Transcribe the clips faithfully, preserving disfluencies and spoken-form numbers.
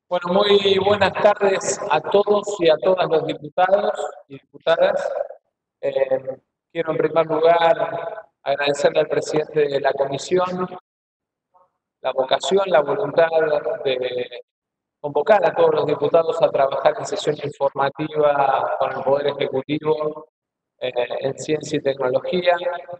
Bueno, muy buenas tardes a todos y a todas los diputados y diputadas. Eh, quiero en primer lugar agradecerle al presidente de la comisión la vocación, la voluntad de convocar a todos los diputados a trabajar en sesión informativa con el Poder Ejecutivo eh, en ciencia y tecnología,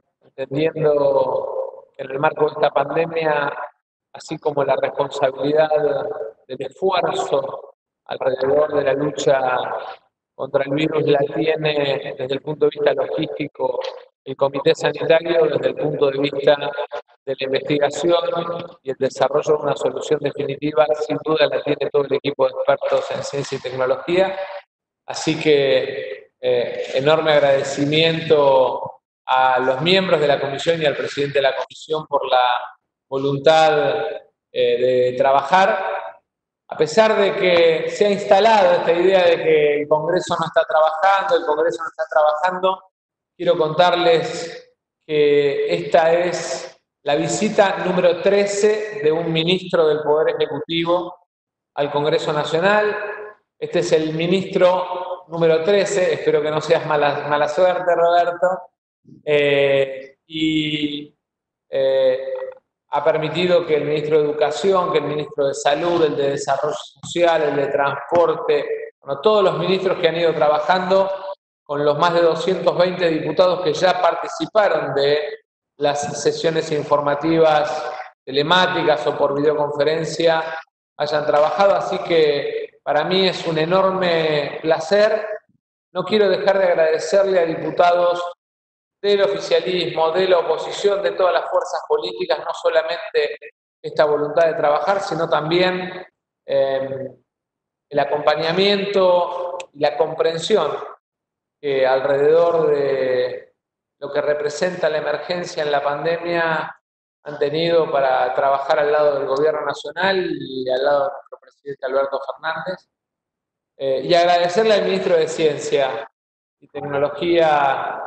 entendiendo que en el marco de esta pandemia, así como la responsabilidad del esfuerzo alrededor de la lucha contra el virus la tiene desde el punto de vista logístico el Comité Sanitario, desde el punto de vista de la investigación y el desarrollo de una solución definitiva, sin duda la tiene todo el equipo de expertos en ciencia y tecnología. Así que eh, enorme agradecimiento a los miembros de la comisión y al presidente de la comisión por la voluntad eh, de trabajar. A pesar de que se ha instalado esta idea de que el Congreso no está trabajando, el Congreso no está trabajando, quiero contarles que esta es la visita número trece de un ministro del Poder Ejecutivo al Congreso Nacional. Este es el ministro número trece, espero que no seas mala, mala suerte, Roberto, eh, y eh, ha permitido que el ministro de Educación, que el ministro de Salud, el de Desarrollo Social, el de Transporte, bueno, todos los ministros que han ido trabajando con los más de doscientos veinte diputados que ya participaron de las sesiones informativas telemáticas o por videoconferencia, hayan trabajado. Así que para mí es un enorme placer. No quiero dejar de agradecerle a diputados del oficialismo, de la oposición, de todas las fuerzas políticas, no solamente esta voluntad de trabajar, sino también eh, el acompañamiento y la comprensión que alrededor de lo que representa la emergencia en la pandemia han tenido para trabajar al lado del gobierno nacional y al lado de nuestro presidente Alberto Fernández. Eh, y agradecerle al ministro de Ciencia y Tecnología,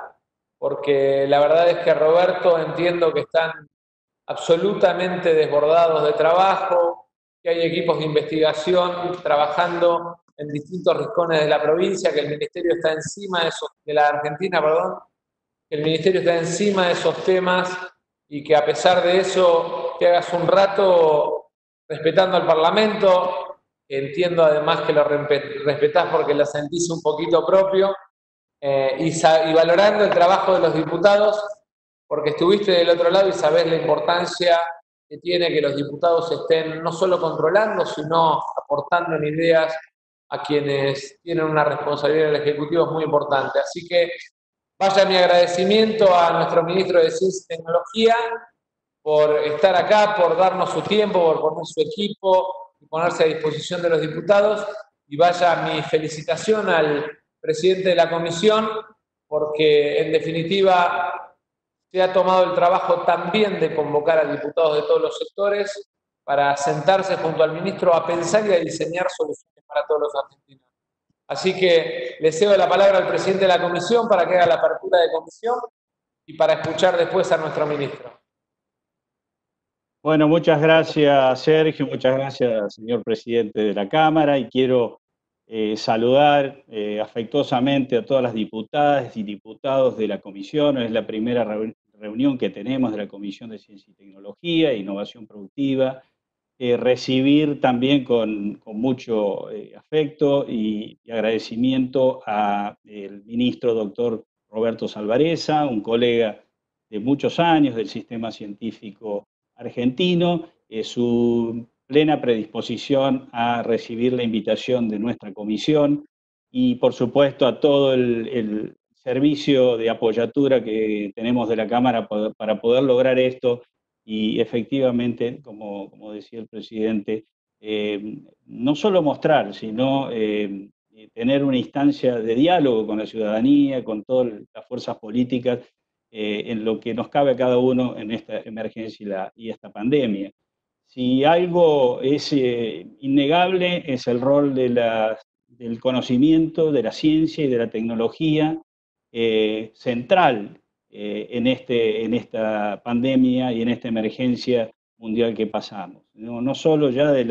porque la verdad es que Roberto, entiendo que están absolutamente desbordados de trabajo, que hay equipos de investigación trabajando en distintos rincones de la provincia, que el ministerio está encima de, esos, de la Argentina, perdón, que el ministerio está encima de esos temas y que a pesar de eso te hagas un rato respetando al Parlamento, que entiendo además que lo respetás porque lo sentís un poquito propio, eh, y, y valorando el trabajo de los diputados, porque estuviste del otro lado y sabés la importancia que tiene que los diputados estén no solo controlando, sino aportando en ideas a quienes tienen una responsabilidad en el Ejecutivo, es muy importante. Así que vaya mi agradecimiento a nuestro ministro de Ciencia y Tecnología por estar acá, por darnos su tiempo, por poner su equipo y ponerse a disposición de los diputados, y vaya mi felicitación al presidente de la comisión, porque en definitiva se ha tomado el trabajo también de convocar a diputados de todos los sectores para sentarse junto al ministro a pensar y a diseñar soluciones para todos los argentinos. Así que le cedo la palabra al presidente de la comisión para que haga la apertura de comisión y para escuchar después a nuestro ministro. Bueno, muchas gracias, Sergio, muchas gracias, señor presidente de la Cámara, y quiero eh, saludar eh, afectuosamente a todas las diputadas y diputados de la comisión. Es la primera reunión que tenemos de la Comisión de Ciencia y Tecnología e Innovación Productiva. Eh, recibir también con, con mucho eh, afecto y, y agradecimiento al ministro doctor Roberto Salvarezza, un colega de muchos años del sistema científico argentino, eh, su plena predisposición a recibir la invitación de nuestra comisión y, por supuesto, a todo el, el servicio de apoyatura que tenemos de la Cámara para, para poder lograr esto y efectivamente, como, como decía el presidente, eh, no solo mostrar, sino eh, tener una instancia de diálogo con la ciudadanía, con todas las fuerzas políticas, Eh, en lo que nos cabe a cada uno en esta emergencia y, la, y esta pandemia. Si algo es eh, innegable es el rol de la, del conocimiento, de la ciencia y de la tecnología eh, central eh, en, este, en esta pandemia y en esta emergencia mundial que pasamos. No, no solo ya de la,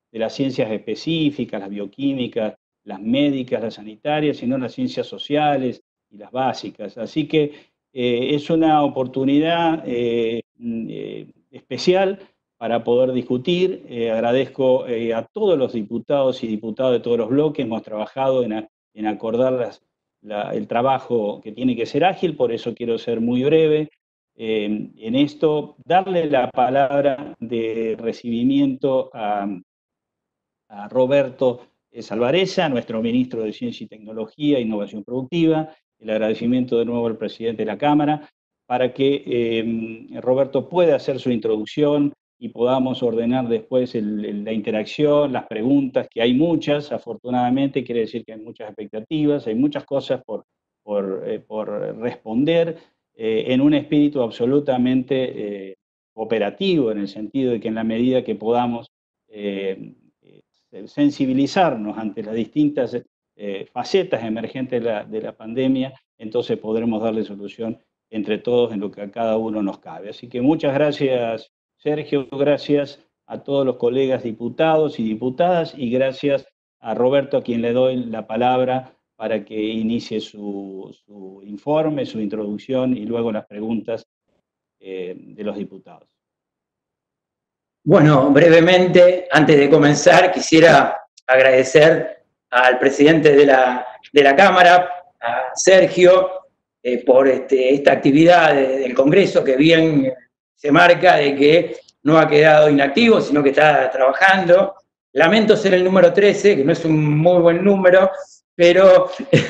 de las ciencias específicas, las bioquímicas, las médicas, las sanitarias, sino las ciencias sociales y las básicas. Así que eh, es una oportunidad eh, eh, especial para poder discutir. Eh, agradezco eh, a todos los diputados y diputadas de todos los bloques. Hemos trabajado en, a, en acordar las, la, el trabajo que tiene que ser ágil, por eso quiero ser muy breve. Eh, en esto, darle la palabra de recibimiento a, a Roberto Salvarezza, nuestro ministro de Ciencia y Tecnología e Innovación Productiva, el agradecimiento de nuevo al presidente de la Cámara, para que eh, Roberto pueda hacer su introducción y podamos ordenar después el, el, la interacción, las preguntas, que hay muchas, afortunadamente, quiere decir que hay muchas expectativas, hay muchas cosas por, por, eh, por responder, Eh, en un espíritu absolutamente eh, operativo, en el sentido de que en la medida que podamos eh, sensibilizarnos ante las distintas eh, facetas emergentes de la, de la pandemia, entonces podremos darle solución entre todos en lo que a cada uno nos cabe. Así que muchas gracias, Sergio, gracias a todos los colegas diputados y diputadas, y gracias a Roberto, a quien le doy la palabra para que inicie su, su informe, su introducción y luego las preguntas eh, de los diputados. Bueno, brevemente, antes de comenzar, quisiera agradecer al presidente de la, de la Cámara, a Sergio, eh, por este, esta actividad de, del Congreso que bien se marca de que no ha quedado inactivo, sino que está trabajando. Lamento ser el número trece, que no es un muy buen número, pero,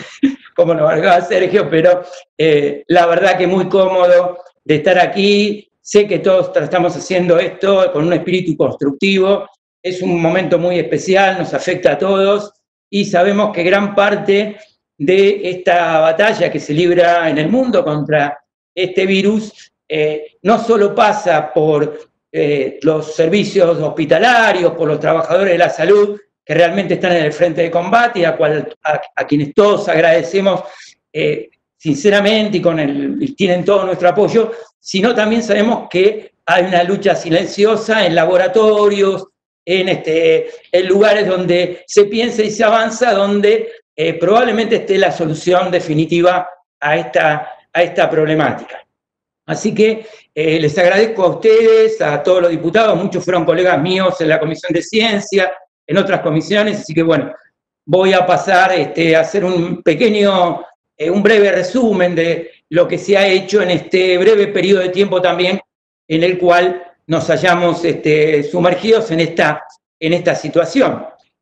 como nos marcaba Sergio, pero eh, la verdad que muy cómodo de estar aquí. Sé que todos estamos haciendo esto con un espíritu constructivo, es un momento muy especial, nos afecta a todos, y sabemos que gran parte de esta batalla que se libra en el mundo contra este virus eh, no solo pasa por eh, los servicios hospitalarios, por los trabajadores de la salud, que realmente están en el frente de combate y a, cual, a, a quienes todos agradecemos eh, sinceramente y, con el, y tienen todo nuestro apoyo, sino también sabemos que hay una lucha silenciosa en laboratorios, en, este, en lugares donde se piensa y se avanza, donde eh, probablemente esté la solución definitiva a esta, a esta problemática. Así que eh, les agradezco a ustedes, a todos los diputados, muchos fueron colegas míos en la Comisión de Ciencia, en otras comisiones, así que bueno, voy a pasar este, a hacer un pequeño, eh, un breve resumen de lo que se ha hecho en este breve periodo de tiempo también en el cual nos hayamos este, sumergidos en esta, en esta situación.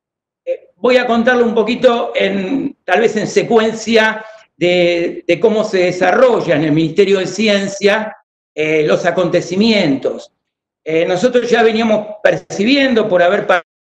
Eh, voy a contarle un poquito, en, tal vez en secuencia, de, de cómo se desarrolla en el Ministerio de Ciencia eh, los acontecimientos. Eh, nosotros ya veníamos percibiendo, por haber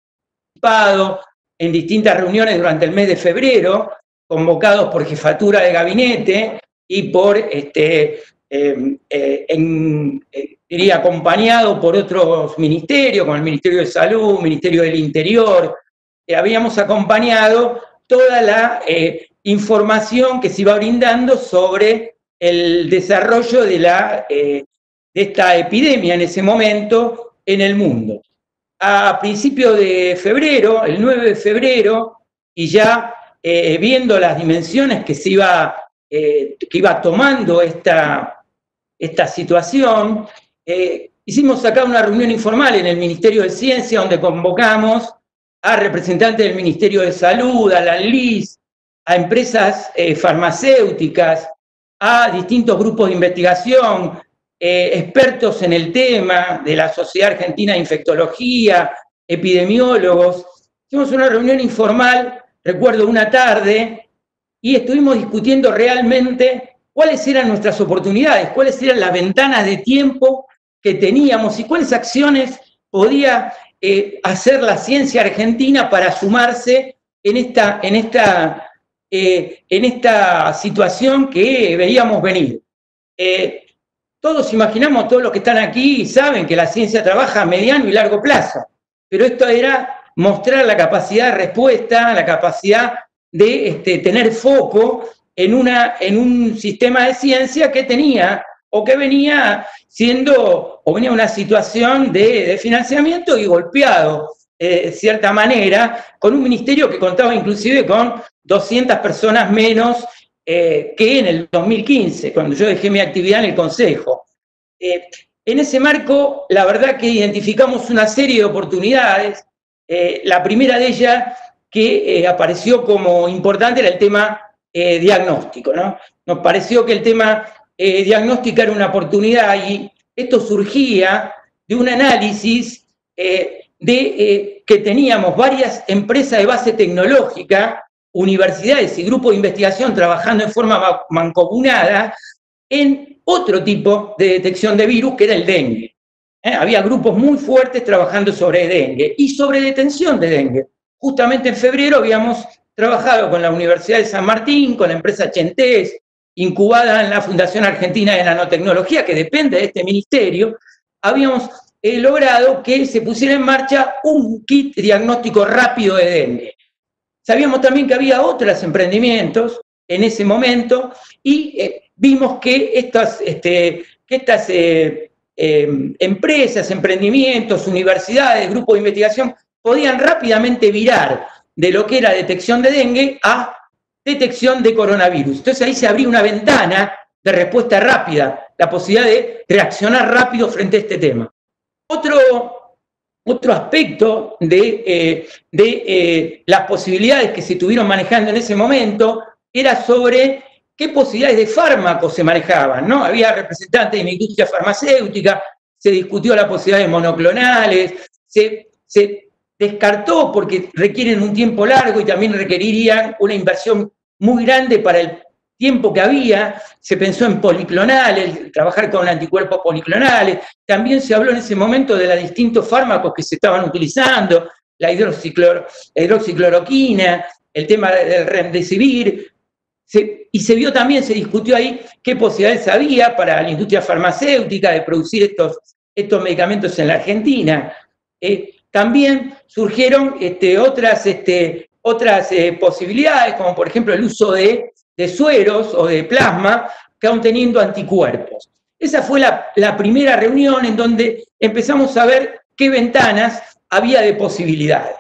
participado en distintas reuniones durante el mes de febrero, convocados por jefatura de gabinete y por, este, eh, eh, en, eh, diría, acompañado por otros ministerios, como el Ministerio de Salud, Ministerio del Interior. Eh, habíamos acompañado toda la eh, información que se iba brindando sobre el desarrollo de, la, eh, de esta epidemia en ese momento en el mundo. A principios de febrero, el nueve de febrero, y ya eh, viendo las dimensiones que se iba, eh, que iba tomando esta, esta situación, eh, hicimos acá una reunión informal en el Ministerio de Ciencia, donde convocamos a representantes del Ministerio de Salud, a la ANLIS, a empresas eh, farmacéuticas, a distintos grupos de investigación, eh, expertos en el tema de la Sociedad Argentina de Infectología, epidemiólogos. Hicimos una reunión informal, recuerdo una tarde, y estuvimos discutiendo realmente cuáles eran nuestras oportunidades, cuáles eran las ventanas de tiempo que teníamos y cuáles acciones podía eh, hacer la ciencia argentina para sumarse en esta, en esta Eh, en esta situación que veíamos venir. Eh, todos imaginamos, todos los que están aquí saben que la ciencia trabaja a mediano y largo plazo, pero esto era mostrar la capacidad de respuesta, la capacidad de este, tener foco en, una, en un sistema de ciencia que tenía o que venía siendo, o venía una situación de, de financiamiento y golpeado de cierta manera, con un ministerio que contaba inclusive con doscientas personas menos eh, que en el dos mil quince, cuando yo dejé mi actividad en el Consejo. Eh, en ese marco, la verdad que identificamos una serie de oportunidades. Eh, la primera de ellas que eh, apareció como importante era el tema eh, diagnóstico, ¿no? Nos pareció que el tema eh, diagnóstico era una oportunidad y esto surgía de un análisis eh, de eh, que teníamos varias empresas de base tecnológica, universidades y grupos de investigación trabajando en forma mancomunada en otro tipo de detección de virus, que era el dengue. ¿Eh? Había grupos muy fuertes trabajando sobre dengue y sobre detención de dengue. Justamente en febrero habíamos trabajado con la Universidad de San Martín, con la empresa Chentes, incubada en la Fundación Argentina de Nanotecnología, que depende de este ministerio. Habíamos eh, logrado que se pusiera en marcha un kit diagnóstico rápido de dengue. Sabíamos también que había otros emprendimientos en ese momento y eh, vimos que estas, este, que estas eh, eh, empresas, emprendimientos, universidades, grupos de investigación podían rápidamente virar de lo que era detección de dengue a detección de coronavirus. Entonces ahí se abría una ventana de respuesta rápida, la posibilidad de reaccionar rápido frente a este tema. Otro, otro aspecto de, eh, de eh, las posibilidades que se estuvieron manejando en ese momento era sobre qué posibilidades de fármacos se manejaban, ¿no? Había representantes de la industria farmacéutica, se discutió la posibilidad de monoclonales, se, se descartó porque requieren un tiempo largo y también requerirían una inversión muy grande para el tiempo que había. Se pensó en policlonales, trabajar con anticuerpos policlonales. También se habló en ese momento de los distintos fármacos que se estaban utilizando, la, hidroxiclor, la hidroxicloroquina, el tema del remdesivir. Se, y se vio también, se discutió ahí qué posibilidades había para la industria farmacéutica de producir estos, estos medicamentos en la Argentina. Eh, también surgieron este, otras, este, otras eh, posibilidades, como por ejemplo el uso de, de sueros o de plasma, que aún teniendo anticuerpos. Esa fue la, la primera reunión en donde empezamos a ver qué ventanas había de posibilidades.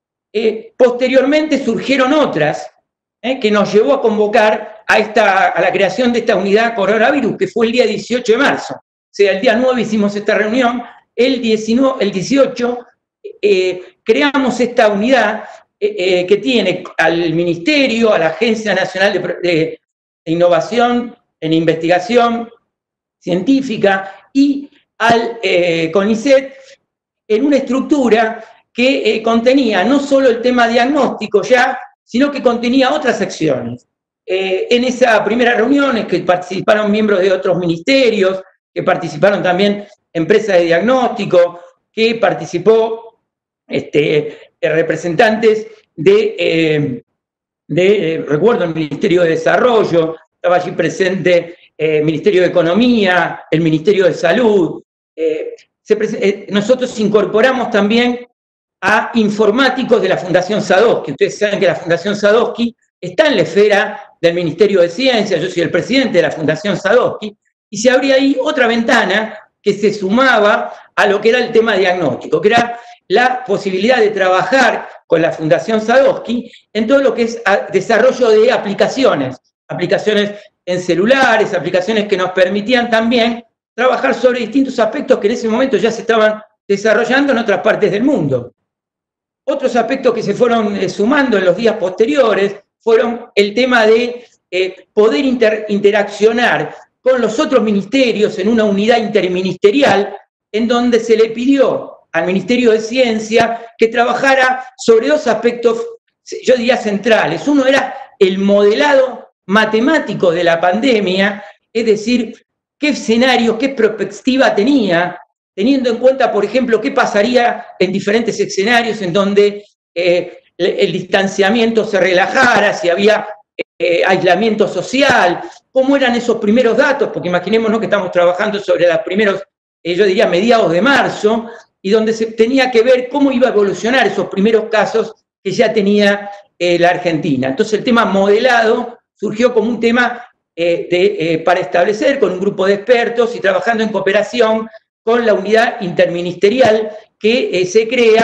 Eh, posteriormente surgieron otras, eh, que nos llevó a convocar a, esta, a la creación de esta unidad coronavirus, que fue el día dieciocho de marzo. O sea, el día nueve hicimos esta reunión, el, diecinueve, el dieciocho eh, creamos esta unidad eh, eh, que tiene al Ministerio, a la Agencia Nacional de, de, de Innovación en Investigación Científica y al eh, CONICET en una estructura que eh, contenía no solo el tema diagnóstico ya, sino que contenía otras acciones. Eh, en esa primera reunión en que participaron miembros de otros ministerios, que participaron también empresas de diagnóstico, que participó este, representantes de, eh, de, eh, recuerdo, el Ministerio de Desarrollo, estaba allí presente el eh, Ministerio de Economía, el Ministerio de Salud. Eh, se, eh, nosotros incorporamos también a informáticos de la Fundación Sadowski. Ustedes saben que la Fundación Sadowski está en la esfera del Ministerio de Ciencia, yo soy el presidente de la Fundación Sadowski, y se abría ahí otra ventana que se sumaba a lo que era el tema diagnóstico, que era la posibilidad de trabajar con la Fundación Sadowski en todo lo que es desarrollo de aplicaciones, aplicaciones en celulares, aplicaciones que nos permitían también trabajar sobre distintos aspectos que en ese momento ya se estaban desarrollando en otras partes del mundo. Otros aspectos que se fueron eh, sumando en los días posteriores fueron el tema de eh, poder inter, interaccionar con los otros ministerios en una unidad interministerial en donde se le pidió al Ministerio de Ciencia que trabajara sobre dos aspectos, yo diría, centrales. Uno era el modelado matemático de la pandemia, es decir, qué escenario, qué perspectiva tenía, teniendo en cuenta, por ejemplo, qué pasaría en diferentes escenarios en donde eh, el, el distanciamiento se relajara, si había eh, aislamiento social, cómo eran esos primeros datos, porque imaginémonos que estamos trabajando sobre los primeros, eh, yo diría, mediados de marzo, y donde se tenía que ver cómo iba a evolucionar esos primeros casos que ya tenía eh, la Argentina. Entonces el tema modelado surgió como un tema eh, de, eh, para establecer con un grupo de expertos y trabajando en cooperación con la unidad interministerial que eh, se crea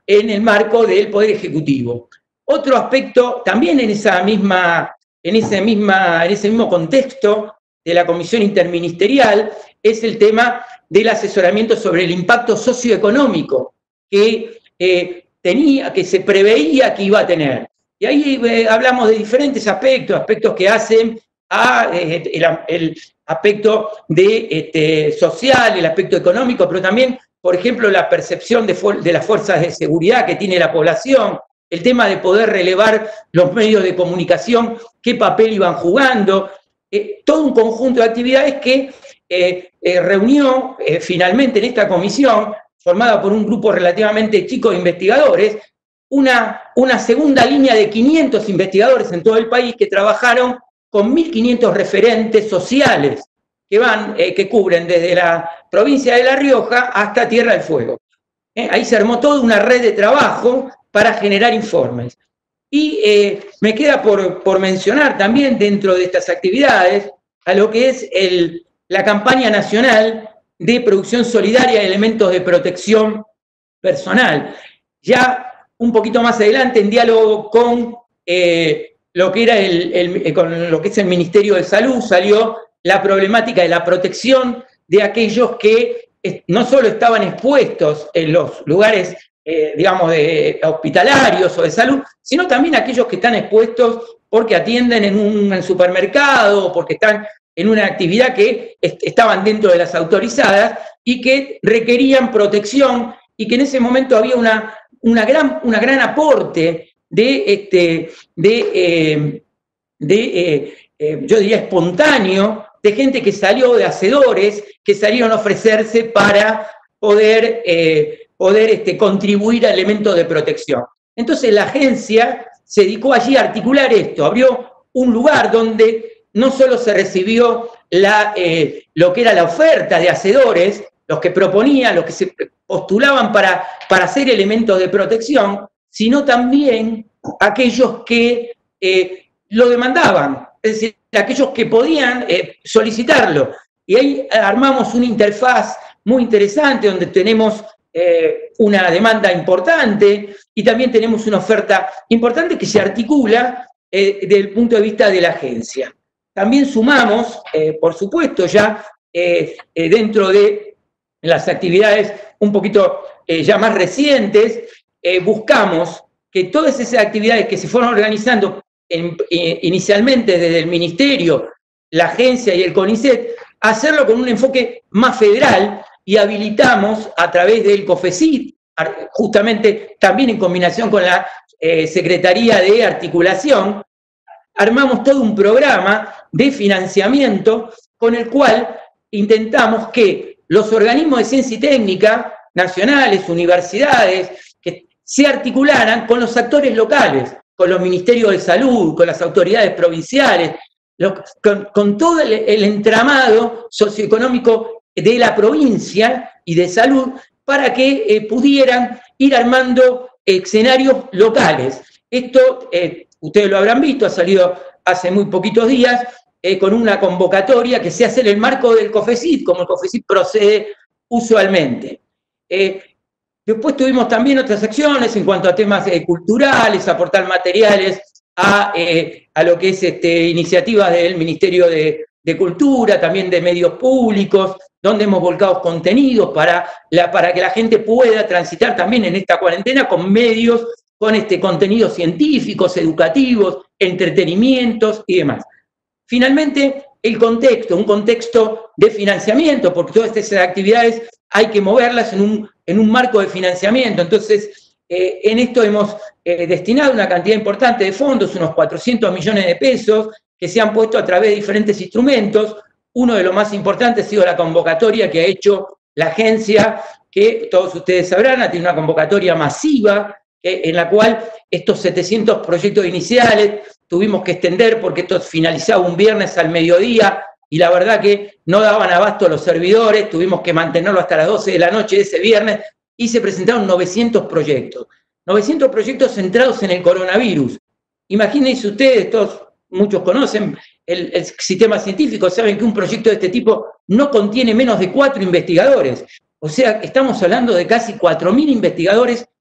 en el marco del Poder Ejecutivo. Otro aspecto, también en, esa misma, en, ese misma, en ese mismo contexto de la Comisión Interministerial, es el tema del asesoramiento sobre el impacto socioeconómico que, eh, tenía, que se preveía que iba a tener. Y ahí eh, hablamos de diferentes aspectos, aspectos que hacen a eh, el, el aspecto de, este, social, el aspecto económico, pero también, por ejemplo, la percepción de, de las fuerzas de seguridad que tiene la población, el tema de poder relevar los medios de comunicación, qué papel iban jugando, eh, todo un conjunto de actividades que eh, eh, reunió eh, finalmente en esta comisión, formada por un grupo relativamente chico de investigadores, una, una segunda línea de quinientos investigadores en todo el país que trabajaron con mil quinientos referentes sociales que van, eh, que cubren desde la provincia de La Rioja hasta Tierra del Fuego. Eh, ahí se armó toda una red de trabajo para generar informes. Y eh, me queda por, por mencionar también dentro de estas actividades a lo que es el, la campaña nacional de producción solidaria de elementos de protección personal. Ya un poquito más adelante, en diálogo con eh, lo que era el, el, con lo que es el Ministerio de Salud, salió la problemática de la protección de aquellos que no solo estaban expuestos en los lugares, eh, digamos, de hospitalarios o de salud, sino también aquellos que están expuestos porque atienden en un supermercado o porque están en una actividad que est- estaban dentro de las autorizadas y que requerían protección y que en ese momento había una, una, gran, una gran aporte de, este, de, eh, de eh, eh, yo diría, espontáneo, de gente que salió, de hacedores, que salieron a ofrecerse para poder, eh, poder este, contribuir a elementos de protección. Entonces la agencia se dedicó allí a articular esto, abrió un lugar donde no solo se recibió la, eh, lo que era la oferta de hacedores, los que proponían, los que se postulaban para, para hacer elementos de protección, sino también aquellos que eh, lo demandaban, es decir, aquellos que podían eh, solicitarlo. Y ahí armamos una interfaz muy interesante donde tenemos eh, una demanda importante y también tenemos una oferta importante que se articula eh, desde el punto de vista de la agencia. También sumamos, eh, por supuesto, ya eh, eh, dentro de las actividades un poquito eh, ya más recientes, eh, buscamos que todas esas actividades que se fueron organizando en, eh, inicialmente desde el Ministerio, la agencia y el CONICET, hacerlo con un enfoque más federal y habilitamos a través del COFECIT, justamente también en combinación con la eh, Secretaría de Articulación, armamos todo un programa de financiamiento con el cual intentamos que los organismos de ciencia y técnica, nacionales, universidades, que se articularan con los actores locales, con los ministerios de salud, con las autoridades provinciales, los, con, con todo el, el entramado socioeconómico de la provincia y de salud, para que eh, pudieran ir armando escenarios locales. Esto, eh, ustedes lo habrán visto, ha salido hace muy poquitos días, eh, con una convocatoria que se hace en el marco del COFECIT, como el COFECIT procede usualmente. Eh, después tuvimos también otras acciones en cuanto a temas eh, culturales, aportar materiales a, eh, a lo que es este, iniciativas del Ministerio de, de Cultura, también de medios públicos, donde hemos volcado contenidos para, la, para que la gente pueda transitar también en esta cuarentena con medios, con este, contenidos científicos, educativos, entretenimientos y demás. Finalmente, el contexto, un contexto de financiamiento, porque todas estas actividades hay que moverlas en un, en un marco de financiamiento. Entonces, eh, en esto hemos eh, destinado una cantidad importante de fondos, unos cuatrocientos millones de pesos, que se han puesto a través de diferentes instrumentos. Uno de los más importantes ha sido la convocatoria que ha hecho la agencia, que todos ustedes sabrán, ha tenido una convocatoria masiva, eh, en la cual estos setecientos proyectos iniciales tuvimos que extender porque esto finalizaba un viernes al mediodía y la verdad que no daban abasto los servidores, tuvimos que mantenerlo hasta las doce de la noche de ese viernes y se presentaron novecientos proyectos. novecientos proyectos centrados en el coronavirus. Imagínense ustedes, todos, muchos conocen el, el sistema científico, saben que un proyecto de este tipo no contiene menos de cuatro investigadores. O sea, estamos hablando de casi cuatro mil investigadores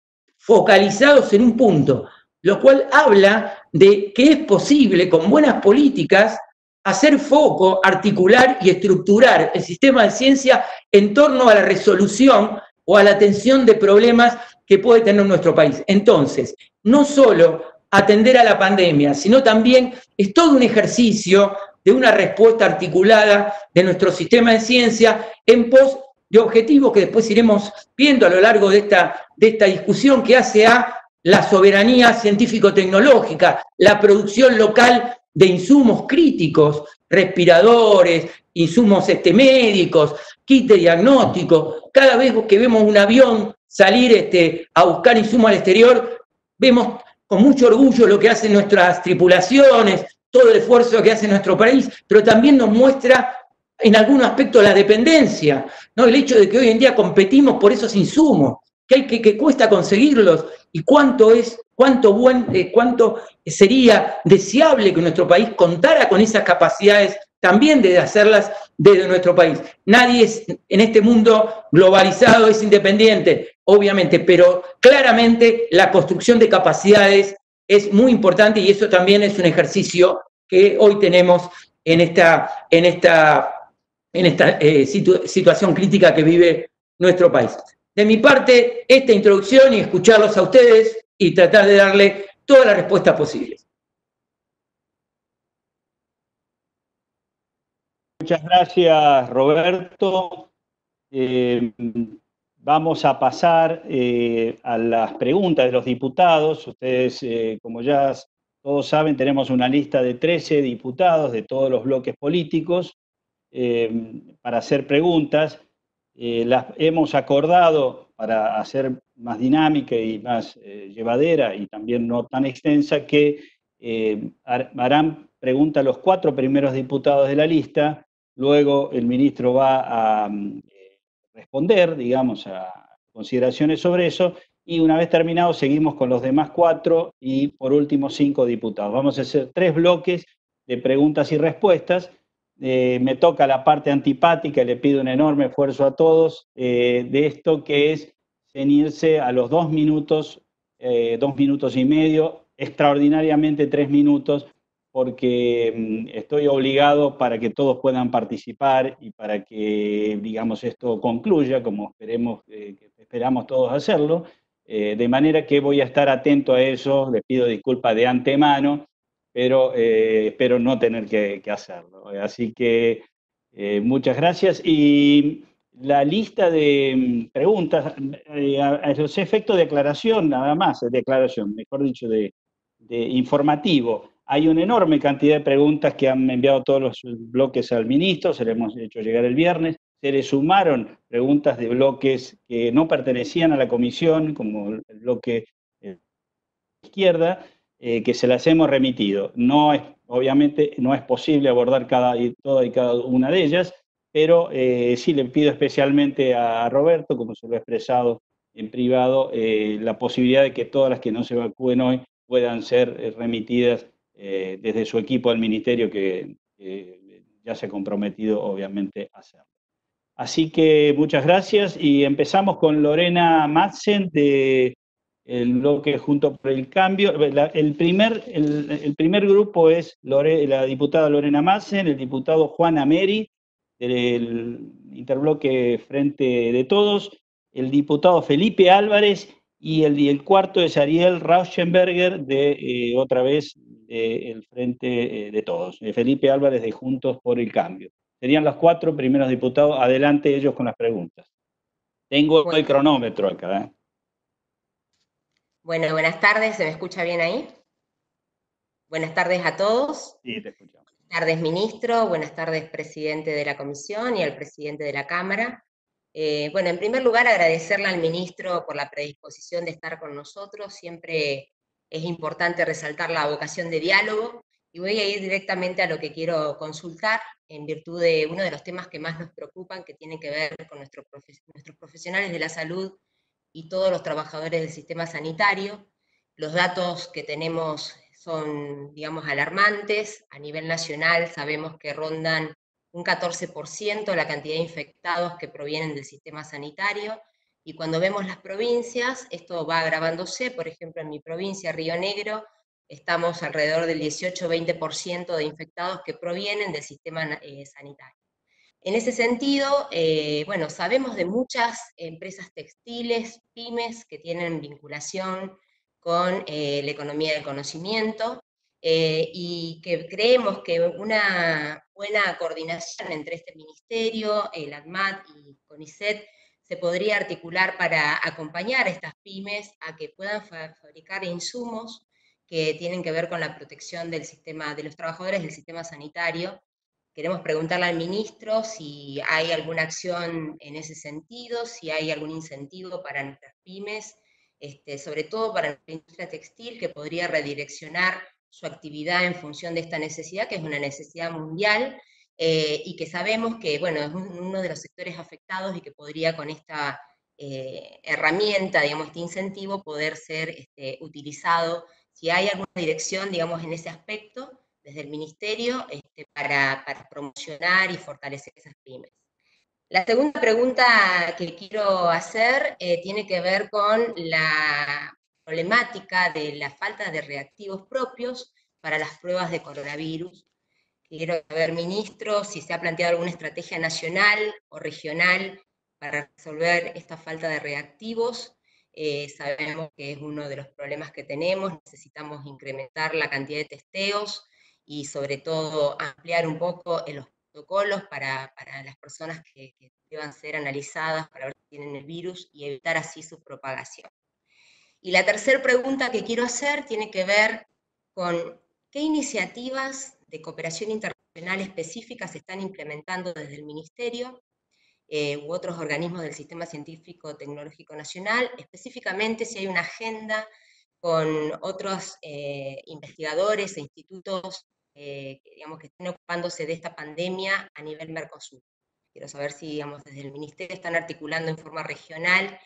focalizados en un punto, lo cual habla de que es posible, con buenas políticas, hacer foco, articular y estructurar el sistema de ciencia en torno a la resolución o a la atención de problemas que puede tener nuestro país. Entonces, no solo atender a la pandemia, sino también es todo un ejercicio de una respuesta articulada de nuestro sistema de ciencia en pos de objetivos que después iremos viendo a lo largo de esta, de esta discusión, que hace a la soberanía científico-tecnológica, la producción local de insumos críticos, respiradores, insumos este, médicos, kit de diagnóstico. Cada vez que vemos un avión salir este, a buscar insumos al exterior, vemos con mucho orgullo lo que hacen nuestras tripulaciones, todo el esfuerzo que hace nuestro país, pero también nos muestra en algún aspecto la dependencia, ¿no? El hecho de que hoy en día competimos por esos insumos, que, hay que, que cuesta conseguirlos, y cuánto es, cuánto, buen, eh, cuánto sería deseable que nuestro país contara con esas capacidades también de hacerlas desde nuestro país. Nadie es, en este mundo globalizado es independiente, obviamente, pero claramente la construcción de capacidades es muy importante, y eso también es un ejercicio que hoy tenemos en esta, en esta, en esta eh, situ situación crítica que vive nuestro país. De mi parte, esta introducción y escucharlos a ustedes y tratar de darle todas las respuestas posibles. Muchas gracias, Roberto. Eh, vamos a pasar eh, a las preguntas de los diputados. Ustedes, eh, como ya todos saben, tenemos una lista de trece diputados de todos los bloques políticos eh, para hacer preguntas. Eh, las hemos acordado para hacer más dinámica y más eh, llevadera y también no tan extensa, que eh, harán preguntas los cuatro primeros diputados de la lista. Luego el ministro va a eh, responder, digamos, a consideraciones sobre eso, y una vez terminado seguimos con los demás cuatro y por último cinco diputados. Vamos a hacer tres bloques de preguntas y respuestas. Eh, me toca la parte antipática, le pido un enorme esfuerzo a todos eh, de esto, que es ceñirse a los dos minutos, eh, dos minutos y medio, extraordinariamente tres minutos, porque mm, estoy obligado para que todos puedan participar y para que, digamos, esto concluya, como esperemos, eh, esperamos todos hacerlo, eh, de manera que voy a estar atento a eso. Les pido disculpas de antemano, pero eh, espero no tener que, que hacerlo. Así que eh, muchas gracias. Y la lista de preguntas, eh, a, a los efectos de aclaración, nada más, de aclaración, mejor dicho, de, de informativo. Hay una enorme cantidad de preguntas que han enviado todos los bloques al ministro, se le hemos hecho llegar el viernes. Se le sumaron preguntas de bloques que no pertenecían a la comisión, como el bloque eh, izquierda, eh, que se las hemos remitido. No es, obviamente no es posible abordar cada y toda y cada una de ellas, pero eh, sí le pido especialmente a Roberto, como se lo he expresado en privado, eh, la posibilidad de que todas las que no se evacúen hoy puedan ser eh, remitidas eh, desde su equipo al ministerio, que eh, ya se ha comprometido obviamente a hacerlo. Así que muchas gracias y empezamos con Lorena Madsen de el bloque Juntos por el Cambio. La, el, primer, el, el primer grupo es Lore, la diputada Lorena Madsen, el diputado Juan Ameri del interbloque Frente de Todos, el diputado Felipe Álvarez y el, y el cuarto es Ariel Rauschenberger de eh, otra vez eh, el Frente de Todos, eh, Felipe Álvarez de Juntos por el Cambio. Serían los cuatro primeros diputados. Adelante ellos con las preguntas. Tengo bueno. el cronómetro acá. ¿eh? Bueno, buenas tardes. ¿Se me escucha bien ahí? Buenas tardes a todos. Sí, te escuchamos. Buenas tardes, ministro. Buenas tardes, presidente de la comisión y al presidente de la Cámara. Eh, bueno, en primer lugar, agradecerle al ministro por la predisposición de estar con nosotros. Siempre es importante resaltar la vocación de diálogo. Y voy a ir directamente a lo que quiero consultar, en virtud de uno de los temas que más nos preocupan, que tiene que ver con nuestro profe- nuestros profesionales de la salud y todos los trabajadores del sistema sanitario. Los datos que tenemos son, digamos, alarmantes. A nivel nacional sabemos que rondan un catorce por ciento la cantidad de infectados que provienen del sistema sanitario. Y cuando vemos las provincias, esto va agravándose. Por ejemplo, en mi provincia, Río Negro, estamos alrededor del dieciocho a veinte por ciento de infectados que provienen del sistema eh, sanitario. En ese sentido, eh, bueno, sabemos de muchas empresas textiles, pymes, que tienen vinculación con eh, la economía del conocimiento, eh, y que creemos que una buena coordinación entre este ministerio, el ADMAT y CONICET, se podría articular para acompañar a estas pymes a que puedan fabricar insumos que tienen que ver con la protección del sistema, de los trabajadores del sistema sanitario. Queremos preguntarle al ministro si hay alguna acción en ese sentido, si hay algún incentivo para nuestras pymes, este, sobre todo para la industria textil, que podría redireccionar su actividad en función de esta necesidad, que es una necesidad mundial, eh, y que sabemos que, bueno, es uno de los sectores afectados y que podría con esta eh, herramienta, digamos, este incentivo, poder ser este, utilizado. Si hay alguna dirección, digamos, en ese aspecto, desde el Ministerio, este, para, para promocionar y fortalecer esas pymes. La segunda pregunta que quiero hacer eh, tiene que ver con la problemática de la falta de reactivos propios para las pruebas de coronavirus. Quiero saber, ministro, si se ha planteado alguna estrategia nacional o regional para resolver esta falta de reactivos. Eh, sabemos que es uno de los problemas que tenemos, necesitamos incrementar la cantidad de testeos y sobre todo ampliar un poco los protocolos para, para las personas que, que deban ser analizadas para ver si tienen el virus y evitar así su propagación. Y la tercera pregunta que quiero hacer tiene que ver con qué iniciativas de cooperación internacional específicas se están implementando desde el Ministerio eh, u otros organismos del Sistema Científico Tecnológico Nacional, específicamente si hay una agenda con otros eh, investigadores e institutos eh, que, digamos, que estén ocupándose de esta pandemia a nivel Mercosur. Quiero saber si, digamos, desde el Ministerio están articulando en forma regional,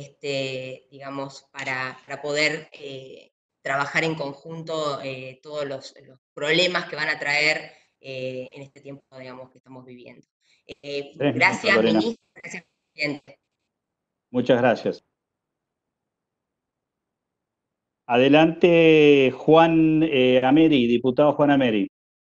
este, digamos, para, para poder eh, trabajar en conjunto eh, todos los, los problemas que van a traer eh, en este tiempo, digamos, que estamos viviendo. Eh, gracias, Lorena. ministro. Gracias, presidente. Muchas gracias. Adelante, Juan eh, Ameri, diputado Juan Ameri.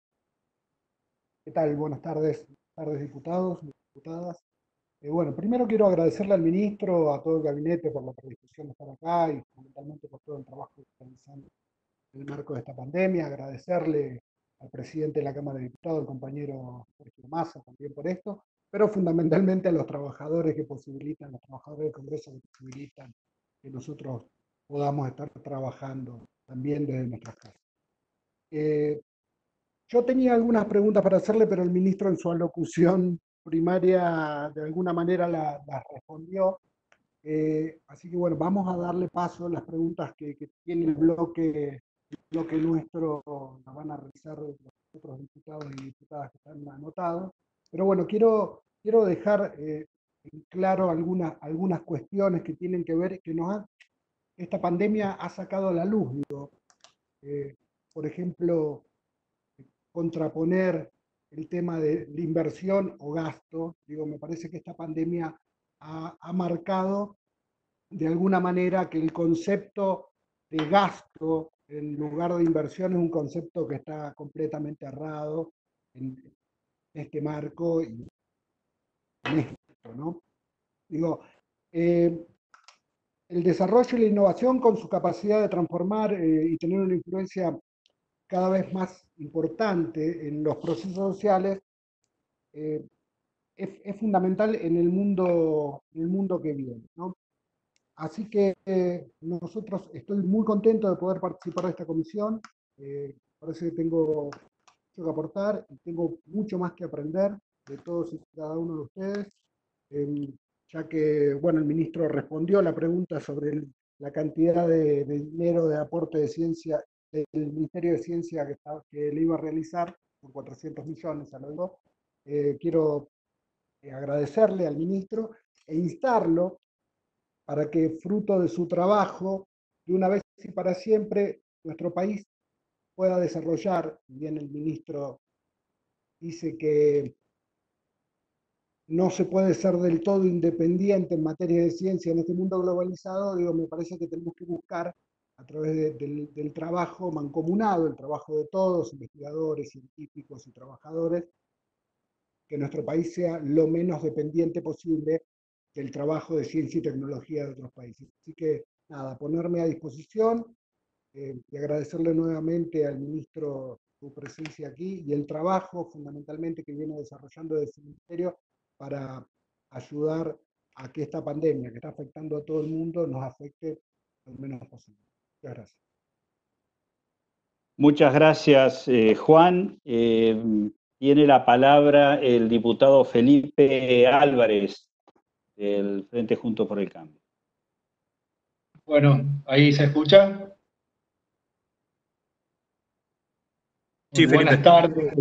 ¿Qué tal? Buenas tardes, tardes diputados, diputadas. Eh, bueno, primero quiero agradecerle al ministro, a todo el gabinete por la predisposición de estar acá y fundamentalmente por todo el trabajo que está realizando en el marco de esta pandemia. Agradecerle al presidente de la Cámara de Diputados, el compañero Sergio Massa, también por esto, pero fundamentalmente a los trabajadores que posibilitan, los trabajadores del Congreso que posibilitan que nosotros podamos estar trabajando también desde nuestras casas. Eh, Yo tenía algunas preguntas para hacerle, pero el ministro en su alocución primaria de alguna manera las la respondió. Eh, así que bueno, vamos a darle paso a las preguntas que, que tiene el bloque, el bloque nuestro, las van a realizar los otros diputados y diputadas que están anotados. Pero bueno, quiero, quiero dejar eh, en claro algunas, algunas cuestiones que tienen que ver, que nos ha, esta pandemia ha sacado a la luz. Digo, eh, por ejemplo, contraponer el tema de la inversión o gasto. Digo, me parece que esta pandemia ha, ha marcado de alguna manera que el concepto de gasto en lugar de inversión es un concepto que está completamente errado en este marco y en esto, ¿no? Digo, eh, el desarrollo y la innovación con su capacidad de transformar eh, y tener una influencia cada vez más importante en los procesos sociales, eh, es, es, fundamental en el mundo, en el mundo que viene, ¿no? Así que eh, nosotros estoy muy contento de poder participar de esta comisión, eh, parece que tengo mucho que aportar y tengo mucho más que aprender de todos y cada uno de ustedes, eh, ya que, bueno, el ministro respondió a la pregunta sobre el, la cantidad de, de dinero de aporte de ciencia del Ministerio de Ciencia que, está, que le iba a realizar por cuatrocientos millones, a lo digo. Eh, quiero eh, agradecerle al ministro e instarlo para que, fruto de su trabajo, de una vez y para siempre, nuestro país pueda desarrollar, bien el ministro dice que no se puede ser del todo independiente en materia de ciencia en este mundo globalizado, digo, me parece que tenemos que buscar a través de, del, del trabajo mancomunado, el trabajo de todos, investigadores, científicos y trabajadores, que nuestro país sea lo menos dependiente posible del trabajo de ciencia y tecnología de otros países. Así que, nada, ponerme a disposición eh, y agradecerle nuevamente al ministro su presencia aquí y el trabajo fundamentalmente que viene desarrollando desde el Ministerio para ayudar a que esta pandemia que está afectando a todo el mundo nos afecte lo menos posible. Muchas gracias. Muchas gracias, eh, Juan. Eh, tiene la palabra el diputado Felipe Álvarez, del Frente Juntos por el Cambio. Bueno, ¿ahí se escucha? Sí, Felipe. Buenas tardes.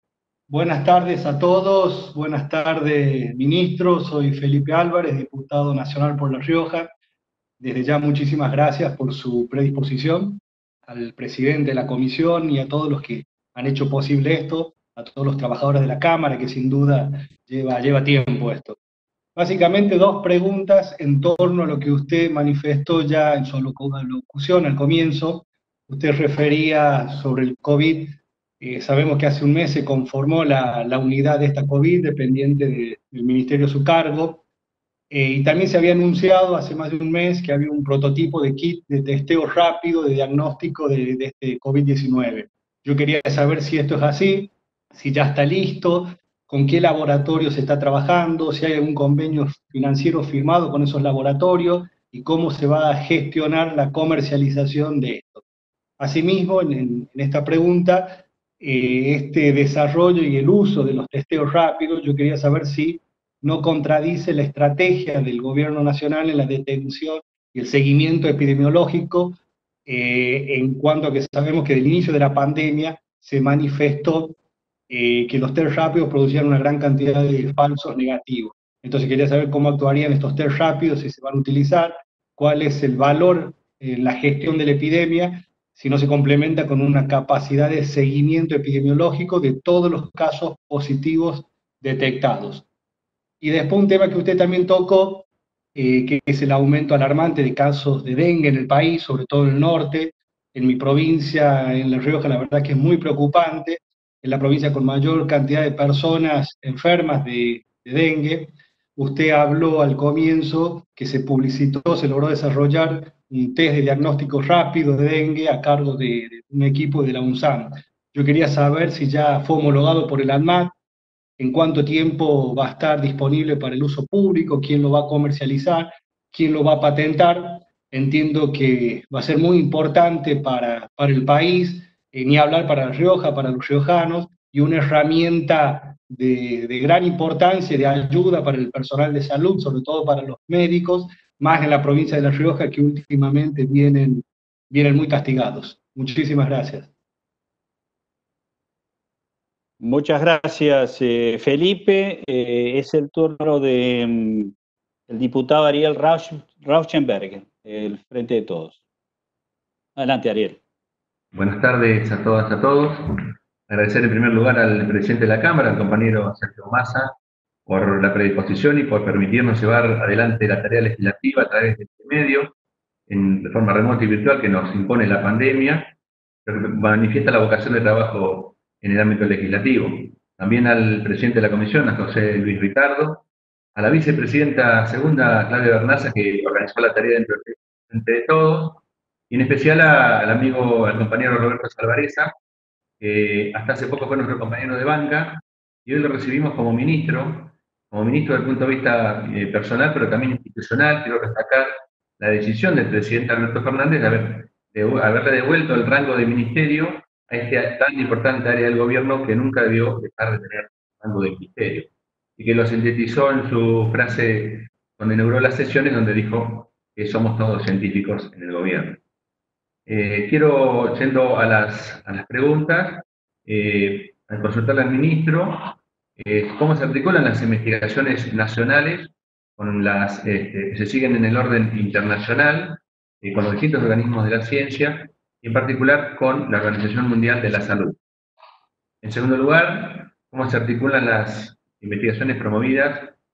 Buenas tardes a todos. Buenas tardes, ministro. Soy Felipe Álvarez, diputado nacional por La Rioja. Desde ya muchísimas gracias por su predisposición, al presidente de la comisión y a todos los que han hecho posible esto, a todos los trabajadores de la Cámara, que sin duda lleva, lleva tiempo esto. Básicamente dos preguntas en torno a lo que usted manifestó ya en su locución al comienzo. Usted refería sobre el COVID. Eh, sabemos que hace un mes se conformó la, la unidad de esta COVID, dependiente de, del ministerio a su cargo. Eh, y también se había anunciado hace más de un mes que había un prototipo de kit de testeo rápido, de diagnóstico de, de este COVID diecinueve. Yo quería saber si esto es así, si ya está listo, con qué laboratorio se está trabajando, si hay algún convenio financiero firmado con esos laboratorios y cómo se va a gestionar la comercialización de esto. Asimismo, en, en esta pregunta, eh, este desarrollo y el uso de los testeos rápidos, yo quería saber si no contradice la estrategia del gobierno nacional en la detención y el seguimiento epidemiológico, eh, en cuanto a que sabemos que del inicio de la pandemia se manifestó eh, que los test rápidos producían una gran cantidad de falsos negativos. Entonces quería saber cómo actuarían estos test rápidos, si se van a utilizar, cuál es el valor en la gestión de la epidemia, si no se complementa con una capacidad de seguimiento epidemiológico de todos los casos positivos detectados. Y después un tema que usted también tocó, eh, que es el aumento alarmante de casos de dengue en el país, sobre todo en el norte. En mi provincia, en La Rioja, la verdad que es muy preocupante. Es la provincia con mayor cantidad de personas enfermas de, de dengue. Usted habló al comienzo que se publicitó, se logró desarrollar un test de diagnóstico rápido de dengue a cargo de, de un equipo de la UNSAM. Yo quería saber si ya fue homologado por el ANMAT, en cuánto tiempo va a estar disponible para el uso público, quién lo va a comercializar, quién lo va a patentar. Entiendo que va a ser muy importante para, para el país, eh, ni hablar para La Rioja, para los riojanos, y una herramienta de, de gran importancia, de ayuda para el personal de salud, sobre todo para los médicos, más en la provincia de La Rioja, que últimamente vienen, vienen muy castigados. Muchísimas gracias. Muchas gracias, eh, Felipe. Eh, es el turno del mm, diputado Ariel Rausch, Rauschenberg, el Frente de Todos. Adelante, Ariel. Buenas tardes a todas y a todos. Agradecer en primer lugar al presidente de la Cámara, al compañero Sergio Massa, por la predisposición y por permitirnos llevar adelante la tarea legislativa a través de este medio, en, de forma remota y virtual, que nos impone la pandemia, pero que manifiesta la vocación de trabajo en el ámbito legislativo. También al presidente de la comisión, a José Luis Ricardo, a la vicepresidenta segunda, Claudia Bernaza, que organizó la tarea dentro del Frente de Todos, y en especial a, al amigo, al compañero Roberto Salvareza, que hasta hace poco fue nuestro compañero de banca, y hoy lo recibimos como ministro, como ministro desde el punto de vista eh, personal, pero también institucional. Quiero destacar la decisión del presidente Alberto Fernández de, haber, de haberle devuelto el rango de ministerio a esta tan importante área del gobierno que nunca debió dejar de tener rango de ministerio, y que lo sintetizó en su frase cuando inauguró las sesiones, donde dijo que somos todos científicos en el gobierno. Eh, quiero, yendo a las, a las preguntas, eh, al consultarle al ministro, eh, cómo se articulan las investigaciones nacionales con las este, que se siguen en el orden internacional, eh, con los distintos organismos de la ciencia, y en particular con la Organización Mundial de la Salud. En segundo lugar, cómo se articulan las investigaciones promovidas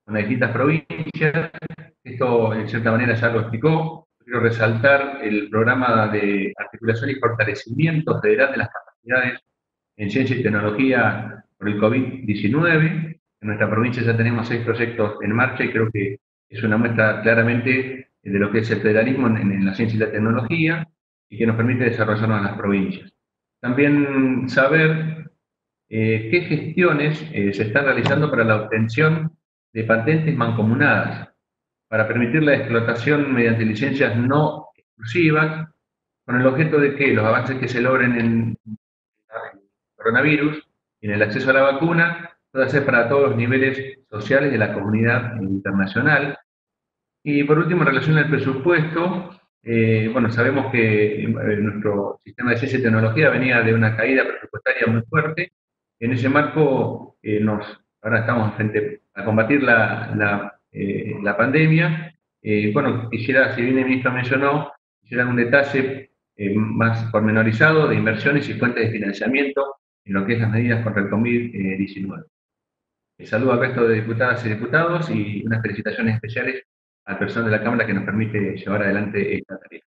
con las distintas provincias. Esto, en cierta manera, ya lo explicó. Quiero resaltar el programa de articulación y fortalecimiento federal de las capacidades en ciencia y tecnología por el COVID diecinueve. En nuestra provincia ya tenemos seis proyectos en marcha y creo que es una muestra claramente de lo que es el federalismo en, en la ciencia y la tecnología y que nos permite desarrollarnos en las provincias. También saber eh, qué gestiones eh, se están realizando para la obtención de patentes mancomunadas, para permitir la explotación mediante licencias no exclusivas, con el objeto de que los avances que se logren en el coronavirus y en el acceso a la vacuna pueda ser para todos los niveles sociales de la comunidad internacional. Y por último, en relación al presupuesto, eh, bueno, sabemos que nuestro sistema de ciencia y tecnología venía de una caída presupuestaria muy fuerte. En ese marco, eh, nos, ahora estamos frente a combatir la, la, eh, la pandemia. Eh, bueno, quisiera, si bien el ministro mencionó, quisiera un detalle eh, más pormenorizado de inversiones y fuentes de financiamiento en lo que es las medidas contra el COVID diecinueve. Eh, saludo al resto de diputadas y diputados y unas felicitaciones especiales al personal de la Cámara que nos permite llevar adelante esta tarea.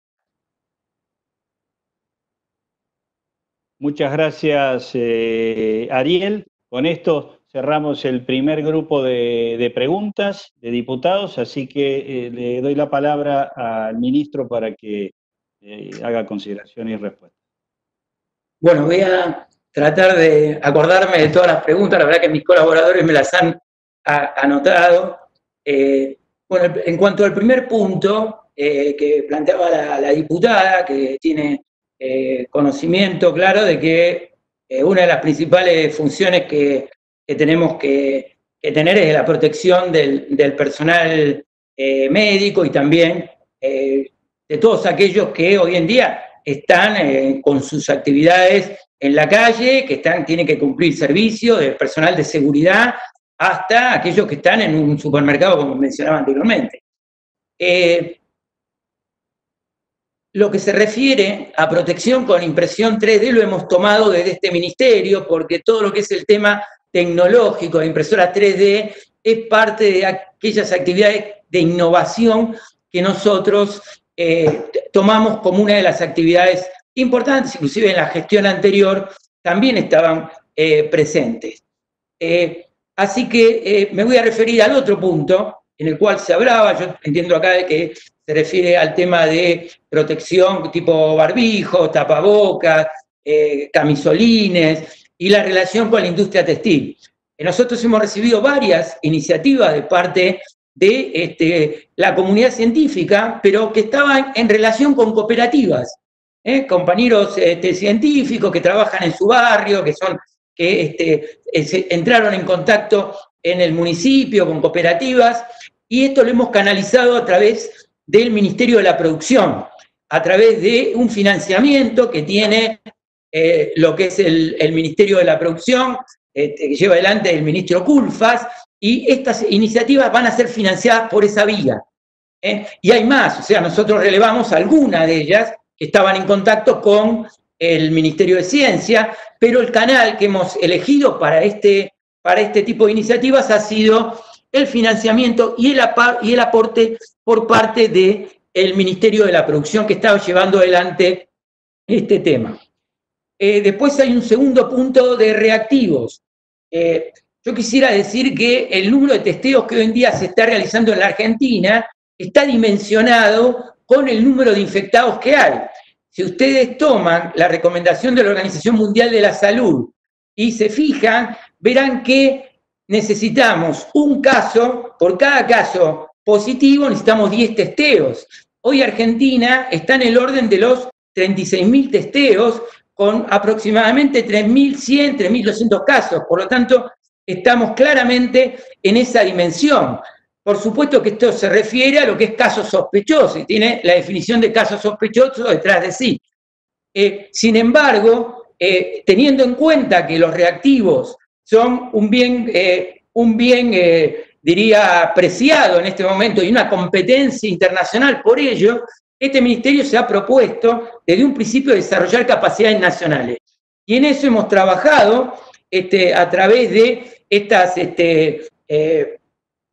Muchas gracias, eh, Ariel. Con esto cerramos el primer grupo de, de preguntas de diputados, así que eh, le doy la palabra al ministro para que eh, haga consideraciones y respuestas. Bueno, voy a tratar de acordarme de todas las preguntas, la verdad que mis colaboradores me las han a, anotado. Eh, bueno, en cuanto al primer punto eh, que planteaba la, la diputada, que tiene eh, conocimiento claro de que eh, una de las principales funciones que, que tenemos que, que tener es la protección del, del personal eh, médico y también eh, de todos aquellos que hoy en día están eh, con sus actividades en la calle, que están, tienen que cumplir servicios de personal de seguridad, hasta aquellos que están en un supermercado, como mencionaba anteriormente. Eh, lo que se refiere a protección con impresión tres D lo hemos tomado desde este ministerio, porque todo lo que es el tema tecnológico de impresora tres D es parte de aquellas actividades de innovación que nosotros eh, tomamos como una de las actividades importantes, inclusive en la gestión anterior también estaban eh, presentes. Eh, Así que eh, me voy a referir al otro punto en el cual se hablaba, yo entiendo acá de que se refiere al tema de protección tipo barbijo, tapabocas, eh, camisolines y la relación con la industria textil. Eh, nosotros hemos recibido varias iniciativas de parte de este, la comunidad científica, pero que estaban en relación con cooperativas, ¿eh? compañeros este, científicos que trabajan en su barrio, que son... que este, entraron en contacto en el municipio con cooperativas, y esto lo hemos canalizado a través del Ministerio de la Producción, a través de un financiamiento que tiene eh, lo que es el, el Ministerio de la Producción, este, que lleva adelante el ministro Culfas, y estas iniciativas van a ser financiadas por esa vía. ¿eh? Y hay más, o sea, nosotros relevamos algunas de ellas que estaban en contacto con el Ministerio de Ciencia, pero el canal que hemos elegido para este, para este tipo de iniciativas ha sido el financiamiento y el, y el aporte por parte del Ministerio de la Producción, que estaba llevando adelante este tema. Eh, después hay un segundo punto de reactivos. Eh, yo quisiera decir que el número de testeos que hoy en día se está realizando en la Argentina está dimensionado con el número de infectados que hay. Si ustedes toman la recomendación de la Organización Mundial de la Salud y se fijan, verán que necesitamos un caso, por cada caso positivo necesitamos diez testeos. Hoy Argentina está en el orden de los treinta y seis mil testeos, con aproximadamente tres mil cien, tres mil doscientos casos. Por lo tanto, estamos claramente en esa dimensión. Por supuesto que esto se refiere a lo que es caso sospechoso y tiene la definición de caso sospechoso detrás de sí. Eh, sin embargo, eh, teniendo en cuenta que los reactivos son un bien, eh, un bien eh, diría, apreciado en este momento y una competencia internacional por ello, este ministerio se ha propuesto desde un principio desarrollar capacidades nacionales. Y en eso hemos trabajado este, a través de estas... Este, eh,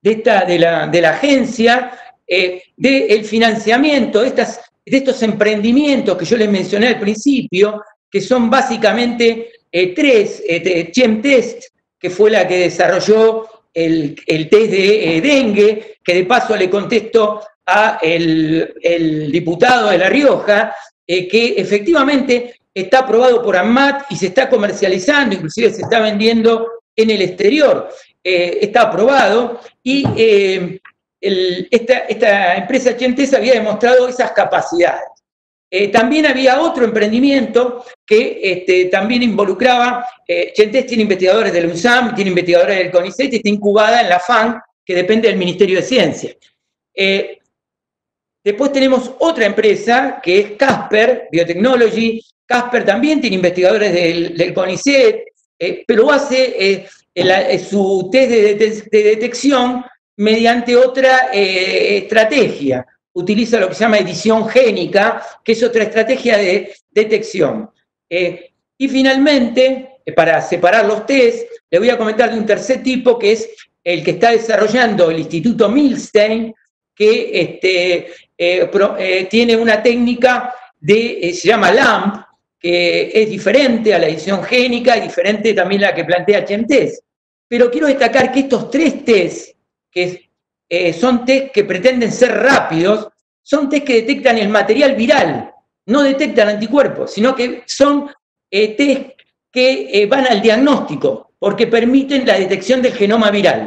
de, esta, de, la, de la agencia, eh, del financiamiento de, estas, de estos emprendimientos que yo les mencioné al principio, que son básicamente eh, tres, eh, Chemtest, que fue la que desarrolló el, el test de eh, dengue, que de paso le contesto a el, el diputado de La Rioja, eh, que efectivamente está aprobado por ANMAT y se está comercializando, inclusive se está vendiendo en el exterior, eh, está aprobado, y eh, el, esta, esta empresa Chemtest había demostrado esas capacidades. Eh, también había otro emprendimiento que este, también involucraba, eh, Chemtest tiene investigadores del UNSAM, tiene investigadores del CONICET y está incubada en la FAN, que depende del Ministerio de Ciencia. Eh, después tenemos otra empresa que es Casper Biotechnology. Casper también tiene investigadores del, del CONICET, eh, pero hace eh, el, su test de, de, de detección mediante otra eh, estrategia. Utiliza lo que se llama edición génica, que es otra estrategia de detección. Eh, y finalmente, eh, para separar los test, le voy a comentar de un tercer tipo, que es el que está desarrollando el Instituto Milstein, que este, eh, pro, eh, tiene una técnica de, eh, se llama LAMP, que es diferente a la edición génica y diferente también a la que plantea Chemtest. Pero quiero destacar que estos tres test, que eh, son test que pretenden ser rápidos, son test que detectan el material viral, no detectan anticuerpos, sino que son eh, test que eh, van al diagnóstico, porque permiten la detección del genoma viral.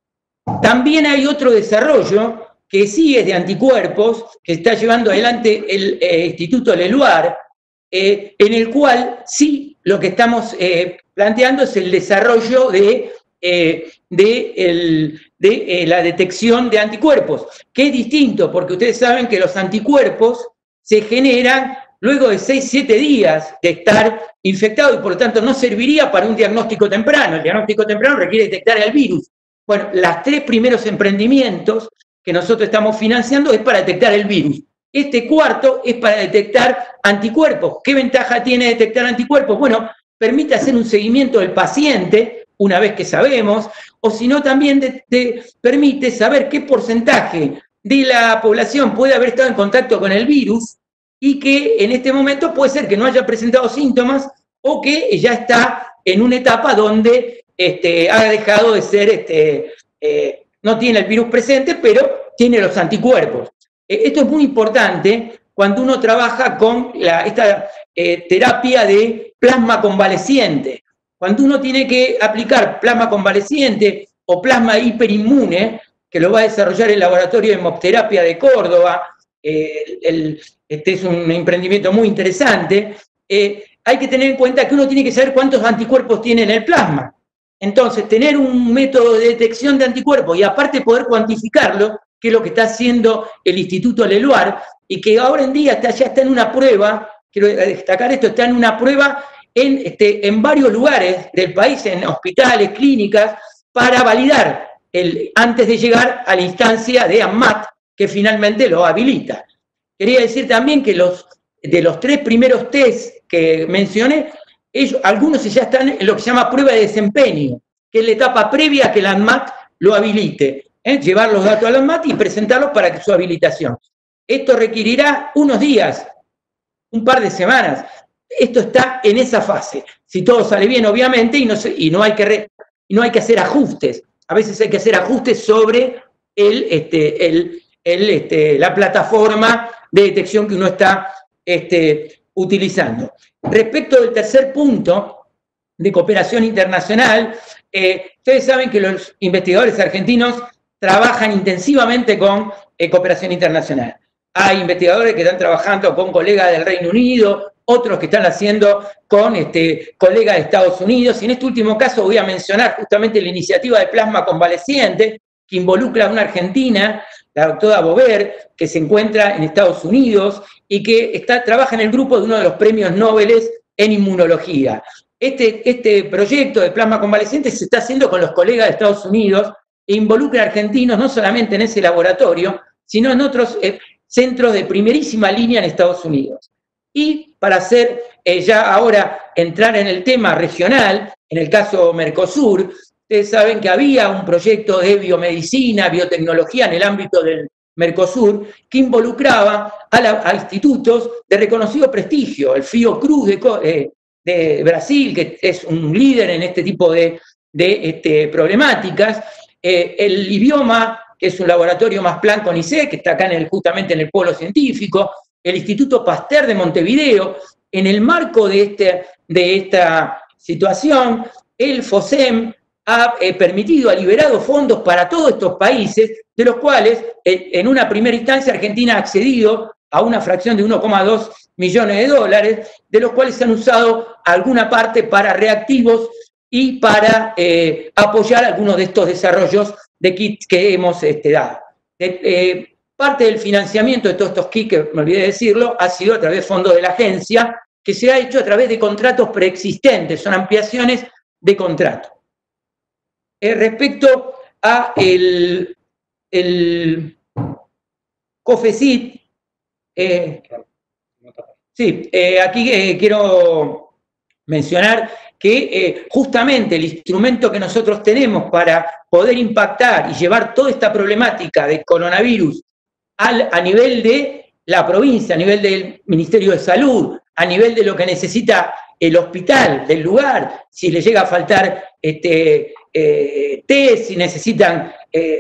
También hay otro desarrollo que sí es de anticuerpos, que está llevando adelante el eh, Instituto Leluar, eh, en el cual sí lo que estamos eh, planteando es el desarrollo de, eh, de, el, de eh, la detección de anticuerpos, que es distinto, porque ustedes saben que los anticuerpos se generan luego de seis, siete días de estar infectado y por lo tanto no serviría para un diagnóstico temprano. El diagnóstico temprano requiere detectar el virus. Bueno, los tres primeros emprendimientos que nosotros estamos financiando es para detectar el virus. Este cuarto es para detectar anticuerpos. ¿Qué ventaja tiene detectar anticuerpos? Bueno, permite hacer un seguimiento del paciente una vez que sabemos, o si no también de, de, permite saber qué porcentaje de la población puede haber estado en contacto con el virus y que en este momento puede ser que no haya presentado síntomas o que ya está en una etapa donde este, ha dejado de ser, este, eh, no tiene el virus presente, pero tiene los anticuerpos. Eh, esto es muy importante cuando uno trabaja con la, esta eh, terapia de plasma convaleciente. Cuando uno tiene que aplicar plasma convaleciente o plasma hiperinmune, que lo va a desarrollar el Laboratorio de Hemopterapia de Córdoba, eh, el, este es un emprendimiento muy interesante, eh, hay que tener en cuenta que uno tiene que saber cuántos anticuerpos tiene en el plasma. Entonces, tener un método de detección de anticuerpos y aparte poder cuantificarlo, que es lo que está haciendo el Instituto Leluar, y que ahora en día está, ya está en una prueba, quiero destacar esto, está en una prueba en, este, en varios lugares del país, en hospitales, clínicas, para validar el, antes de llegar a la instancia de ANMAT, que finalmente lo habilita. Quería decir también que los, de los tres primeros test que mencioné, ellos, algunos ya están en lo que se llama prueba de desempeño, que es la etapa previa a que la ANMAT lo habilite. ¿eh? Llevar los datos a la ANMAT y presentarlos para su habilitación. Esto requerirá unos días, un par de semanas. Esto está en esa fase. Si todo sale bien, obviamente, y no, se, y no, hay, que re, y no hay que hacer ajustes. A veces hay que hacer ajustes sobre el, este, el, el, este, la plataforma de detección que uno está este, utilizando. Respecto del tercer punto de cooperación internacional, eh, ustedes saben que los investigadores argentinos trabajan intensivamente con eh, cooperación internacional. Hay investigadores que están trabajando con colegas del Reino Unido, otros que están haciendo con este, colegas de Estados Unidos, y en este último caso voy a mencionar justamente la iniciativa de plasma convaleciente, que involucra a una argentina, la doctora Bover, que se encuentra en Estados Unidos y que está, trabaja en el grupo de uno de los premios Nobel en inmunología. Este, este proyecto de plasma convaleciente se está haciendo con los colegas de Estados Unidos e involucra a argentinos no solamente en ese laboratorio, sino en otros eh, centros de primerísima línea en Estados Unidos. Y para hacer, eh, ya ahora entrar en el tema regional, en el caso Mercosur, ustedes saben que había un proyecto de biomedicina, biotecnología en el ámbito del Mercosur, que involucraba a, la, a institutos de reconocido prestigio, el Fiocruz de, eh, de Brasil, que es un líder en este tipo de, de este, problemáticas, eh, el idioma, que es un laboratorio más plan con I C E, que está acá en el, justamente en el polo científico, el Instituto Pasteur de Montevideo. En el marco de, este, de esta situación, el FOSEM ha eh, permitido, ha liberado fondos para todos estos países, de los cuales eh, en una primera instancia Argentina ha accedido a una fracción de uno coma dos millones de dólares, de los cuales se han usado alguna parte para reactivos y para eh, apoyar algunos de estos desarrollos de kits que hemos este, dado. Eh, eh, parte del financiamiento de todos estos kits, que me olvidé de decirlo, ha sido a través de fondos de la agencia, que se ha hecho a través de contratos preexistentes, son ampliaciones de contrato. Eh, respecto a el, el COFECIT, eh, sí, eh, aquí eh, quiero mencionar que eh, justamente el instrumento que nosotros tenemos para poder impactar y llevar toda esta problemática de coronavirus al, a nivel de la provincia, a nivel del Ministerio de Salud, a nivel de lo que necesita el hospital del lugar, si le llega a faltar este, eh, test, si necesitan eh,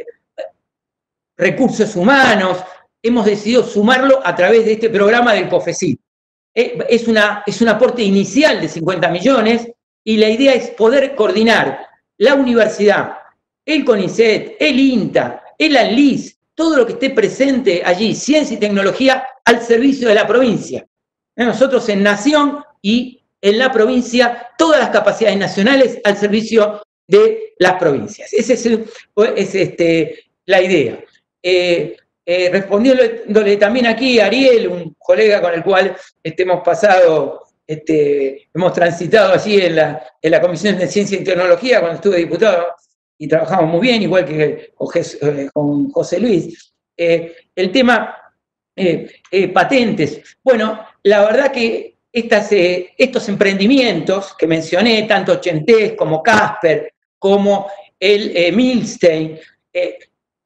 recursos humanos, hemos decidido sumarlo a través de este programa del COFECIT. Eh, es, una, es un aporte inicial de cincuenta millones y la idea es poder coordinar la universidad, el CONICET, el INTA, el ANLIS, todo lo que esté presente allí, ciencia y tecnología, al servicio de la provincia. Nosotros en Nación y en la provincia, todas las capacidades nacionales al servicio de las provincias. Esa es, es este, la idea. Eh, eh, respondiéndole también aquí a Ariel, un colega con el cual este, hemos pasado, este, hemos transitado allí en la, en la Comisión de Ciencia y Tecnología cuando estuve diputado y trabajamos muy bien, igual que con, Jes, con José Luis. Eh, el tema eh, eh, patentes. Bueno, la verdad que Estas, eh, estos emprendimientos que mencioné, tanto Chentes como Casper, como el eh, Milstein, eh,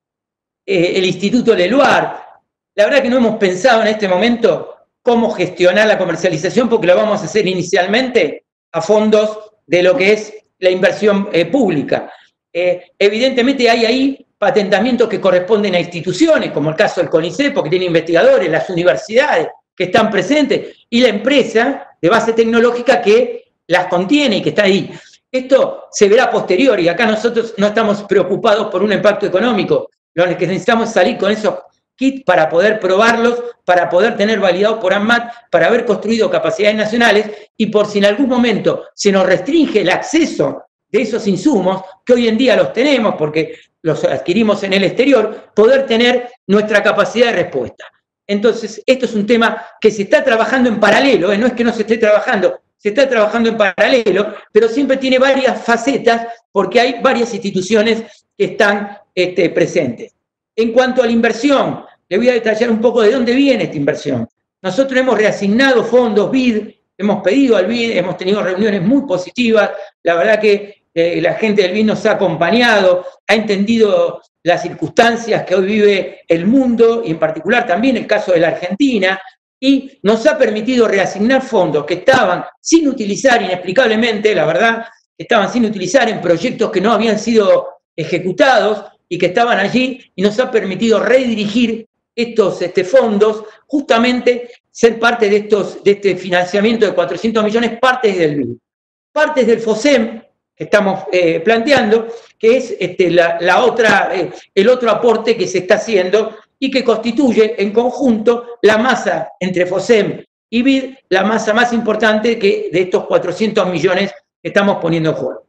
eh, el Instituto Leluar, la verdad que no hemos pensado en este momento cómo gestionar la comercialización, porque lo vamos a hacer inicialmente a fondos de lo que es la inversión eh, pública. Eh, evidentemente hay ahí patentamientos que corresponden a instituciones, como el caso del CONICET, porque tiene investigadores, las universidades, que están presentes, y la empresa de base tecnológica que las contiene y que está ahí. Esto se verá a posteriori, acá nosotros no estamos preocupados por un impacto económico, lo que necesitamos es salir con esos kits para poder probarlos, para poder tener validados por ANMAT, para haber construido capacidades nacionales, y por si en algún momento se nos restringe el acceso de esos insumos, que hoy en día los tenemos porque los adquirimos en el exterior, poder tener nuestra capacidad de respuesta. Entonces, esto es un tema que se está trabajando en paralelo, ¿eh? No es que no se esté trabajando, se está trabajando en paralelo, pero siempre tiene varias facetas porque hay varias instituciones que están este, presentes. En cuanto a la inversión, le voy a detallar un poco de dónde viene esta inversión. Nosotros hemos reasignado fondos B I D, hemos pedido al B I D, hemos tenido reuniones muy positivas, la verdad que eh, la gente del B I D nos ha acompañado, ha entendido las circunstancias que hoy vive el mundo, y en particular también el caso de la Argentina, y nos ha permitido reasignar fondos que estaban sin utilizar inexplicablemente, la verdad, que estaban sin utilizar en proyectos que no habían sido ejecutados y que estaban allí, y nos ha permitido redirigir estos este, fondos, justamente ser parte de, estos, de este financiamiento de cuatrocientos millones, partes del B I D. Partes del FOSEM, que estamos eh, planteando, que es este, la, la otra, eh, el otro aporte que se está haciendo y que constituye en conjunto la masa entre FOSEM y B I D, la masa más importante que de estos cuatrocientos millones que estamos poniendo en juego.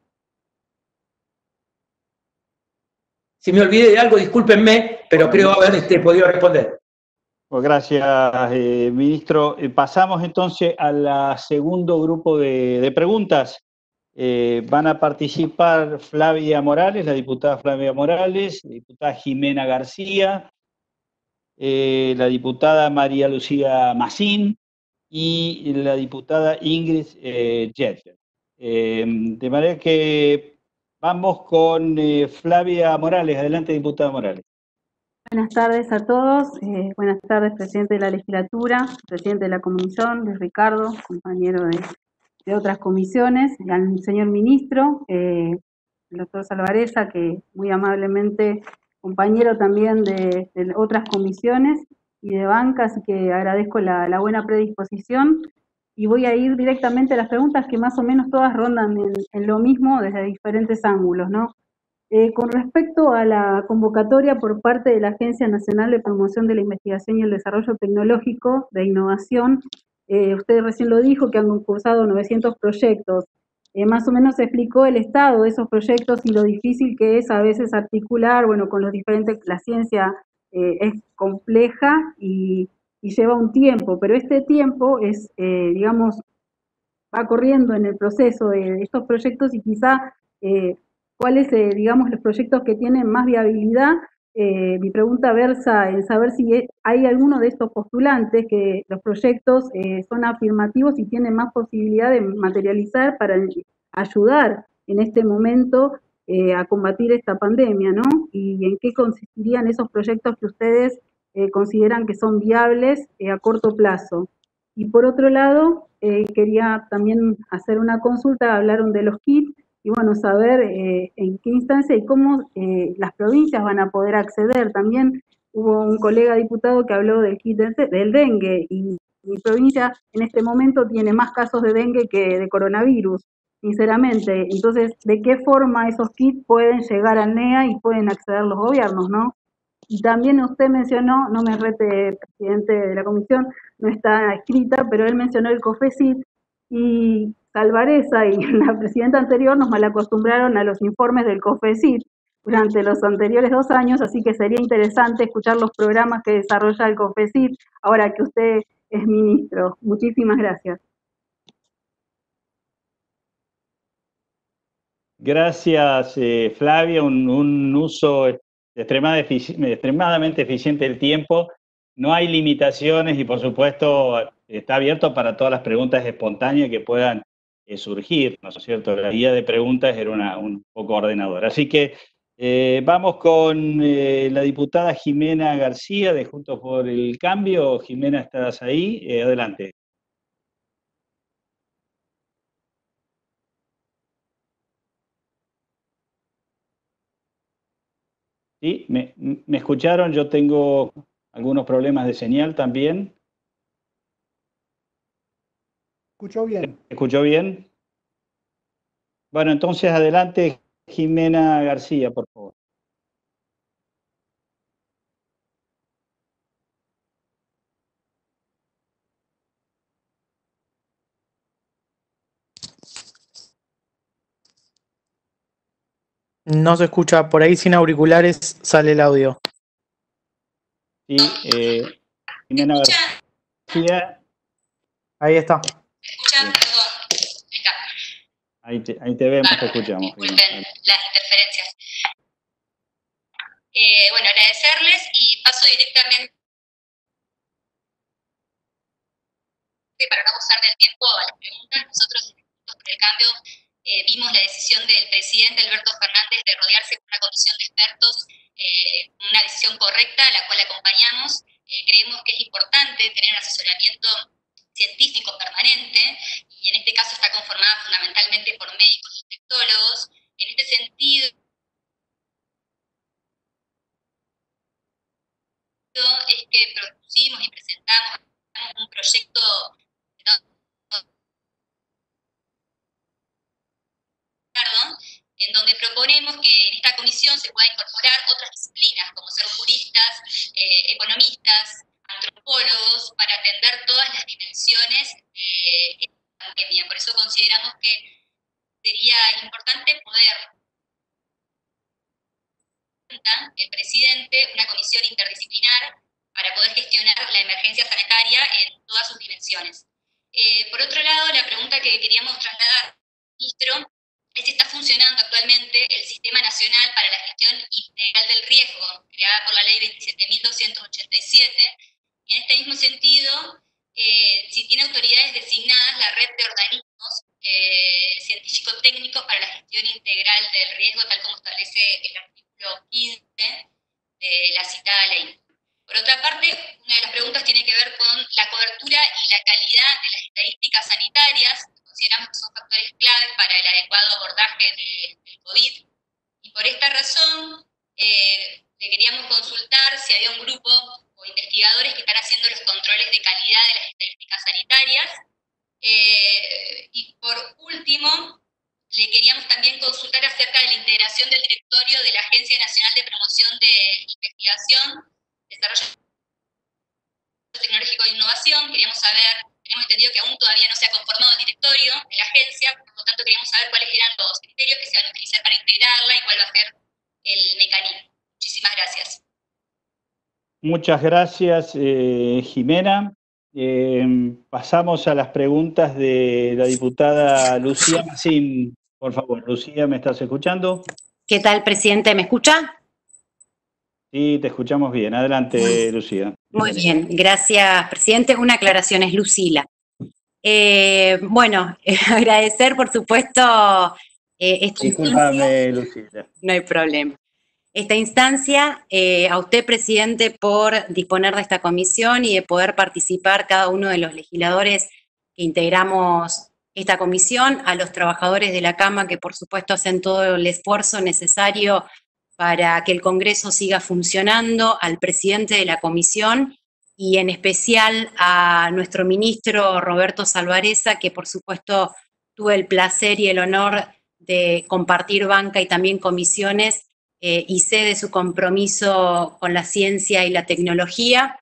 Si me olvidé de algo, discúlpenme, pero creo haber este, podido responder. Pues gracias, eh, ministro. Eh, pasamos entonces al segundo grupo de, de preguntas. Eh, van a participar Flavia Morales, la diputada Flavia Morales, la diputada Jimena García, eh, la diputada María Lucía Massín y la diputada Ingrid eh, Jeter. Eh, de manera que Vamos con eh, Flavia Morales. Adelante, diputada Morales. Buenas tardes a todos. Eh, buenas tardes, presidente de la legislatura, presidente de la comisión, Luis Ricardo, compañero de, de otras comisiones, al señor ministro, eh, el doctor Salvareza, que muy amablemente compañero también de, de otras comisiones y de banca, así que agradezco la, la buena predisposición. Y voy a ir directamente a las preguntas que más o menos todas rondan en, en lo mismo desde diferentes ángulos, ¿no? Eh, con respecto a la convocatoria por parte de la Agencia Nacional de Promoción de la Investigación y el Desarrollo Tecnológico de Innovación, eh, usted recién lo dijo, que han concursado novecientos proyectos. Eh, más o menos se explicó el estado de esos proyectos y lo difícil que es a veces articular, bueno, con los diferentes, la ciencia eh, es compleja y, y lleva un tiempo, pero este tiempo es, eh, digamos, va corriendo en el proceso de estos proyectos y quizá eh, cuáles, eh, digamos, los proyectos que tienen más viabilidad. Eh, mi pregunta versa en saber si hay alguno de estos postulantes que los proyectos eh, son afirmativos y tienen más posibilidad de materializar para ayudar en este momento eh, a combatir esta pandemia, ¿no? Y en qué consistirían esos proyectos que ustedes eh, consideran que son viables eh, a corto plazo. Y por otro lado, eh, quería también hacer una consulta, hablaron de los kits, y bueno, saber eh, en qué instancia y cómo eh, las provincias van a poder acceder. También hubo un colega diputado que habló del kit del, del dengue, y mi provincia en este momento tiene más casos de dengue que de coronavirus, sinceramente. Entonces, ¿de qué forma esos kits pueden llegar al N E A y pueden acceder los gobiernos, no? Y también usted mencionó, no me rete, presidente de la comisión, no está escrita, pero él mencionó el COFECIT, y Salvareza y la presidenta anterior nos malacostumbraron a los informes del COFECIT durante los anteriores dos años, así que sería interesante escuchar los programas que desarrolla el COFECIT ahora que usted es ministro. Muchísimas gracias. Gracias, eh, Flavia. Un, un uso extremadamente eficiente del tiempo. No hay limitaciones y, por supuesto, está abierto para todas las preguntas espontáneas que puedan eh, surgir, ¿no es cierto? La guía de preguntas era una, un poco ordenadora. Así que eh, vamos con eh, la diputada Jimena García de Juntos por el Cambio. Jimena, ¿estás ahí? Eh, adelante. ¿Sí? ¿Me, me escucharon? Yo tengo algunos problemas de señal también. ¿Escuchó bien? ¿Escuchó bien? Bueno, entonces adelante, Jimena García, por favor. No se escucha, por ahí sin auriculares sale el audio. Sí, eh, Jimena García. Ahí está. ¿Escuchan? Perdón. Ahí te, ahí te vemos, vale, te escuchamos. Disculpen las interferencias. Eh, bueno, agradecerles y paso directamente, para no abusar del tiempo, a las preguntas. Nosotros, desde Juntos por el Cambio, eh, vimos la decisión del presidente Alberto Fernández de rodearse con una comisión de expertos, eh, una decisión correcta, a la cual acompañamos. Eh, creemos que es importante tener un asesoramiento científico permanente, y en este caso está conformada fundamentalmente por médicos y infectólogos. En este sentido, es que producimos y presentamos un proyecto en donde proponemos que en esta comisión se pueda incorporar otras disciplinas, como ser juristas, eh, economistas, antropólogos, para atender todas las dimensiones eh, de la pandemia. Por eso consideramos que sería importante poder, el presidente, una comisión interdisciplinar para poder gestionar la emergencia sanitaria en todas sus dimensiones. Eh, por otro lado, la pregunta que queríamos trasladar, ministro, es si está funcionando actualmente el Sistema Nacional para la Gestión Integral del Riesgo, creada por la Ley veintisiete mil doscientos ochenta y siete. En este mismo sentido, eh, si tiene autoridades designadas la red de organismos eh, científico-técnicos para la gestión gestión integral del riesgo, tal como establece el artículo quince de la citada ley. Por otra parte, una de las preguntas tiene que ver con la cobertura y la calidad de las estadísticas sanitarias, que consideramos que son factores claves para el adecuado abordaje de, del COVID. Y por esta razón, eh, le queríamos consultar si había un grupo o investigadores que están haciendo los controles de calidad de las estadísticas sanitarias. Eh, y por último, le queríamos también consultar acerca de la integración del directorio de la Agencia Nacional de Promoción de Investigación, Desarrollo Tecnológico e Innovación. Queríamos saber, tenemos entendido que aún todavía no se ha conformado el directorio de la agencia, por lo tanto queríamos saber cuáles eran los criterios que se van a utilizar para integrarla y cuál va a ser el mecanismo. Muchísimas gracias. Muchas gracias, eh, Jimena. Eh, pasamos a las preguntas de la diputada Lucía Massín. Por favor, Lucía, ¿me estás escuchando? ¿Qué tal, presidente? ¿Me escucha? Sí, te escuchamos bien. Adelante, muy, Lucía. Muy bien, gracias, presidente. Una aclaración, es Lucila. Eh, bueno, eh, agradecer, por supuesto, eh, esta Discúlpame, instancia. Lucila. No hay problema. Esta instancia, eh, a usted, presidente, por disponer de esta comisión y de poder participar cada uno de los legisladores que integramos esta comisión, a los trabajadores de la Cámara que por supuesto hacen todo el esfuerzo necesario para que el Congreso siga funcionando, al presidente de la comisión y en especial a nuestro ministro Roberto Salvarezza, que por supuesto tuve el placer y el honor de compartir banca y también comisiones eh, y sé de su compromiso con la ciencia y la tecnología.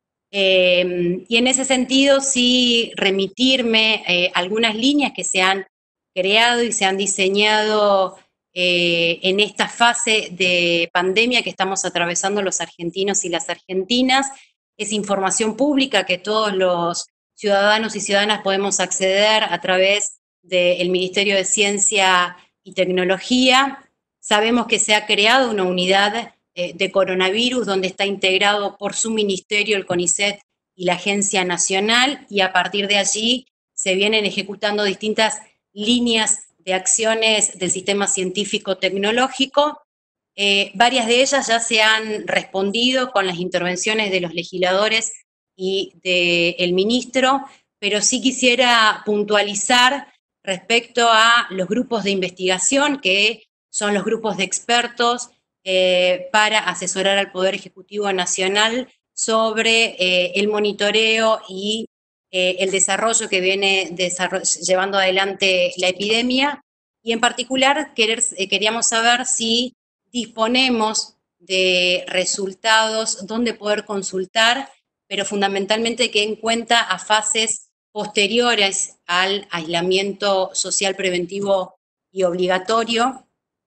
Eh, y en ese sentido sí remitirme eh, algunas líneas que se han creado y se han diseñado eh, en esta fase de pandemia que estamos atravesando los argentinos y las argentinas. Es información pública que todos los ciudadanos y ciudadanas podemos acceder a través del Ministerio de Ciencia y Tecnología. Sabemos que se ha creado una unidad de coronavirus, donde está integrado por su ministerio, el CONICET y la Agencia Nacional, y a partir de allí se vienen ejecutando distintas líneas de acciones del sistema científico-tecnológico. Eh, varias de ellas ya se han respondido con las intervenciones de los legisladores y del ministro, pero sí quisiera puntualizar respecto a los grupos de investigación, que son los grupos de expertos Eh, para asesorar al Poder Ejecutivo Nacional sobre eh, el monitoreo y eh, el desarrollo que viene desarroll llevando adelante la epidemia. Y en particular querer, eh, queríamos saber si disponemos de resultados donde poder consultar, pero fundamentalmente que en cuenta a fases posteriores al aislamiento social preventivo y obligatorio.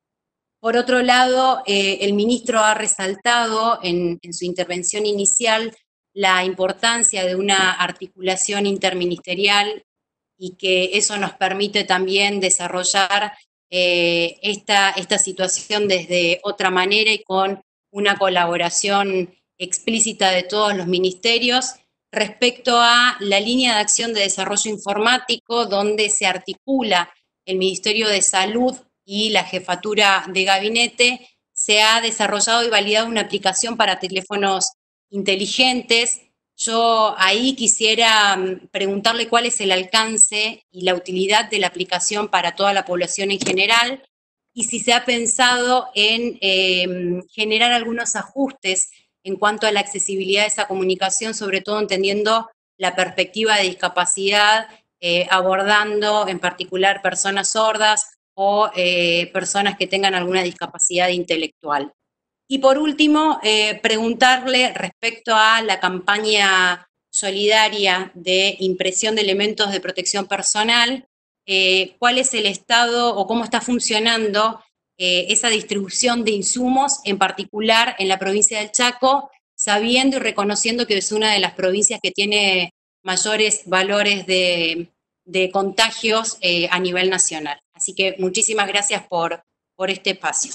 Por otro lado, eh, el ministro ha resaltado en, en su intervención inicial la importancia de una articulación interministerial y que eso nos permite también desarrollar eh, esta, esta situación desde otra manera y con una colaboración explícita de todos los ministerios respecto a la línea de acción de desarrollo informático, donde se articula el Ministerio de Salud y la jefatura de gabinete. Se ha desarrollado y validado una aplicación para teléfonos inteligentes. Yo ahí quisiera preguntarle cuál es el alcance y la utilidad de la aplicación para toda la población en general y si se ha pensado en eh, generar algunos ajustes en cuanto a la accesibilidad de esa comunicación, sobre todo entendiendo la perspectiva de discapacidad, eh, abordando en particular personas sordas o eh, personas que tengan alguna discapacidad intelectual. Y por último, eh, preguntarle respecto a la campaña solidaria de impresión de elementos de protección personal, eh, cuál es el estado o cómo está funcionando eh, esa distribución de insumos, en particular en la provincia del Chaco, sabiendo y reconociendo que es una de las provincias que tiene mayores valores de, de contagios eh, a nivel nacional. Así que muchísimas gracias por, por este espacio.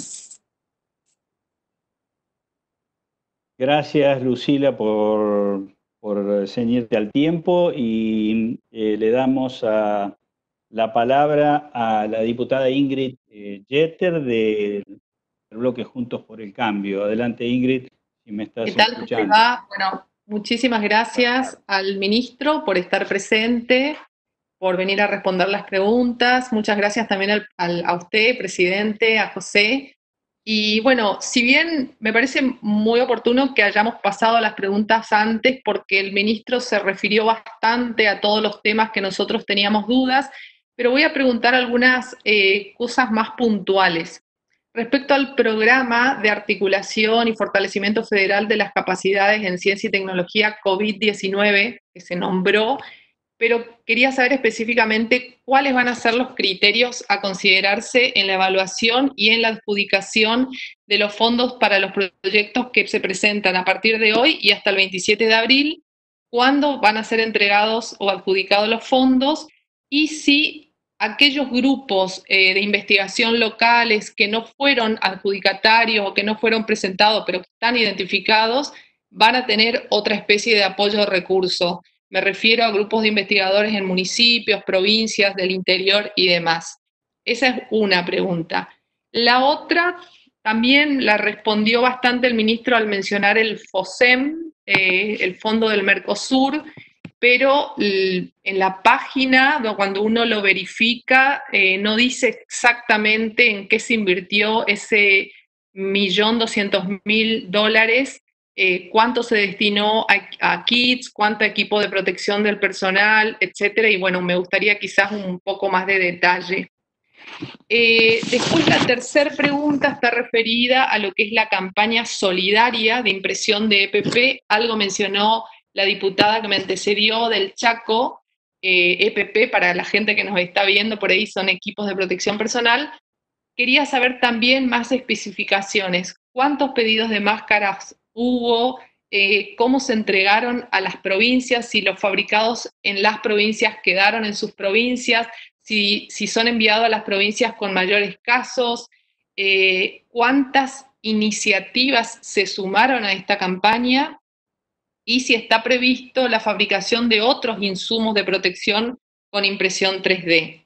Gracias, Lucila, por, por ceñirte al tiempo y eh, le damos a la palabra a la diputada Ingrid eh, Jeter del bloque Juntos por el Cambio. Adelante, Ingrid, si me estás ¿Qué tal? ¿Cómo te va? Bueno, muchísimas gracias al ministro por estar presente, por venir a responder las preguntas. Muchas gracias también al, al, a usted, presidente, a José. Y bueno, si bien me parece muy oportuno que hayamos pasado las preguntas antes, porque el ministro se refirió bastante a todos los temas que nosotros teníamos dudas, pero voy a preguntar algunas eh, cosas más puntuales. Respecto al programa de articulación y fortalecimiento federal de las capacidades en ciencia y tecnología COVID diecinueve, que se nombró, pero quería saber específicamente cuáles van a ser los criterios a considerarse en la evaluación y en la adjudicación de los fondos para los proyectos que se presentan a partir de hoy y hasta el veintisiete de abril, cuándo van a ser entregados o adjudicados los fondos y si aquellos grupos eh, de investigación locales que no fueron adjudicatarios o que no fueron presentados pero que están identificados van a tener otra especie de apoyo o recurso. Me refiero a grupos de investigadores en municipios, provincias del interior y demás. Esa es una pregunta. La otra también la respondió bastante el ministro al mencionar el FOSEM, eh, el Fondo del Mercosur, pero en la página, cuando uno lo verifica, eh, no dice exactamente en qué se invirtió ese millón doscientos mil dólares. Eh, cuánto se destinó a, a kits, cuánto equipo de protección del personal, etcétera. Y bueno, me gustaría quizás un poco más de detalle. Eh, después la tercera pregunta está referida a lo que es la campaña solidaria de impresión de E P P. Algo mencionó la diputada que me antecedió del Chaco. eh, E P P, para la gente que nos está viendo por ahí, son equipos de protección personal. Quería saber también más especificaciones. ¿Cuántos pedidos de máscaras hubo? Eh, ¿Cómo se entregaron a las provincias? Si los fabricados en las provincias quedaron en sus provincias, si, si son enviados a las provincias con mayores casos, eh, ¿cuántas iniciativas se sumaron a esta campaña? Y si está previsto la fabricación de otros insumos de protección con impresión tres D.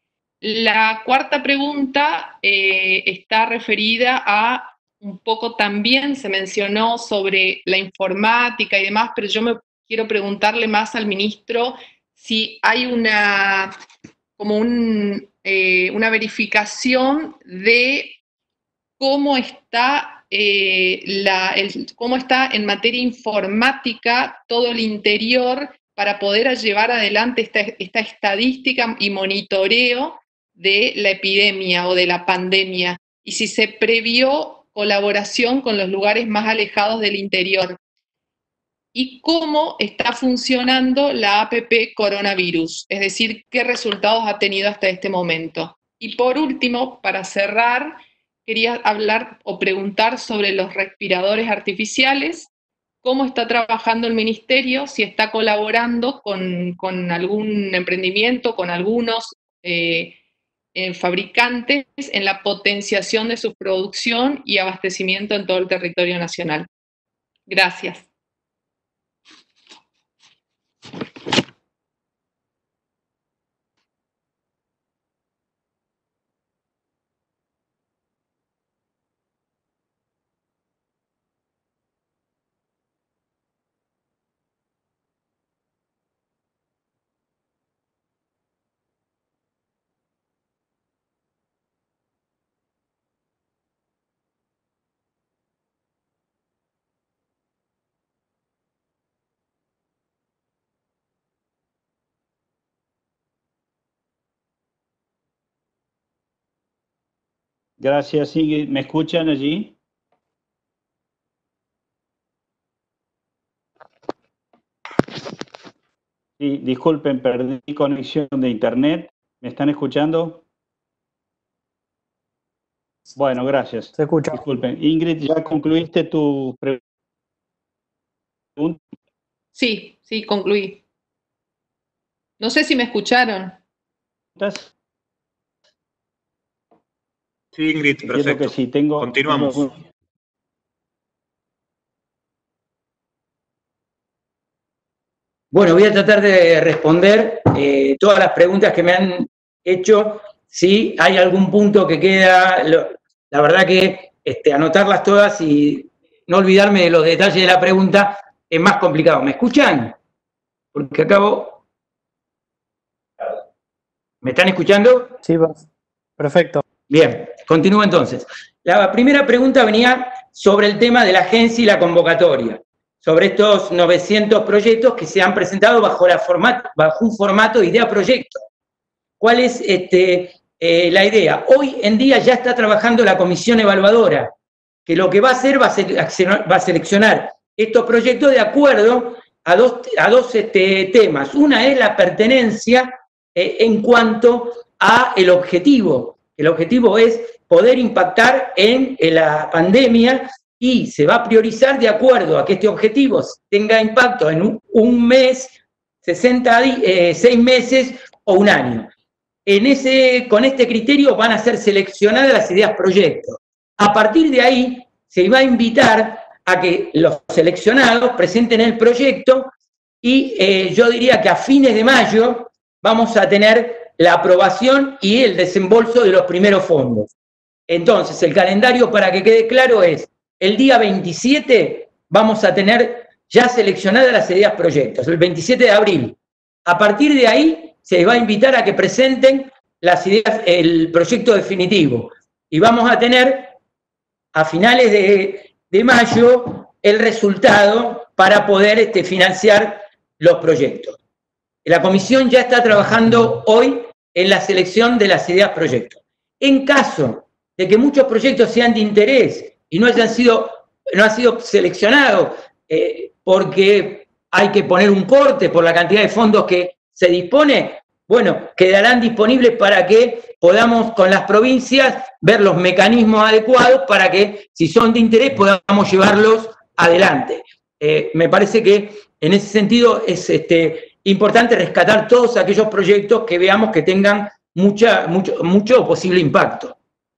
La cuarta pregunta eh, está referida a un poco también, se mencionó sobre la informática y demás, pero yo me quiero preguntarle más al ministro si hay una, como un, eh, una verificación de cómo está, eh, la, el, cómo está en materia informática todo el interior para poder llevar adelante esta, esta estadística y monitoreo de la epidemia o de la pandemia, y si se previó colaboración con los lugares más alejados del interior, y cómo está funcionando la A P P coronavirus, es decir, qué resultados ha tenido hasta este momento. Y por último, para cerrar, quería hablar o preguntar sobre los respiradores artificiales, cómo está trabajando el ministerio, si está colaborando con, con algún emprendimiento, con algunos eh, Eh, fabricantes en la potenciación de su producción y abastecimiento en todo el territorio nacional. Gracias. Gracias, Ingrid. ¿Me escuchan allí? Sí, disculpen, perdí conexión de internet. ¿Me están escuchando? Bueno, gracias. Se escucha. Disculpen. Ingrid, ¿ya concluiste tu pregunta? Sí, sí, concluí. No sé si me escucharon. Sí, Ingrid, perfecto. Entiendo que sí, tengo, Continuamos. Tengo... Bueno, voy a tratar de responder eh, todas las preguntas que me han hecho. Si hay algún punto que queda, lo, la verdad que este, anotarlas todas y no olvidarme de los detalles de la pregunta es más complicado. ¿Me escuchan? Porque acabo... ¿Me están escuchando? Sí, perfecto. Bien, continúo entonces. La primera pregunta venía sobre el tema de la agencia y la convocatoria, sobre estos novecientos proyectos que se han presentado bajo, la formato, bajo un formato idea-proyecto. ¿Cuál es este, eh, la idea? Hoy en día ya está trabajando la comisión evaluadora, que lo que va a hacer va a, ser, va a seleccionar estos proyectos de acuerdo a dos, a dos este, temas. Una es la pertenencia eh, en cuanto a el objetivo. El objetivo es poder impactar en, en la pandemia y se va a priorizar de acuerdo a que este objetivo tenga impacto en un, un mes, sesenta, eh, seis meses o un año. En ese, con este criterio van a ser seleccionadas las ideas proyectos. A partir de ahí se va a invitar a que los seleccionados presenten el proyecto y eh, yo diría que a fines de mayo vamos a tener la aprobación y el desembolso de los primeros fondos. Entonces, el calendario, para que quede claro, es el día veintisiete vamos a tener ya seleccionadas las ideas proyectos, el veintisiete de abril. A partir de ahí se va a invitar a que presenten las ideas, el proyecto definitivo. Y vamos a tener a finales de, de mayo el resultado para poder este, financiar los proyectos. La comisión ya está trabajando hoy en la selección de las ideas proyectos. En caso de que muchos proyectos sean de interés y no hayan sido, no han sido seleccionados eh, porque hay que poner un corte por la cantidad de fondos que se dispone, bueno, quedarán disponibles para que podamos con las provincias ver los mecanismos adecuados para que, si son de interés, podamos llevarlos adelante. Eh, me parece que en ese sentido es este, importante rescatar todos aquellos proyectos que veamos que tengan mucha, mucho, mucho posible impacto.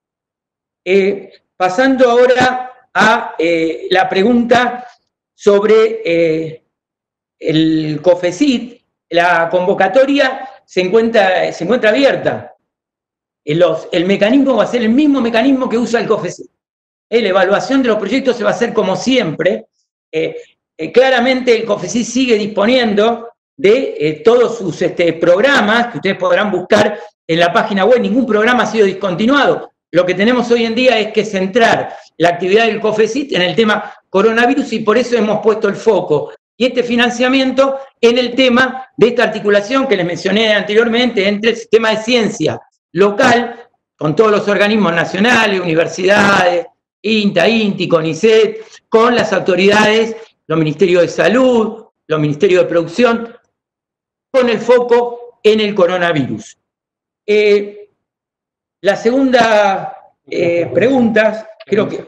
Eh, pasando ahora a eh, la pregunta sobre eh, el COFECIT, la convocatoria se encuentra, se encuentra abierta. Los, el mecanismo va a ser el mismo mecanismo que usa el COFECIT. Eh, la evaluación de los proyectos se va a hacer como siempre. Eh, eh, claramente el COFECIT sigue disponiendo de eh, todos sus este, programas, que ustedes podrán buscar en la página web. Ningún programa ha sido discontinuado. Lo que tenemos hoy en día es que centrar la actividad del COFECIT en el tema coronavirus y por eso hemos puesto el foco y este financiamiento en el tema de esta articulación que les mencioné anteriormente entre el sistema de ciencia local, con todos los organismos nacionales, universidades, INTA, INTI, CONICET, con las autoridades, los ministerios de salud, los ministerios de producción, con el foco en el coronavirus. Eh, la segunda eh, pregunta, creo que...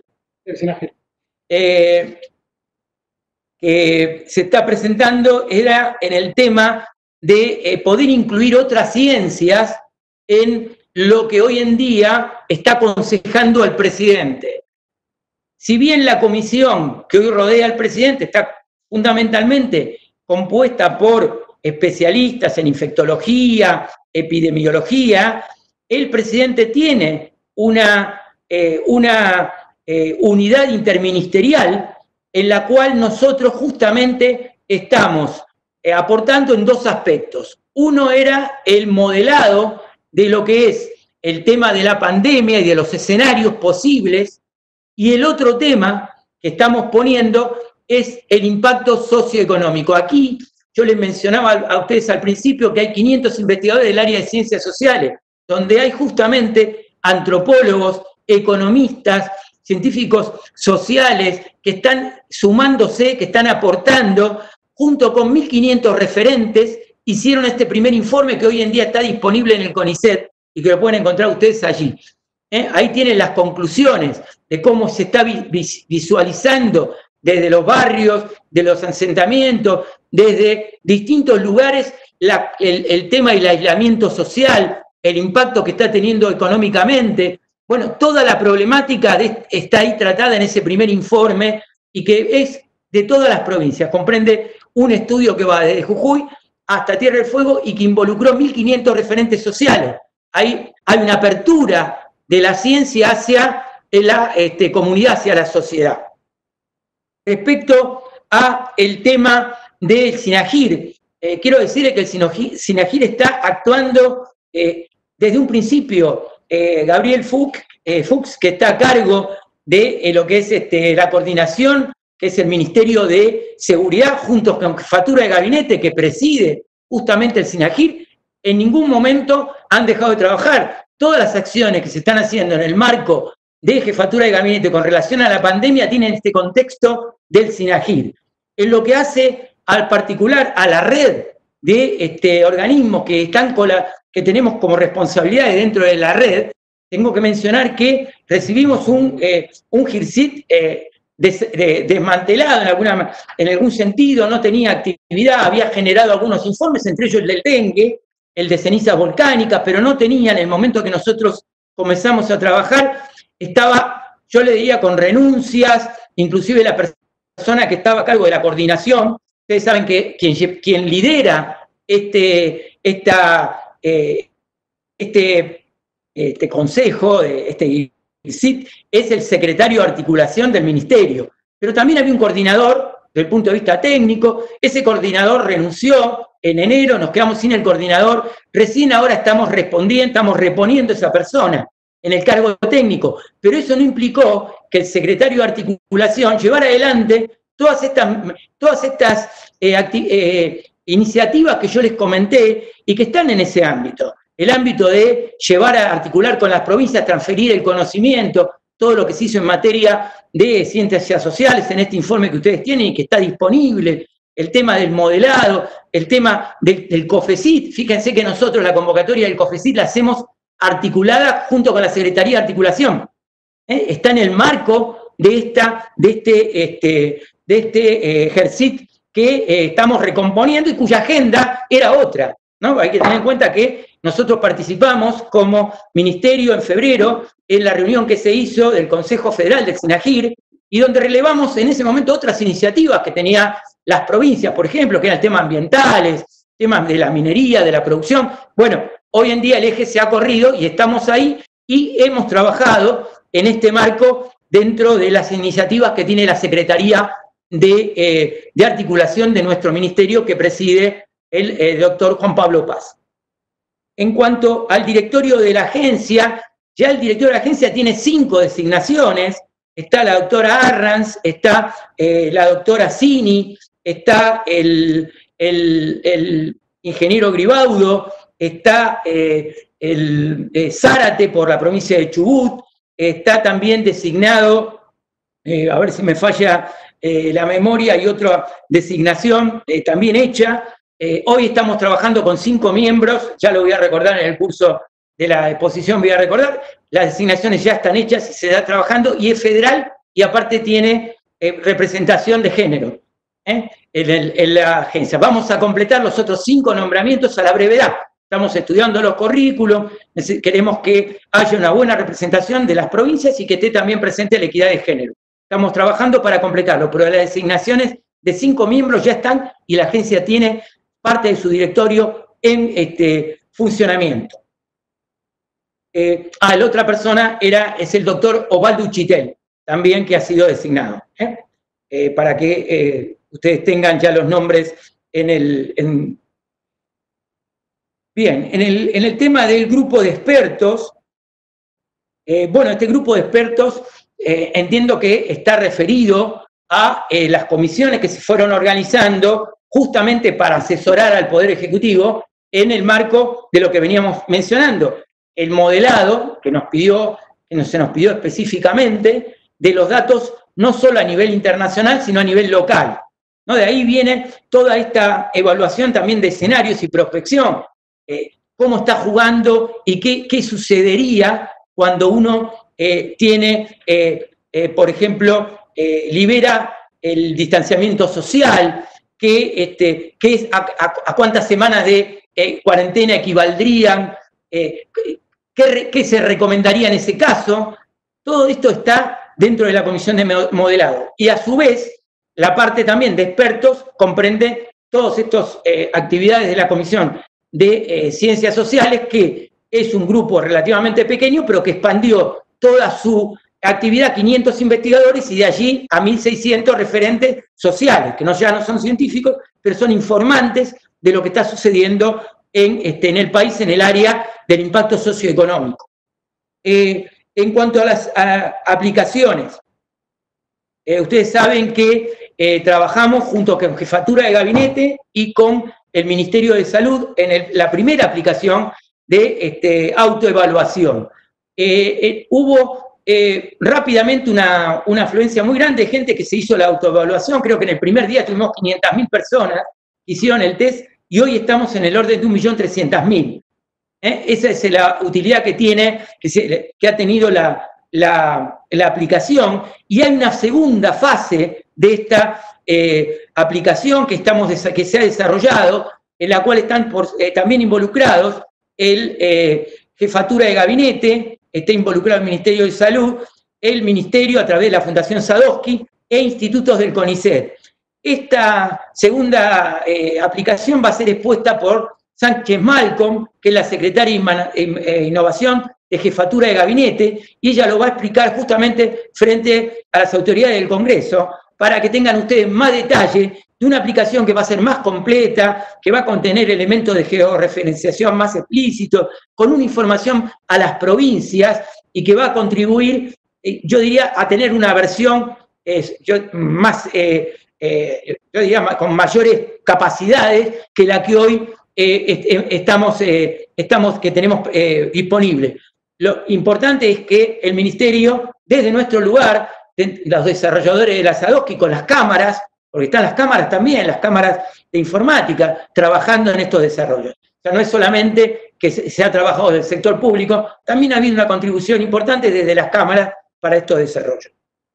Eh, que se está presentando era en el tema de eh, poder incluir otras ciencias en lo que hoy en día está aconsejando al presidente. Si bien la comisión que hoy rodea al presidente está fundamentalmente compuesta por especialistas en infectología, epidemiología, el presidente tiene una, eh, una eh, unidad interministerial en la cual nosotros justamente estamos eh, aportando en dos aspectos. Uno era el modelado de lo que es el tema de la pandemia y de los escenarios posibles, y el otro tema que estamos poniendo es el impacto socioeconómico. Aquí yo les mencionaba a ustedes al principio que hay quinientos investigadores del área de ciencias sociales, donde hay justamente antropólogos, economistas, científicos sociales que están sumándose, que están aportando, junto con mil quinientos referentes, hicieron este primer informe que hoy en día está disponible en el CONICET y que lo pueden encontrar ustedes allí. ¿Eh? Ahí tienen las conclusiones de cómo se está visualizando desde los barrios, de los asentamientos, desde distintos lugares, la, el, el tema del aislamiento social, el impacto que está teniendo económicamente. Bueno, toda la problemática de, está ahí tratada en ese primer informe y que es de todas las provincias. Comprende un estudio que va desde Jujuy hasta Tierra del Fuego y que involucró mil quinientos referentes sociales. hay, hay una apertura de la ciencia hacia la este, comunidad, hacia la sociedad. Respecto a el tema del SINAGIR, eh, quiero decirle que el SINAGIR está actuando eh, desde un principio. eh, Gabriel Fuchs, eh, Fuchs, que está a cargo de eh, lo que es este, la coordinación, que es el Ministerio de Seguridad, junto con Jefatura de Gabinete, que preside justamente el SINAGIR, en ningún momento han dejado de trabajar. Todas las acciones que se están haciendo en el marco de Jefatura de Gabinete con relación a la pandemia tienen este contexto del SINAGIR. En lo que hace al particular, a la red de este, organismos que, están con la, que tenemos como responsabilidades dentro de la red, tengo que mencionar que recibimos un, eh, un GIRSIT eh, des, de, desmantelado en, alguna, en algún sentido, no tenía actividad, había generado algunos informes, entre ellos el del dengue, el de cenizas volcánicas, pero no tenía en el momento que nosotros comenzamos a trabajar, estaba, yo le diría, con renuncias, inclusive la persona que estaba a cargo de la coordinación. Ustedes saben que quien, quien lidera este, esta, eh, este, este consejo, este S I T, es el secretario de articulación del ministerio. Pero también había un coordinador desde el punto de vista técnico. Ese coordinador renunció en enero, nos quedamos sin el coordinador. Recién ahora estamos respondiendo, estamos reponiendo a esa persona en el cargo técnico. Pero eso no implicó que el secretario de articulación llevara adelante todas estas, todas estas eh, eh, iniciativas que yo les comenté y que están en ese ámbito. El ámbito de llevar a articular con las provincias, transferir el conocimiento, todo lo que se hizo en materia de ciencias sociales en este informe que ustedes tienen y que está disponible, el tema del modelado, el tema del, del COFECIT. Fíjense que nosotros la convocatoria del COFECIT la hacemos articulada junto con la Secretaría de Articulación. ¿Eh? Está en el marco de, esta, de este, este, de este eh, GERSIT que eh, estamos recomponiendo y cuya agenda era otra, ¿no? Hay que tener en cuenta que nosotros participamos como ministerio en febrero en la reunión que se hizo del Consejo Federal del SINAGIR y donde relevamos en ese momento otras iniciativas que tenían las provincias, por ejemplo, que eran temas ambientales, temas de la minería, de la producción. Bueno, hoy en día el eje se ha corrido y estamos ahí y hemos trabajado en este marco dentro de las iniciativas que tiene la Secretaría de, eh, de Articulación de nuestro ministerio que preside el eh, doctor Juan Pablo Paz. En cuanto al directorio de la agencia, ya el directorio de la agencia tiene cinco designaciones. Está la doctora Arranz, está eh, la doctora Cini, está el, el, el ingeniero Gribaudo, está eh, el eh, Zárate por la provincia de Chubut, está también designado, eh, a ver si me falla eh, la memoria, y otra designación eh, también hecha. Eh, hoy estamos trabajando con cinco miembros, ya lo voy a recordar en el curso de la exposición, voy a recordar, las designaciones ya están hechas y se está trabajando, y es federal, y aparte tiene eh, representación de género ¿eh? en, el, en la agencia. Vamos a completar los otros cinco nombramientos a la brevedad. Estamos estudiando los currículos, queremos que haya una buena representación de las provincias y que esté también presente la equidad de género. Estamos trabajando para completarlo, pero las designaciones de cinco miembros ya están y la agencia tiene parte de su directorio en este, funcionamiento. Eh, ah, la otra persona era, es el doctor Osvaldo Uchitel, también que ha sido designado, ¿eh? Eh, para que eh, ustedes tengan ya los nombres en el... En, bien, en el, en el tema del grupo de expertos, eh, bueno, este grupo de expertos eh, entiendo que está referido a eh, las comisiones que se fueron organizando justamente para asesorar al Poder Ejecutivo en el marco de lo que veníamos mencionando, el modelado que nos pidió, que se nos pidió específicamente, de los datos no solo a nivel internacional, sino a nivel local, ¿no? De ahí viene toda esta evaluación también de escenarios y prospección, eh, cómo está jugando y qué, qué sucedería cuando uno eh, tiene, eh, eh, por ejemplo, eh, libera el distanciamiento social, que, este, que es a, a, a cuántas semanas de eh, cuarentena equivaldrían, eh, qué, qué se recomendaría en ese caso. Todo esto está dentro de la comisión de modelado. Y a su vez, la parte también de expertos comprende todas estas eh, actividades de la comisión de eh, ciencias sociales que es un grupo relativamente pequeño, pero que expandió toda su actividad a quinientos investigadores y de allí a mil seiscientos referentes sociales, que no, ya no son científicos, pero son informantes de lo que está sucediendo en, este, en el país en el área del impacto socioeconómico. Eh, en cuanto a las a, aplicaciones, eh, ustedes saben que eh, trabajamos junto con Jefatura de Gabinete y con el Ministerio de Salud en el, la primera aplicación de este, autoevaluación. Eh, eh, hubo eh, rápidamente una, una afluencia muy grande de gente que se hizo la autoevaluación. Creo que en el primer día tuvimos quinientas mil personas que hicieron el test y hoy estamos en el orden de un millón trescientas mil. ¿Eh? Esa es la utilidad que tiene, que, se, que ha tenido la, la, la aplicación. Y hay una segunda fase de esta eh, aplicación que, estamos, que se ha desarrollado, en la cual están por, eh, también involucrados el eh, Jefatura de Gabinete, está involucrado el Ministerio de Salud, el Ministerio a través de la Fundación Sadowski e institutos del CONICET. Esta segunda eh, aplicación va a ser expuesta por Sánchez Malcolm, que es la secretaria de Innovación de Jefatura de Gabinete, y ella lo va a explicar justamente frente a las autoridades del Congreso, para que tengan ustedes más detalle de una aplicación que va a ser más completa, que va a contener elementos de georreferenciación más explícitos, con una información a las provincias y que va a contribuir, eh, yo diría, a tener una versión eh, yo, más, eh, eh, yo diría, con mayores capacidades que la que hoy eh, estamos, eh, estamos, que tenemos eh, disponible. Lo importante es que el Ministerio, desde nuestro lugar, de, los desarrolladores de la Sadowski, con las cámaras, porque están las cámaras también, las cámaras de informática, trabajando en estos desarrollos. O sea, no es solamente que se, se ha trabajado del sector público, también ha habido una contribución importante desde las cámaras para estos desarrollos.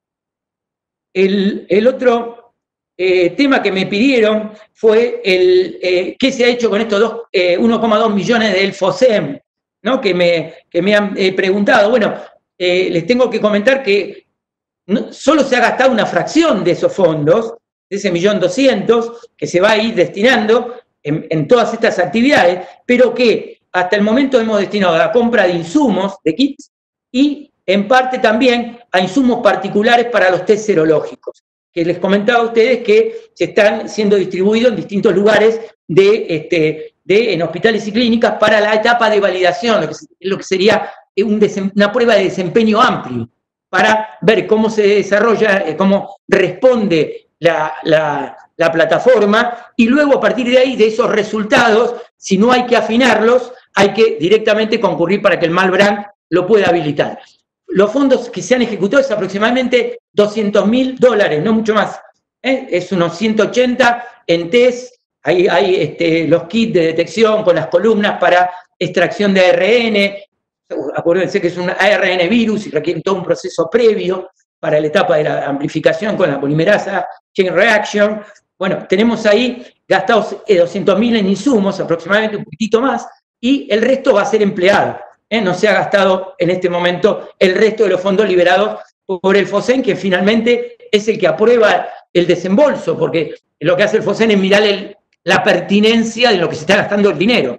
El, el otro eh, tema que me pidieron fue el eh, qué se ha hecho con estos eh, uno coma dos millones del FOSEM, ¿no? que, me, que me han eh, preguntado. Bueno, eh, les tengo que comentar que no, solo se ha gastado una fracción de esos fondos, de ese millón doscientos, que se va a ir destinando en, en todas estas actividades, pero que hasta el momento hemos destinado a la compra de insumos, de kits, y en parte también a insumos particulares para los test serológicos, que les comentaba a ustedes que se están siendo distribuidos en distintos lugares de, este, de, en hospitales y clínicas para la etapa de validación, lo que, lo que sería un una prueba de desempeño amplio, para ver cómo se desarrolla, cómo responde la, la, la plataforma, y luego a partir de ahí, de esos resultados, si no hay que afinarlos, hay que directamente concurrir para que el Malbrand lo pueda habilitar. Los fondos que se han ejecutado es aproximadamente doscientos mil dólares, no mucho más. ¿eh? Es unos ciento ochenta en test, hay, hay este, los kits de detección con las columnas para extracción de A R N, acuérdense que es un A R N virus y requiere todo un proceso previo para la etapa de la amplificación con la polimerasa chain reaction. Bueno, tenemos ahí gastados doscientos mil en insumos, aproximadamente un poquitito más, y el resto va a ser empleado. ¿eh? No se ha gastado en este momento el resto de los fondos liberados por el FOSEN, que finalmente es el que aprueba el desembolso, porque lo que hace el FOSEN es mirar el, la pertinencia de lo que se está gastando el dinero.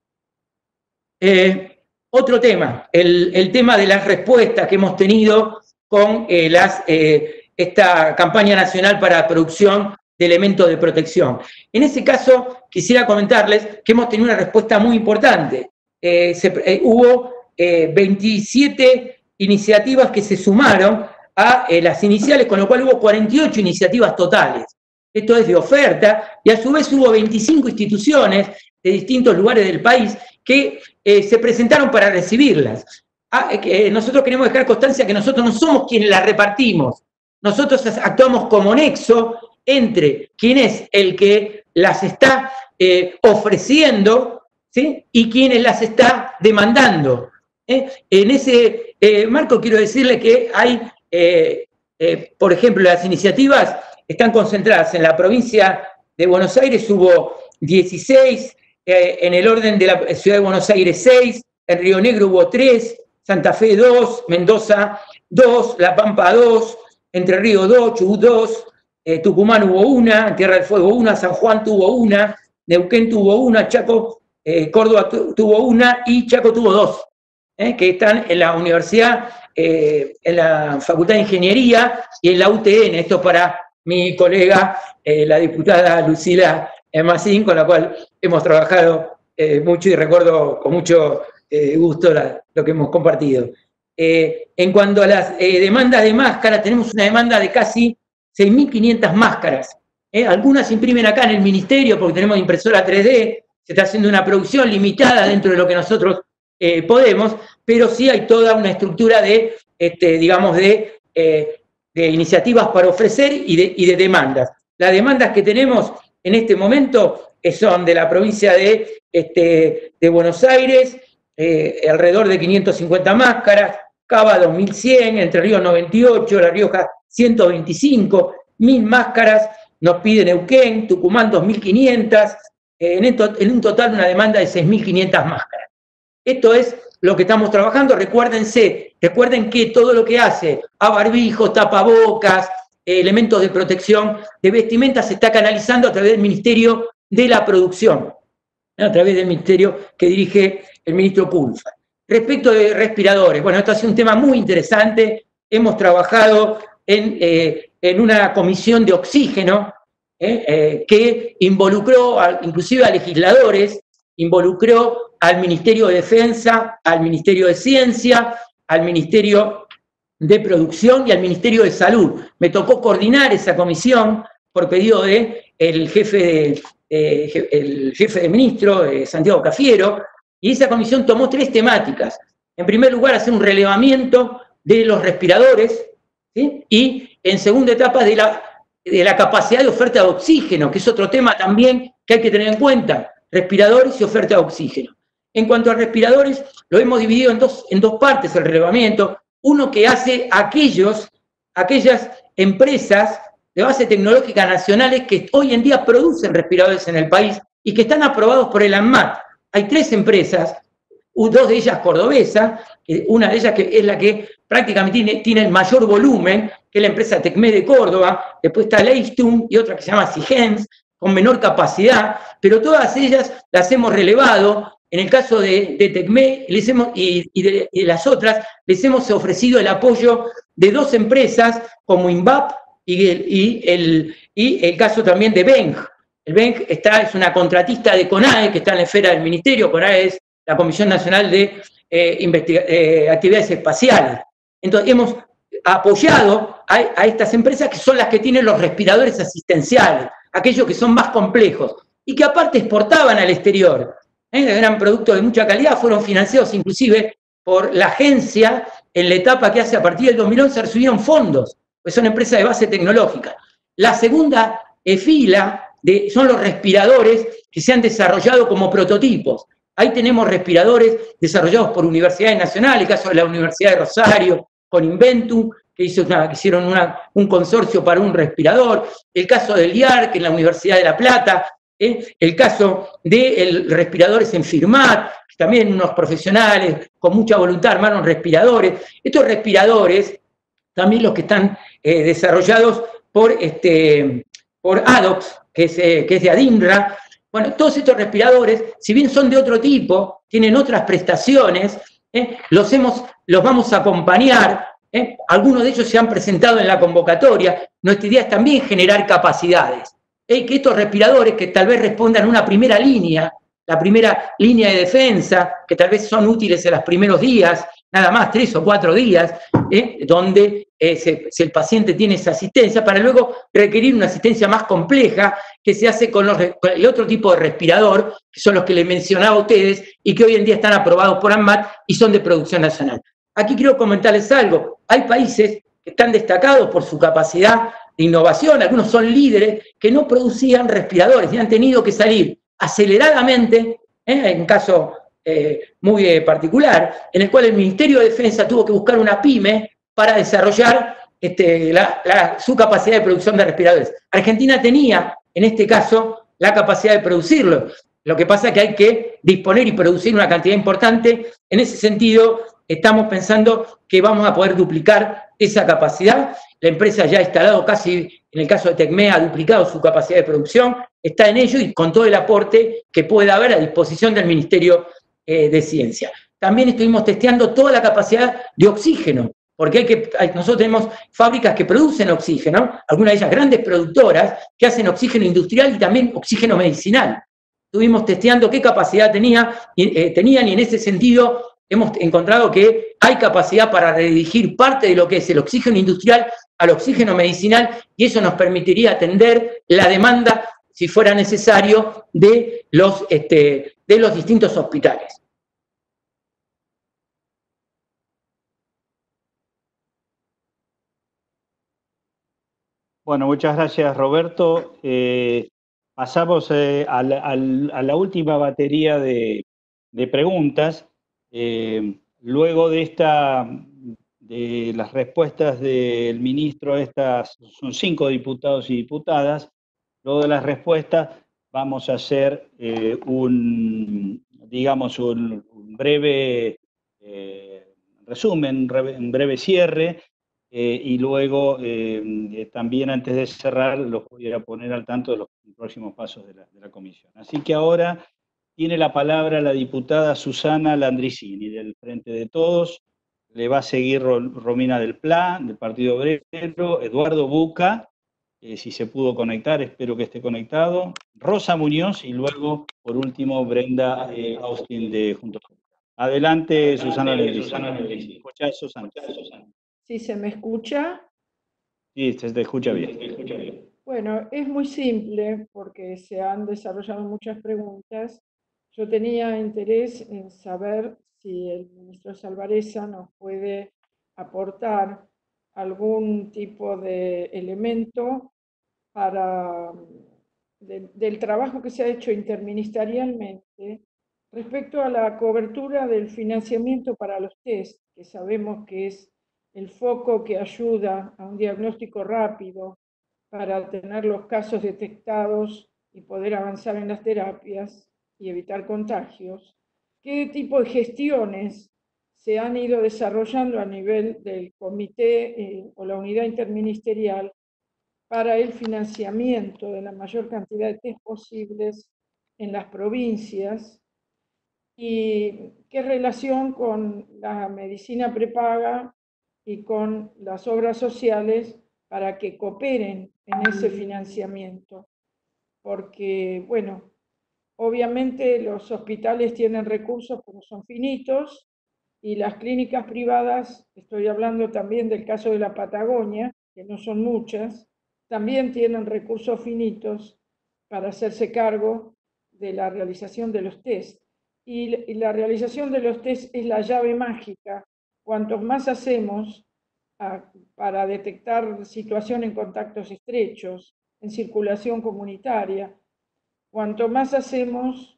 Eh, otro tema, el, el tema de las respuestas que hemos tenido con eh, las, eh, esta campaña nacional para producción de elementos de protección. En ese caso, quisiera comentarles que hemos tenido una respuesta muy importante. Eh, se, eh, hubo eh, veintisiete iniciativas que se sumaron a eh, las iniciales, con lo cual hubo cuarenta y ocho iniciativas totales. Esto es de oferta, y a su vez hubo veinticinco instituciones de distintos lugares del país que eh, se presentaron para recibirlas. Ah, eh, nosotros queremos dejar constancia que nosotros no somos quienes las repartimos. Nosotros actuamos como nexo entre quien es el que las está eh, ofreciendo, ¿sí? Y quienes las está demandando. ¿eh? En ese eh, marco quiero decirle que hay, eh, eh, por ejemplo, las iniciativas están concentradas en la provincia de Buenos Aires, hubo dieciséis, eh, en el orden de la ciudad de Buenos Aires seis, en Río Negro hubo tres, Santa Fe dos, Mendoza dos, La Pampa dos, Entre Ríos dos, Chubut dos, eh, Tucumán hubo una, Tierra del Fuego una, San Juan tuvo una, Neuquén tuvo una, Chaco eh, Córdoba tu, tuvo una y Chaco tuvo dos, eh, que están en la universidad, eh, en la Facultad de Ingeniería y en la U T N. Esto para mi colega, eh, la diputada Lucila Mazín, con la cual hemos trabajado eh, mucho y recuerdo con mucho eh, gusto la, lo que hemos compartido. Eh, en cuanto a las eh, demandas de máscaras, tenemos una demanda de casi seis mil quinientas máscaras. Eh, algunas se imprimen acá en el ministerio porque tenemos impresora tres D, se está haciendo una producción limitada dentro de lo que nosotros eh, podemos, pero sí hay toda una estructura de, este, digamos, de, eh, de iniciativas para ofrecer y de, y de demandas. Las demandas que tenemos en este momento son de la provincia de, este, de Buenos Aires, eh, alrededor de quinientas cincuenta máscaras, Cava dos mil cien, Entre Ríos noventa y ocho, La Rioja ciento veinticinco, mil máscaras nos pide Neuquén, Tucumán dos mil quinientas, eh, en, en un total una demanda de seis mil quinientas máscaras. Esto es lo que estamos trabajando. Recuérdense, recuerden que todo lo que hace a barbijos, tapabocas, eh, elementos de protección de vestimenta se está canalizando a través del Ministerio de la Producción, a través del ministerio que dirige el ministro Culfas. Respecto de respiradores, bueno, esto ha sido un tema muy interesante. Hemos trabajado en, eh, en una comisión de oxígeno eh, eh, que involucró a, inclusive a legisladores, involucró al Ministerio de Defensa, al Ministerio de Ciencia, al Ministerio de Producción y al Ministerio de Salud. Me tocó coordinar esa comisión por pedido del de jefe de, eh, el jefe de ministro, eh, Santiago Cafiero, y esa comisión tomó tres temáticas. En primer lugar, hacer un relevamiento de los respiradores, ¿sí? Y en segunda etapa de la, de la capacidad de oferta de oxígeno, que es otro tema también que hay que tener en cuenta, respiradores y oferta de oxígeno. En cuanto a respiradores, lo hemos dividido en dos, en dos partes el relevamiento. Uno que hace aquellos, aquellas empresas de base tecnológica nacionales que hoy en día producen respiradores en el país y que están aprobados por el ANMAT. Hay tres empresas, dos de ellas cordobesas, una de ellas que es la que prácticamente tiene, tiene el mayor volumen, que es la empresa Tecmé de Córdoba, después está Leistum y otra que se llama Sigens, con menor capacidad, pero todas ellas las hemos relevado. En el caso de, de Tecmé les hemos, y, y, de, y de las otras, les hemos ofrecido el apoyo de dos empresas como INVAP y el, y el, y el caso también de Beng. El Beng está, es una contratista de CONAE, que está en la esfera del ministerio. CONAE es la Comisión Nacional de eh, eh, Actividades Espaciales. Entonces, hemos apoyado a, a estas empresas que son las que tienen los respiradores asistenciales, aquellos que son más complejos, y que aparte exportaban al exterior. ¿Eh? Eran productos de mucha calidad, fueron financiados inclusive por la agencia en la etapa que hace a partir del dos mil once recibieron fondos, pues son empresas de base tecnológica. La segunda eh, fila de, son los respiradores que se han desarrollado como prototipos. Ahí tenemos respiradores desarrollados por universidades nacionales, el caso de la Universidad de Rosario, con Inventum, que, hizo una, que hicieron una, un consorcio para un respirador, el caso del I A R, que en la Universidad de La Plata, ¿eh? El caso de respiradores en Firmat, que también unos profesionales con mucha voluntad armaron respiradores. Estos respiradores, también los que están eh, desarrollados por, este, por Adox, que es, eh, que es de Adinra. Bueno, todos estos respiradores, si bien son de otro tipo, tienen otras prestaciones, ¿eh? los, hemos, los vamos a acompañar. ¿eh? Algunos de ellos se han presentado en la convocatoria. Nuestra idea es también generar capacidades. ¿eh? Que estos respiradores que tal vez respondan a una primera línea, la primera línea de defensa, que tal vez son útiles en los primeros días, nada más, tres o cuatro días, ¿eh? donde eh, se, si el paciente tiene esa asistencia, para luego requerir una asistencia más compleja que se hace con, los, con el otro tipo de respirador, que son los que les mencionaba a ustedes y que hoy en día están aprobados por ANMAT y son de producción nacional. Aquí quiero comentarles algo. Hay países que están destacados por su capacidad de innovación, algunos son líderes que no producían respiradores y han tenido que salir aceleradamente, ¿eh? en un caso eh, muy eh, particular, en el cual el Ministerio de Defensa tuvo que buscar una pyme para desarrollar este, la, la, su capacidad de producción de respiradores. Argentina tenía, en este caso, la capacidad de producirlo. Lo que pasa es que hay que disponer y producir una cantidad importante. En ese sentido, estamos pensando que vamos a poder duplicar esa capacidad. La empresa ya ha instalado casi en el caso de Tecmé ha duplicado su capacidad de producción, está en ello y con todo el aporte que pueda haber a disposición del Ministerio eh, de Ciencia. También estuvimos testeando toda la capacidad de oxígeno, porque hay que, hay, nosotros tenemos fábricas que producen oxígeno, algunas de ellas grandes productoras, que hacen oxígeno industrial y también oxígeno medicinal. Estuvimos testeando qué capacidad tenía, eh, tenían y en ese sentido hemos encontrado que hay capacidad para redirigir parte de lo que es el oxígeno industrial al oxígeno medicinal y eso nos permitiría atender la demanda, si fuera necesario, de los, este, de los distintos hospitales. Bueno, muchas gracias, Roberto. Eh, pasamos eh, a, la, a la última batería de, de preguntas. Eh, luego de esta, de las respuestas del ministro, estas son cinco diputados y diputadas. Luego de las respuestas vamos a hacer eh, un, digamos, un, un breve eh, resumen, un breve, un breve cierre. Eh, y luego, eh, también antes de cerrar, los voy a poner al tanto de los próximos pasos de la, de la comisión. Así que ahora tiene la palabra la diputada Susana Landricini, del Frente de Todos. Le va a seguir Romina del Pla, del Partido Obrero, Eduardo Buca, eh, si se pudo conectar, espero que esté conectado, Rosa Muñoz y luego, por último, Brenda eh, Austin de Juntos. Adelante, Susana Landricini. ¿Escuchá, Susana? ¿Sí se me escucha? Sí, se te escucha bien. Se escucha bien. Bueno, es muy simple porque se han desarrollado muchas preguntas. Yo tenía interés en saber si el ministro Salvarezza nos puede aportar algún tipo de elemento para, de, del trabajo que se ha hecho interministerialmente respecto a la cobertura del financiamiento para los test, que sabemos que es el foco que ayuda a un diagnóstico rápido para tener los casos detectados y poder avanzar en las terapias y evitar contagios. ¿Qué tipo de gestiones se han ido desarrollando a nivel del comité eh, o la unidad interministerial para el financiamiento de la mayor cantidad de test posibles en las provincias? ¿Y qué relación con la medicina prepaga y con las obras sociales para que cooperen en ese financiamiento? Porque, bueno, obviamente los hospitales tienen recursos, pero son finitos, y las clínicas privadas, estoy hablando también del caso de la Patagonia, que no son muchas, también tienen recursos finitos para hacerse cargo de la realización de los test. Y la realización de los test es la llave mágica. Cuantos más hacemos a, para detectar situación en contactos estrechos, en circulación comunitaria, cuanto más hacemos,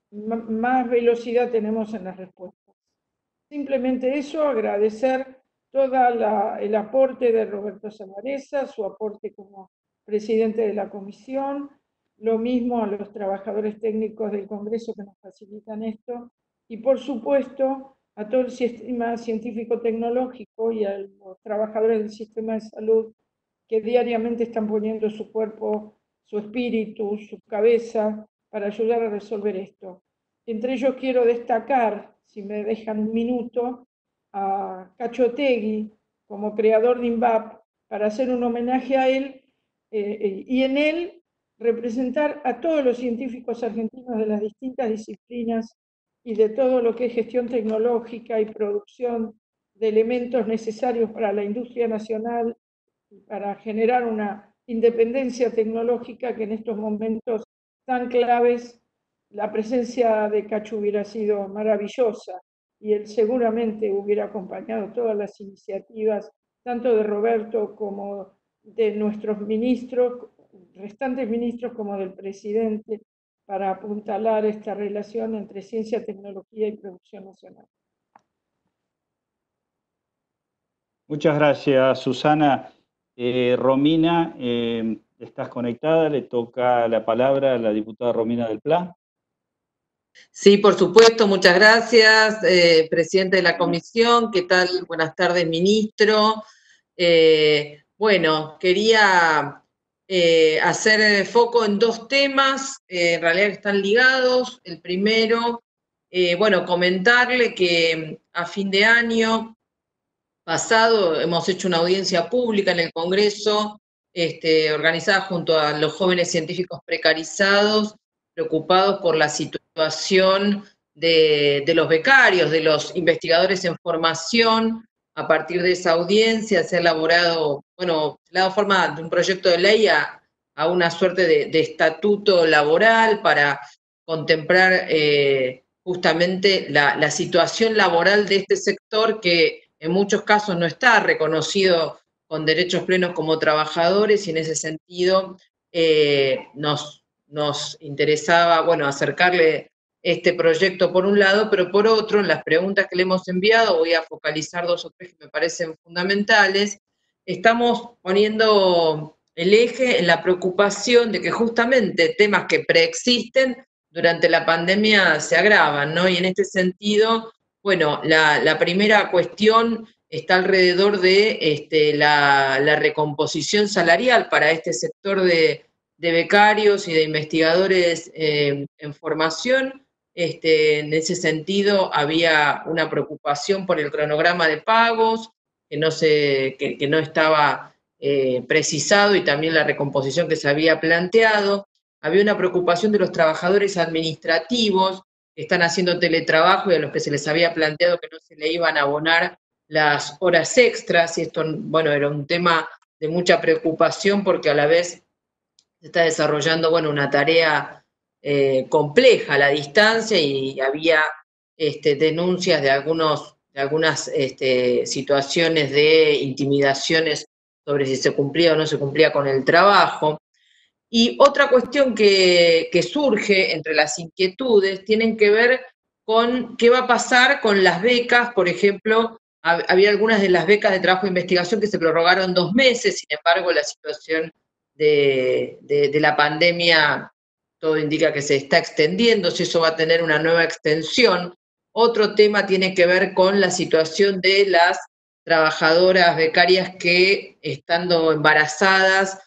más velocidad tenemos en las respuestas. Simplemente eso, agradecer todo el aporte de Roberto Salvarezza, su aporte como presidente de la comisión, lo mismo a los trabajadores técnicos del Congreso que nos facilitan esto, y por supuesto a todo el sistema científico-tecnológico y a los trabajadores del sistema de salud que diariamente están poniendo su cuerpo, su espíritu, su cabeza para ayudar a resolver esto. Entre ellos quiero destacar, si me dejan un minuto, a Cacho Otegui como creador de INVAP para hacer un homenaje a él eh, y en él representar a todos los científicos argentinos de las distintas disciplinas y de todo lo que es gestión tecnológica y producción de elementos necesarios para la industria nacional y para generar una independencia tecnológica que en estos momentos tan claves la presencia de Cacho hubiera sido maravillosa y él seguramente hubiera acompañado todas las iniciativas, tanto de Roberto como de nuestros ministros, restantes ministros como del presidente, para apuntalar esta relación entre ciencia, tecnología y producción nacional. Muchas gracias, Susana. Eh, Romina, eh, estás conectada, le toca la palabra a la diputada Romina del Pla. Sí, por supuesto, muchas gracias, eh, presidente de la comisión. ¿Qué tal? Buenas tardes, ministro. Eh, bueno, quería eh, hacer foco en dos temas, eh, en realidad que están ligados. El primero, eh, bueno, comentarle que a fin de año pasado hemos hecho una audiencia pública en el Congreso, este, organizada junto a los jóvenes científicos precarizados, preocupados por la situación de, de los becarios, de los investigadores en formación. A partir de esa audiencia se ha elaborado, bueno, se le ha dado forma de un proyecto de ley a, a una suerte de, de estatuto laboral para contemplar eh, justamente la, la situación laboral de este sector que en muchos casos no está reconocido con derechos plenos como trabajadores, y en ese sentido eh, nos, nos interesaba, bueno, acercarle este proyecto por un lado, pero por otro, en las preguntas que le hemos enviado, voy a focalizar dos o tres que me parecen fundamentales. Estamos poniendo el eje en la preocupación de que justamente temas que preexisten durante la pandemia se agravan, ¿no? Y en este sentido, bueno, la, la primera cuestión está alrededor de este, la, la recomposición salarial para este sector de, de becarios y de investigadores eh, en formación. Este, en ese sentido, había una preocupación por el cronograma de pagos, que no, se, que, que no estaba eh, precisado, y también la recomposición que se había planteado. Había una preocupación de los trabajadores administrativos que están haciendo teletrabajo y a los que se les había planteado que no se le iban a abonar las horas extras, y esto, bueno, era un tema de mucha preocupación porque a la vez se está desarrollando, bueno, una tarea eh, compleja a la distancia, y había este, denuncias de, algunos, de algunas este, situaciones de intimidaciones sobre si se cumplía o no se cumplía con el trabajo. Y otra cuestión que, que surge entre las inquietudes tienen que ver con qué va a pasar con las becas. Por ejemplo, había algunas de las becas de trabajo e investigación que se prorrogaron dos meses, sin embargo la situación de, de, de la pandemia, todo indica que se está extendiendo, si eso va a tener una nueva extensión. Otro tema tiene que ver con la situación de las trabajadoras becarias que, estando embarazadas,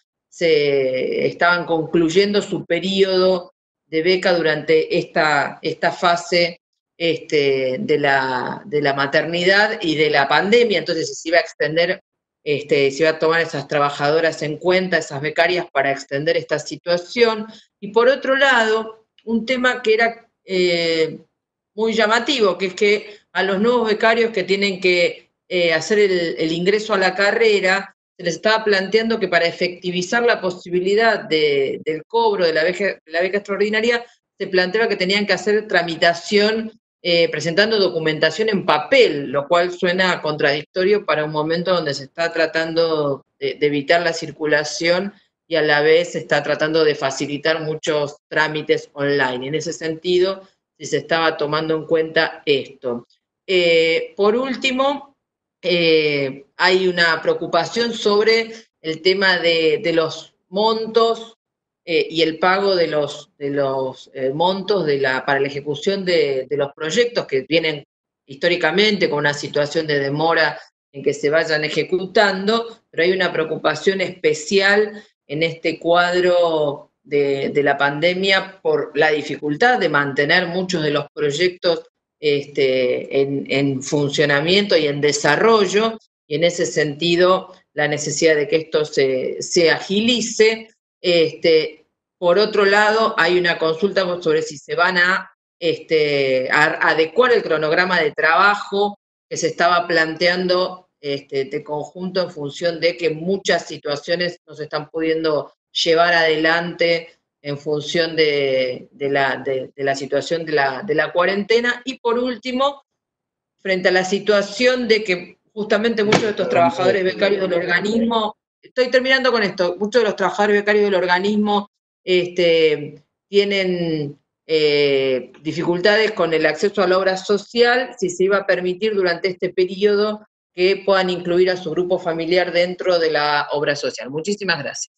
se estaban concluyendo su periodo de beca durante esta, esta fase este, de, la, de la maternidad y de la pandemia. Entonces se iba a extender, este, se iba a tomar esas trabajadoras en cuenta, esas becarias, para extender esta situación. Y por otro lado, un tema que era eh, muy llamativo, que es que a los nuevos becarios que tienen que eh, hacer el, el ingreso a la carrera, se les estaba planteando que para efectivizar la posibilidad de, del cobro de la, beca, de la beca extraordinaria, se planteaba que tenían que hacer tramitación eh, presentando documentación en papel, lo cual suena contradictorio para un momento donde se está tratando de, de evitar la circulación y a la vez se está tratando de facilitar muchos trámites online. En ese sentido, si se estaba tomando en cuenta esto. Eh, por último, Eh, hay una preocupación sobre el tema de, de los montos eh, y el pago de los, de los eh, montos de la, para la ejecución de, de los proyectos que vienen históricamente con una situación de demora en que se vayan ejecutando, pero hay una preocupación especial en este cuadro de, de la pandemia por la dificultad de mantener muchos de los proyectos Este, en, en funcionamiento y en desarrollo, y en ese sentido la necesidad de que esto se, se agilice. Este, por otro lado, hay una consulta sobre si se van a, este, a adecuar el cronograma de trabajo que se estaba planteando este, de conjunto en función de que muchas situaciones no se están pudiendo llevar adelante en función de, de, la, de, de la situación de la, de la cuarentena. Y por último, frente a la situación de que justamente muchos de estos trabajadores becarios del organismo, estoy terminando con esto, muchos de los trabajadores becarios del organismo este, tienen eh, dificultades con el acceso a la obra social, si se iba a permitir durante este periodo que puedan incluir a su grupo familiar dentro de la obra social. Muchísimas gracias.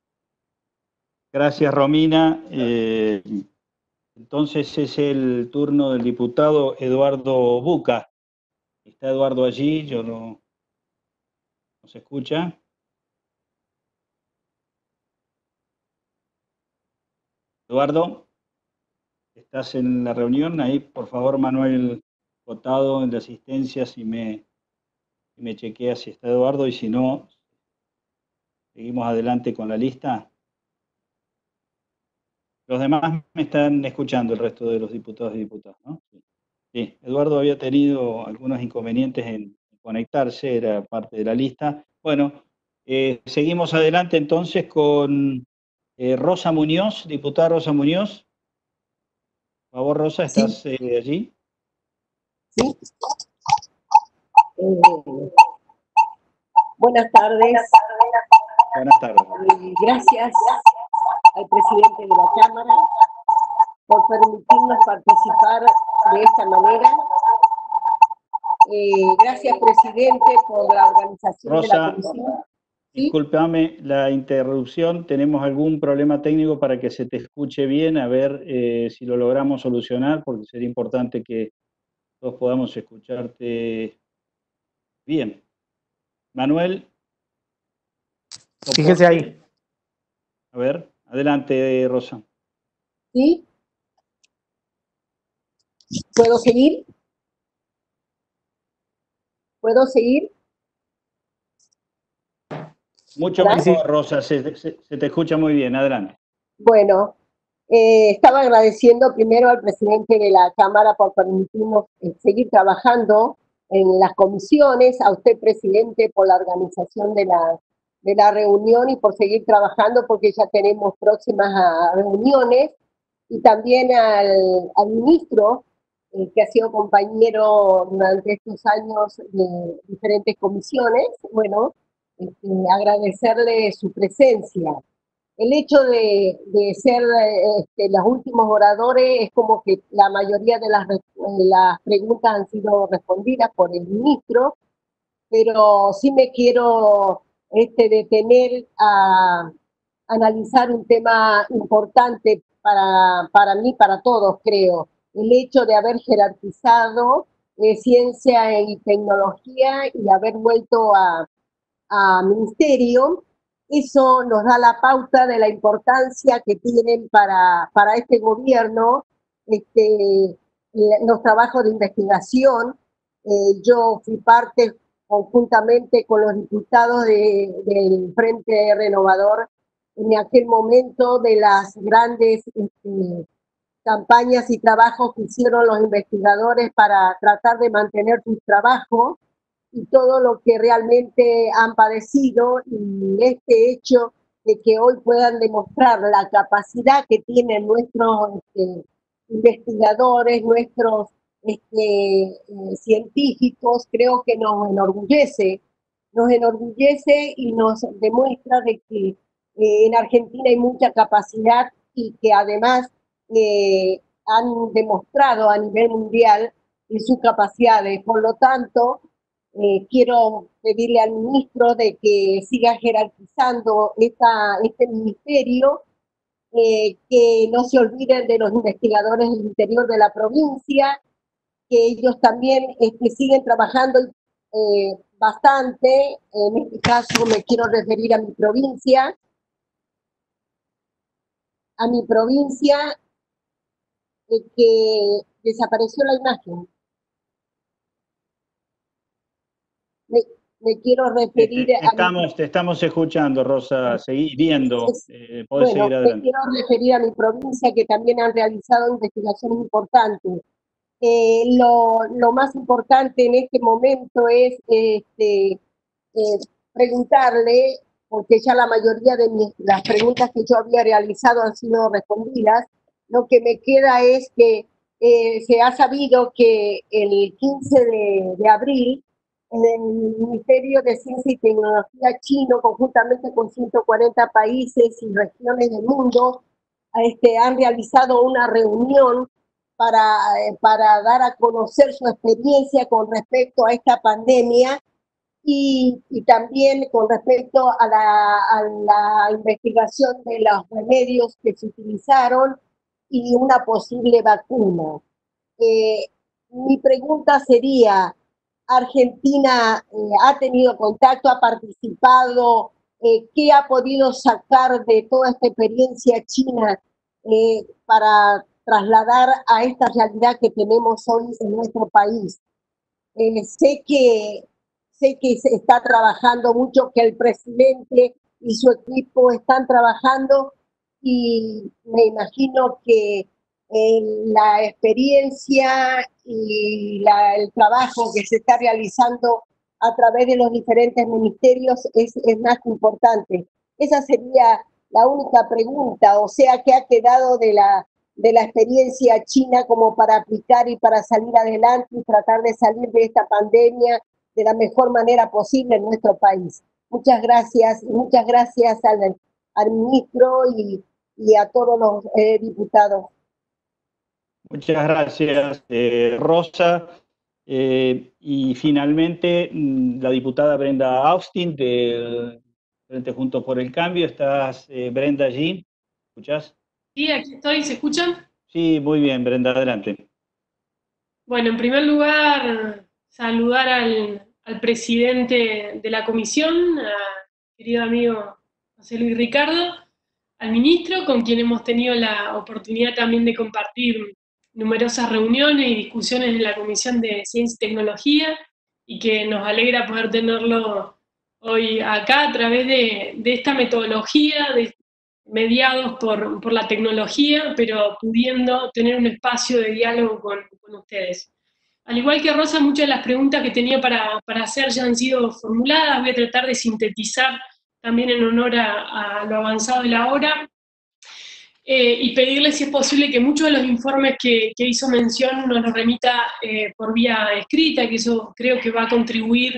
Gracias, Romina. Eh, entonces es el turno del diputado Eduardo Buca. ¿Está Eduardo allí? Yo no... ¿No se escucha? Eduardo, ¿estás en la reunión? Ahí, por favor, Manuel Cotado, en la asistencia, si me, si me chequea si está Eduardo, y si no, seguimos adelante con la lista. Los demás me están escuchando, el resto de los diputados y diputadas, ¿no? Sí. Sí, Eduardo había tenido algunos inconvenientes en conectarse, era parte de la lista. Bueno, eh, seguimos adelante entonces con eh, Rosa Muñoz, diputada Rosa Muñoz. Por favor, Rosa, ¿estás sí. eh, allí? Sí. Eh, buenas tardes. Buenas tardes. Eh, gracias al presidente de la Cámara por permitirnos participar de esta manera. Eh, gracias, presidente, por la organización Rosa, de la comisión. ¿Sí? Discúlpame la interrupción, tenemos algún problema técnico para que se te escuche bien, a ver eh, si lo logramos solucionar, porque sería importante que todos podamos escucharte bien. Manuel. Fíjese ahí. A ver, adelante, Rosa. ¿Sí? ¿Puedo seguir? ¿Puedo seguir? Mucho Gracias. mejor, Rosa, se, se, se te escucha muy bien, adelante. Bueno, eh, estaba agradeciendo primero al presidente de la Cámara por permitirnos eh, seguir trabajando en las comisiones, a usted, presidente, por la organización de la, de la reunión y por seguir trabajando porque ya tenemos próximas a reuniones, y también al, al ministro, eh, que ha sido compañero durante estos años de diferentes comisiones. Bueno, este, agradecerle su presencia. El hecho de, de ser este, los últimos oradores es como que la mayoría de las, de las preguntas han sido respondidas por el ministro, pero sí me quiero este, detener a analizar un tema importante para, para mí, para todos, creo. El hecho de haber jerarquizado eh, ciencia y tecnología y haber vuelto a, a ministerio. Eso nos da la pauta de la importancia que tienen para, para este gobierno este, los trabajos de investigación. Eh, yo fui parte conjuntamente con los diputados de, del Frente Renovador en aquel momento de las grandes este, campañas y trabajos que hicieron los investigadores para tratar de mantener sus trabajos y todo lo que realmente han padecido, y este hecho de que hoy puedan demostrar la capacidad que tienen nuestros este, investigadores, nuestros este, eh, científicos, creo que nos enorgullece, nos enorgullece y nos demuestra de que eh, en Argentina hay mucha capacidad y que además eh, han demostrado a nivel mundial sus capacidades. Por lo tanto, Eh, quiero pedirle al ministro de que siga jerarquizando esta, este ministerio, eh, que no se olviden de los investigadores del interior de la provincia, que ellos también este, siguen trabajando eh, bastante. En este caso me quiero referir a mi provincia, a mi provincia eh, que desapareció la imagen. Me, me quiero referir te, te a... Estamos, mi... te estamos escuchando, Rosa, seguí viendo, eh, podés bueno, seguir adelante. Me quiero referir a mi provincia, que también han realizado investigaciones importantes. Eh, lo, lo más importante en este momento es este, eh, preguntarle, porque ya la mayoría de mis, las preguntas que yo había realizado han sido respondidas. Lo que me queda es que eh, se ha sabido que el quince de, de abril el Ministerio de Ciencia y Tecnología chino, conjuntamente con ciento cuarenta países y regiones del mundo, este, han realizado una reunión para, para dar a conocer su experiencia con respecto a esta pandemia y, y también con respecto a la, a la investigación de los remedios que se utilizaron y una posible vacuna. Eh, mi pregunta sería, Argentina eh, ha tenido contacto, ha participado, eh, ¿qué ha podido sacar de toda esta experiencia china eh, para trasladar a esta realidad que tenemos hoy en nuestro país. Eh, sé que sé que se está trabajando mucho, que el presidente y su equipo están trabajando, y me imagino que eh, la experiencia y la, el trabajo que se está realizando a través de los diferentes ministerios es, es más importante. Esa sería la única pregunta, o sea, ¿qué ha quedado de la, de la experiencia china como para aplicar y para salir adelante y tratar de salir de esta pandemia de la mejor manera posible en nuestro país? Muchas gracias, y muchas gracias al, al ministro y, y a todos los eh, diputados. Muchas gracias, eh, Rosa. Eh, y finalmente, la diputada Brenda Austin, del Frente Juntos por el Cambio. ¿Estás, eh, Brenda, allí? ¿Escuchás? Sí, aquí estoy. ¿Se escuchan? Sí, muy bien, Brenda, adelante. Bueno, en primer lugar, saludar al, al presidente de la comisión, a querido amigo José Luis Ricardo, al ministro, con quien hemos tenido la oportunidad también de compartir numerosas reuniones y discusiones en la Comisión de Ciencia y Tecnología, y que nos alegra poder tenerlo hoy acá a través de, de esta metodología, de, mediados por, por la tecnología, pero pudiendo tener un espacio de diálogo con, con ustedes. Al igual que Rosa, muchas de las preguntas que tenía para, para hacer ya han sido formuladas. Voy a tratar de sintetizar también en honor a, a lo avanzado de la hora, eh, y pedirle, si es posible, que muchos de los informes que, que hizo mención nos los remita eh, por vía escrita, que eso creo que va a contribuir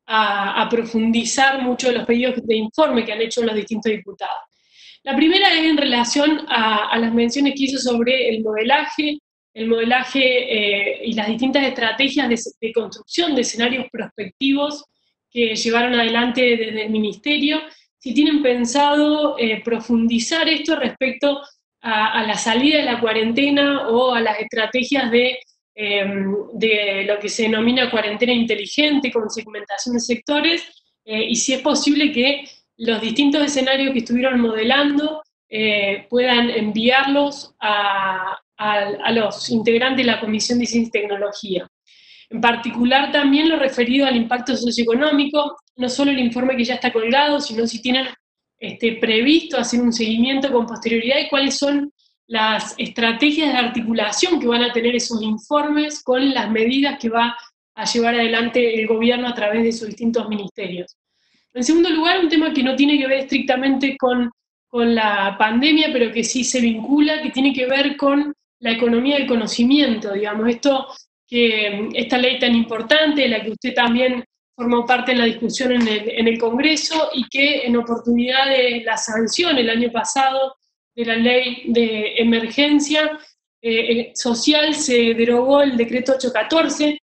a, a profundizar muchos de los pedidos de informe que han hecho los distintos diputados. La primera es en relación a, a las menciones que hizo sobre el modelaje, el modelaje eh, y las distintas estrategias de, de construcción de escenarios prospectivos que llevaron adelante desde el Ministerio. Si tienen pensado eh, profundizar esto respecto a, a la salida de la cuarentena o a las estrategias de, eh, de lo que se denomina cuarentena inteligente con segmentación de sectores, eh, y si es posible que los distintos escenarios que estuvieron modelando eh, puedan enviarlos a, a, a los integrantes de la Comisión de Ciencia y Tecnología. En particular también lo referido al impacto socioeconómico, no solo el informe que ya está colgado, sino si tienen este, previsto hacer un seguimiento con posterioridad y cuáles son las estrategias de articulación que van a tener esos informes con las medidas que va a llevar adelante el gobierno a través de sus distintos ministerios. En segundo lugar, un tema que no tiene que ver estrictamente con, con la pandemia, pero que sí se vincula, que tiene que ver con la economía del conocimiento, digamos, esto que esta ley tan importante, de la que usted también formó parte en la discusión en el, en el Congreso, y que en oportunidad de la sanción el año pasado de la ley de emergencia eh, social se derogó el decreto ochocientos catorce,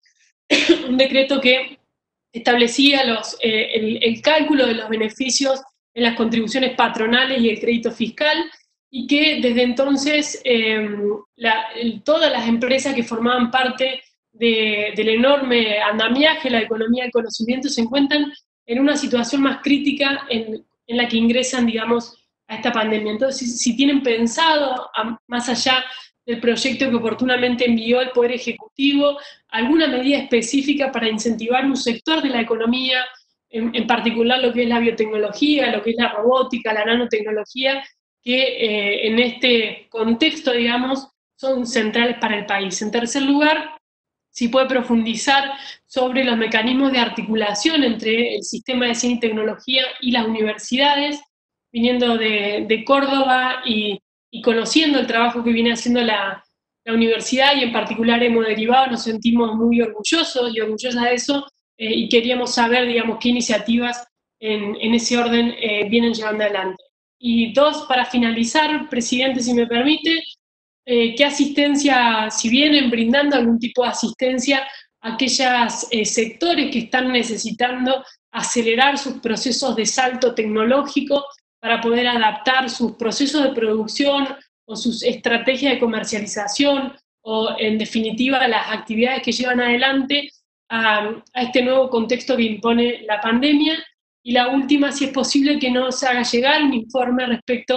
un decreto que establecía los, eh, el, el cálculo de los beneficios en las contribuciones patronales y el crédito fiscal, y que desde entonces eh, la, el, todas las empresas que formaban parte de, del enorme andamiaje de la economía del conocimiento se encuentran en una situación más crítica en, en la que ingresan, digamos, a esta pandemia. Entonces, si, si tienen pensado, a, más allá del proyecto que oportunamente envió el Poder Ejecutivo, alguna medida específica para incentivar un sector de la economía, en, en particular lo que es la biotecnología, lo que es la robótica, la nanotecnología, que eh, en este contexto, digamos, son centrales para el país. En tercer lugar, si puede profundizar sobre los mecanismos de articulación entre el sistema de ciencia y tecnología y las universidades, viniendo de, de Córdoba y, y conociendo el trabajo que viene haciendo la, la universidad, y en particular Hemo Derivado, nos sentimos muy orgullosos y orgullosas de eso, eh, y queríamos saber, digamos, qué iniciativas en, en ese orden eh, vienen llevando adelante. Y dos, para finalizar, presidente, si me permite, eh, ¿qué asistencia, si vienen brindando algún tipo de asistencia a aquellos eh, sectores que están necesitando acelerar sus procesos de salto tecnológico para poder adaptar sus procesos de producción o sus estrategias de comercialización, o en definitiva las actividades que llevan adelante a, a este nuevo contexto que impone la pandemia? Y la última, si es posible que nos haga llegar un informe respecto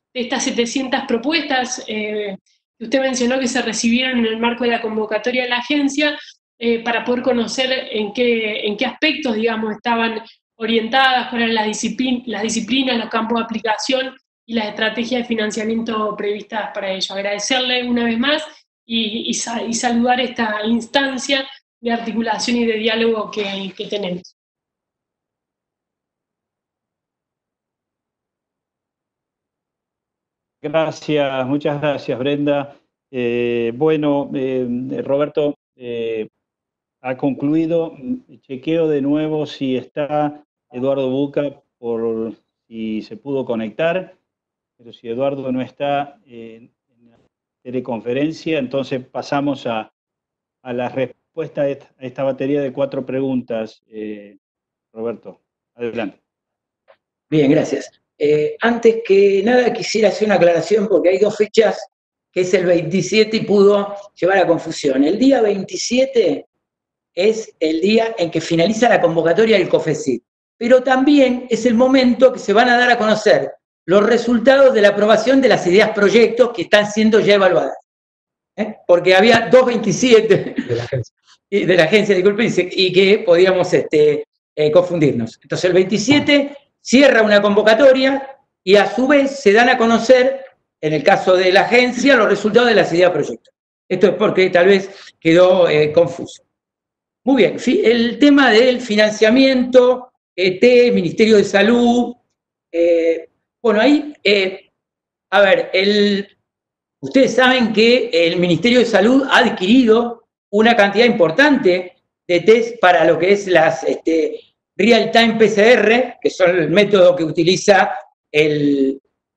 de estas setecientas propuestas eh, que usted mencionó que se recibieron en el marco de la convocatoria de la agencia, eh, para poder conocer en qué, en qué aspectos, digamos, estaban orientadas, cuáles eran las, disciplin las disciplinas, los campos de aplicación y las estrategias de financiamiento previstas para ello. Agradecerle una vez más y, y, y saludar esta instancia de articulación y de diálogo que, que tenemos. Gracias, muchas gracias, Brenda. Eh, bueno, eh, Roberto eh, ha concluido. Chequeo de nuevo si está Eduardo Buca, por si se pudo conectar, pero si Eduardo no está eh, en la teleconferencia, entonces pasamos a, a la respuesta a esta, a esta batería de cuatro preguntas. Eh, Roberto, adelante. Bien, gracias. Eh, antes que nada quisiera hacer una aclaración porque hay dos fechas, que es el veintisiete y pudo llevar a confusión. El día veintisiete es el día en que finaliza la convocatoria del COFECIT, pero también es el momento que se van a dar a conocer los resultados de la aprobación de las ideas proyectos que están siendo ya evaluadas. ¿Eh? Porque había dos veintisiete de la agencia, de la agencia disculpen, y que podíamos este, eh, confundirnos. Entonces el veintisiete cierra una convocatoria y a su vez se dan a conocer, en el caso de la agencia, los resultados de las ideas proyectos. Esto es porque tal vez quedó eh, confuso. Muy bien, el tema del financiamiento, E T, Ministerio de Salud, eh, bueno, ahí, eh, a ver, el, ustedes saben que el Ministerio de Salud ha adquirido una cantidad importante de test para lo que es las este, real-time P C R, que son el método que utiliza el,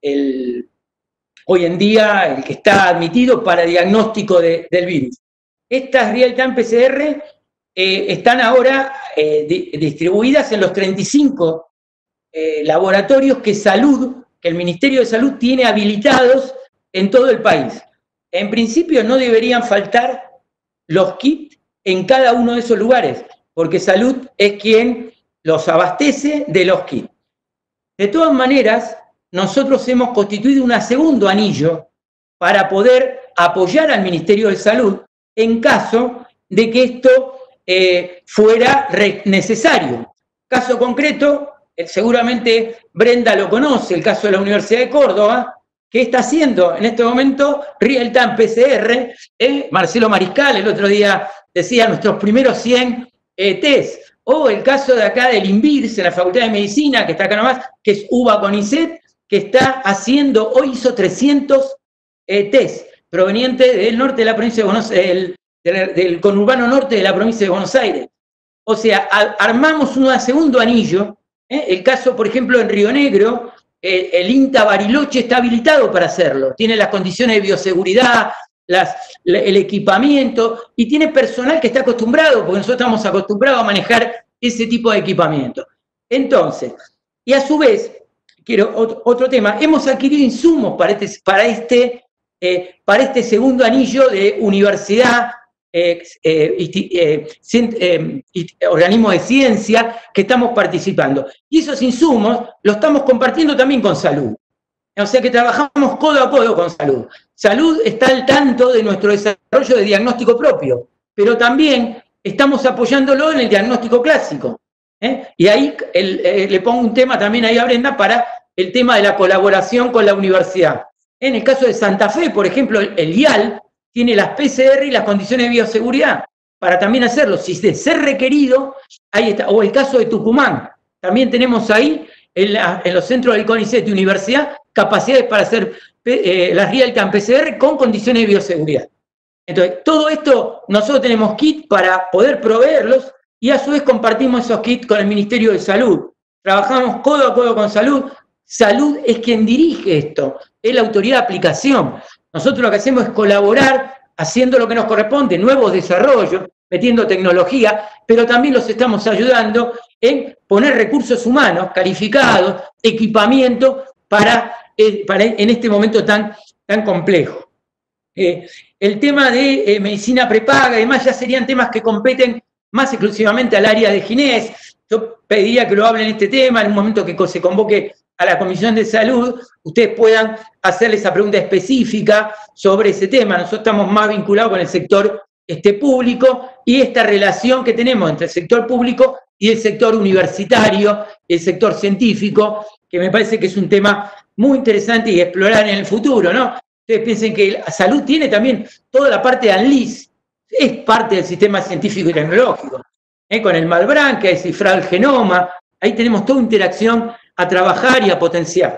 el, hoy en día, el que está admitido para diagnóstico de, del virus. Estas real-time P C R eh, están ahora eh, di, distribuidas en los treinta y cinco eh, laboratorios que Salud, que el Ministerio de Salud tiene habilitados en todo el país. En principio no deberían faltar los kits en cada uno de esos lugares, porque Salud es quien los abastece de los kits. De todas maneras, nosotros hemos constituido un segundo anillo para poder apoyar al Ministerio de Salud en caso de que esto eh, fuera necesario. Caso concreto, eh, seguramente Brenda lo conoce, el caso de la Universidad de Córdoba, que está haciendo en este momento real-time P C R, eh, Marcelo Mariscal el otro día decía nuestros primeros cien eh, test. O el caso de acá del INVIRS, en la Facultad de Medicina, que está acá nomás, que es UBA con I C E T, que está haciendo, hoy hizo trescientos eh, test provenientes del norte de la provincia de Buenos Aires, del, del conurbano norte de la provincia de Buenos Aires. O sea, a, armamos un segundo anillo. ¿eh? El caso, por ejemplo, en Río Negro, eh, el INTA Bariloche está habilitado para hacerlo. Tiene las condiciones de bioseguridad, Las, el equipamiento, y tiene personal que está acostumbrado, porque nosotros estamos acostumbrados a manejar ese tipo de equipamiento. Entonces, y a su vez, quiero otro, otro tema, hemos adquirido insumos para este, para este, eh, para este segundo anillo de universidad, eh, eh, eh, eh, eh, organismo de ciencia que estamos participando. Y esos insumos los estamos compartiendo también con Salud. O sea que trabajamos codo a codo con Salud. Salud está al tanto de nuestro desarrollo de diagnóstico propio, pero también estamos apoyándolo en el diagnóstico clásico. ¿eh? Y ahí el, eh, le pongo un tema también ahí a Brenda para el tema de la colaboración con la universidad. En el caso de Santa Fe, por ejemplo, el, el I A L tiene las P C R y las condiciones de bioseguridad para también hacerlo. Si de ser requerido, ahí está. O el caso de Tucumán, también tenemos ahí en, la, en los centros del CONICET de universidad capacidades para hacer eh, las real-time P C R con condiciones de bioseguridad. Entonces, todo esto, nosotros tenemos kits para poder proveerlos y a su vez compartimos esos kits con el Ministerio de Salud. Trabajamos codo a codo con Salud. Salud es quien dirige esto, es la autoridad de aplicación. Nosotros lo que hacemos es colaborar haciendo lo que nos corresponde, nuevos desarrollos, metiendo tecnología, pero también los estamos ayudando en poner recursos humanos calificados, equipamiento, para, eh, para en este momento tan, tan complejo. Eh, el tema de eh, medicina prepaga y demás ya serían temas que competen más exclusivamente al área de Ginés. Yo pediría que lo hablen este tema en un momento que se convoque a la Comisión de Salud, ustedes puedan hacerle esa pregunta específica sobre ese tema. Nosotros estamos más vinculados con el sector este, público y esta relación que tenemos entre el sector público y el sector universitario, el sector científico, que me parece que es un tema muy interesante y explorar en el futuro, ¿no? Ustedes piensen que la salud tiene también toda la parte de ANLIS, es parte del sistema científico y tecnológico, ¿eh? Con el Malbrán, que ha descifrado el genoma, ahí tenemos toda interacción a trabajar y a potenciar.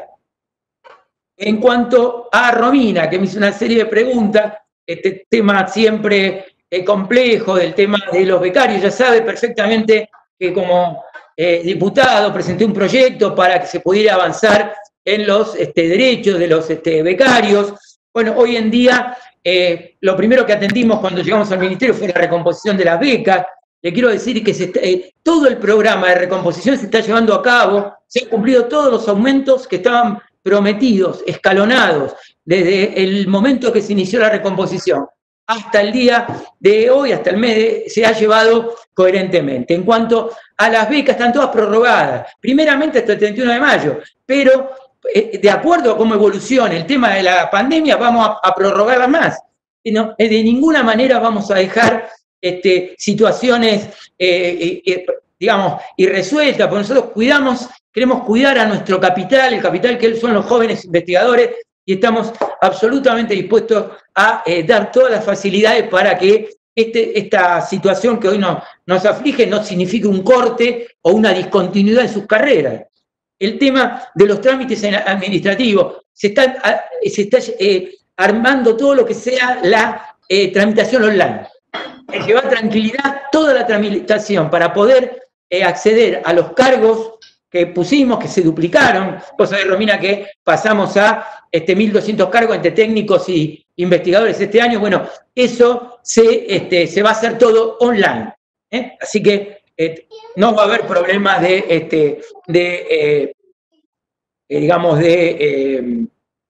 En cuanto a Romina, que me hizo una serie de preguntas, este tema siempre eh, complejo del tema de los becarios, ya sabe perfectamente que como eh, diputado presenté un proyecto para que se pudiera avanzar en los este, derechos de los este, becarios. Bueno, hoy en día eh, lo primero que atendimos cuando llegamos al ministerio fue la recomposición de las becas. Le quiero decir que se está, eh, todo el programa de recomposición se está llevando a cabo, se han cumplido todos los aumentos que estaban prometidos, escalonados, desde el momento que se inició la recomposición hasta el día de hoy, hasta el mes, de, se ha llevado coherentemente. En cuanto a las becas, están todas prorrogadas, primeramente hasta el treinta y uno de mayo, pero eh, de acuerdo a cómo evolucione el tema de la pandemia, vamos a, a prorrogarlas más. No, de ninguna manera vamos a dejar este, situaciones, eh, eh, digamos, irresueltas, porque nosotros cuidamos, queremos cuidar a nuestro capital, el capital que son los jóvenes investigadores, y estamos absolutamente dispuestos a eh, dar todas las facilidades para que este, esta situación que hoy no, nos aflige no signifique un corte o una discontinuidad en sus carreras. El tema de los trámites administrativos, se está, se está eh, armando todo lo que sea la eh, tramitación online. Que lleva tranquilidad toda la tramitación para poder eh, acceder a los cargos que pusimos, que se duplicaron. Vos sabés, Romina, que pasamos a este, mil doscientos cargos entre técnicos y investigadores este año. Bueno, eso se, este, se va a hacer todo online. ¿eh? Así que eh, no va a haber problemas de, este, de eh, eh, digamos, de, eh,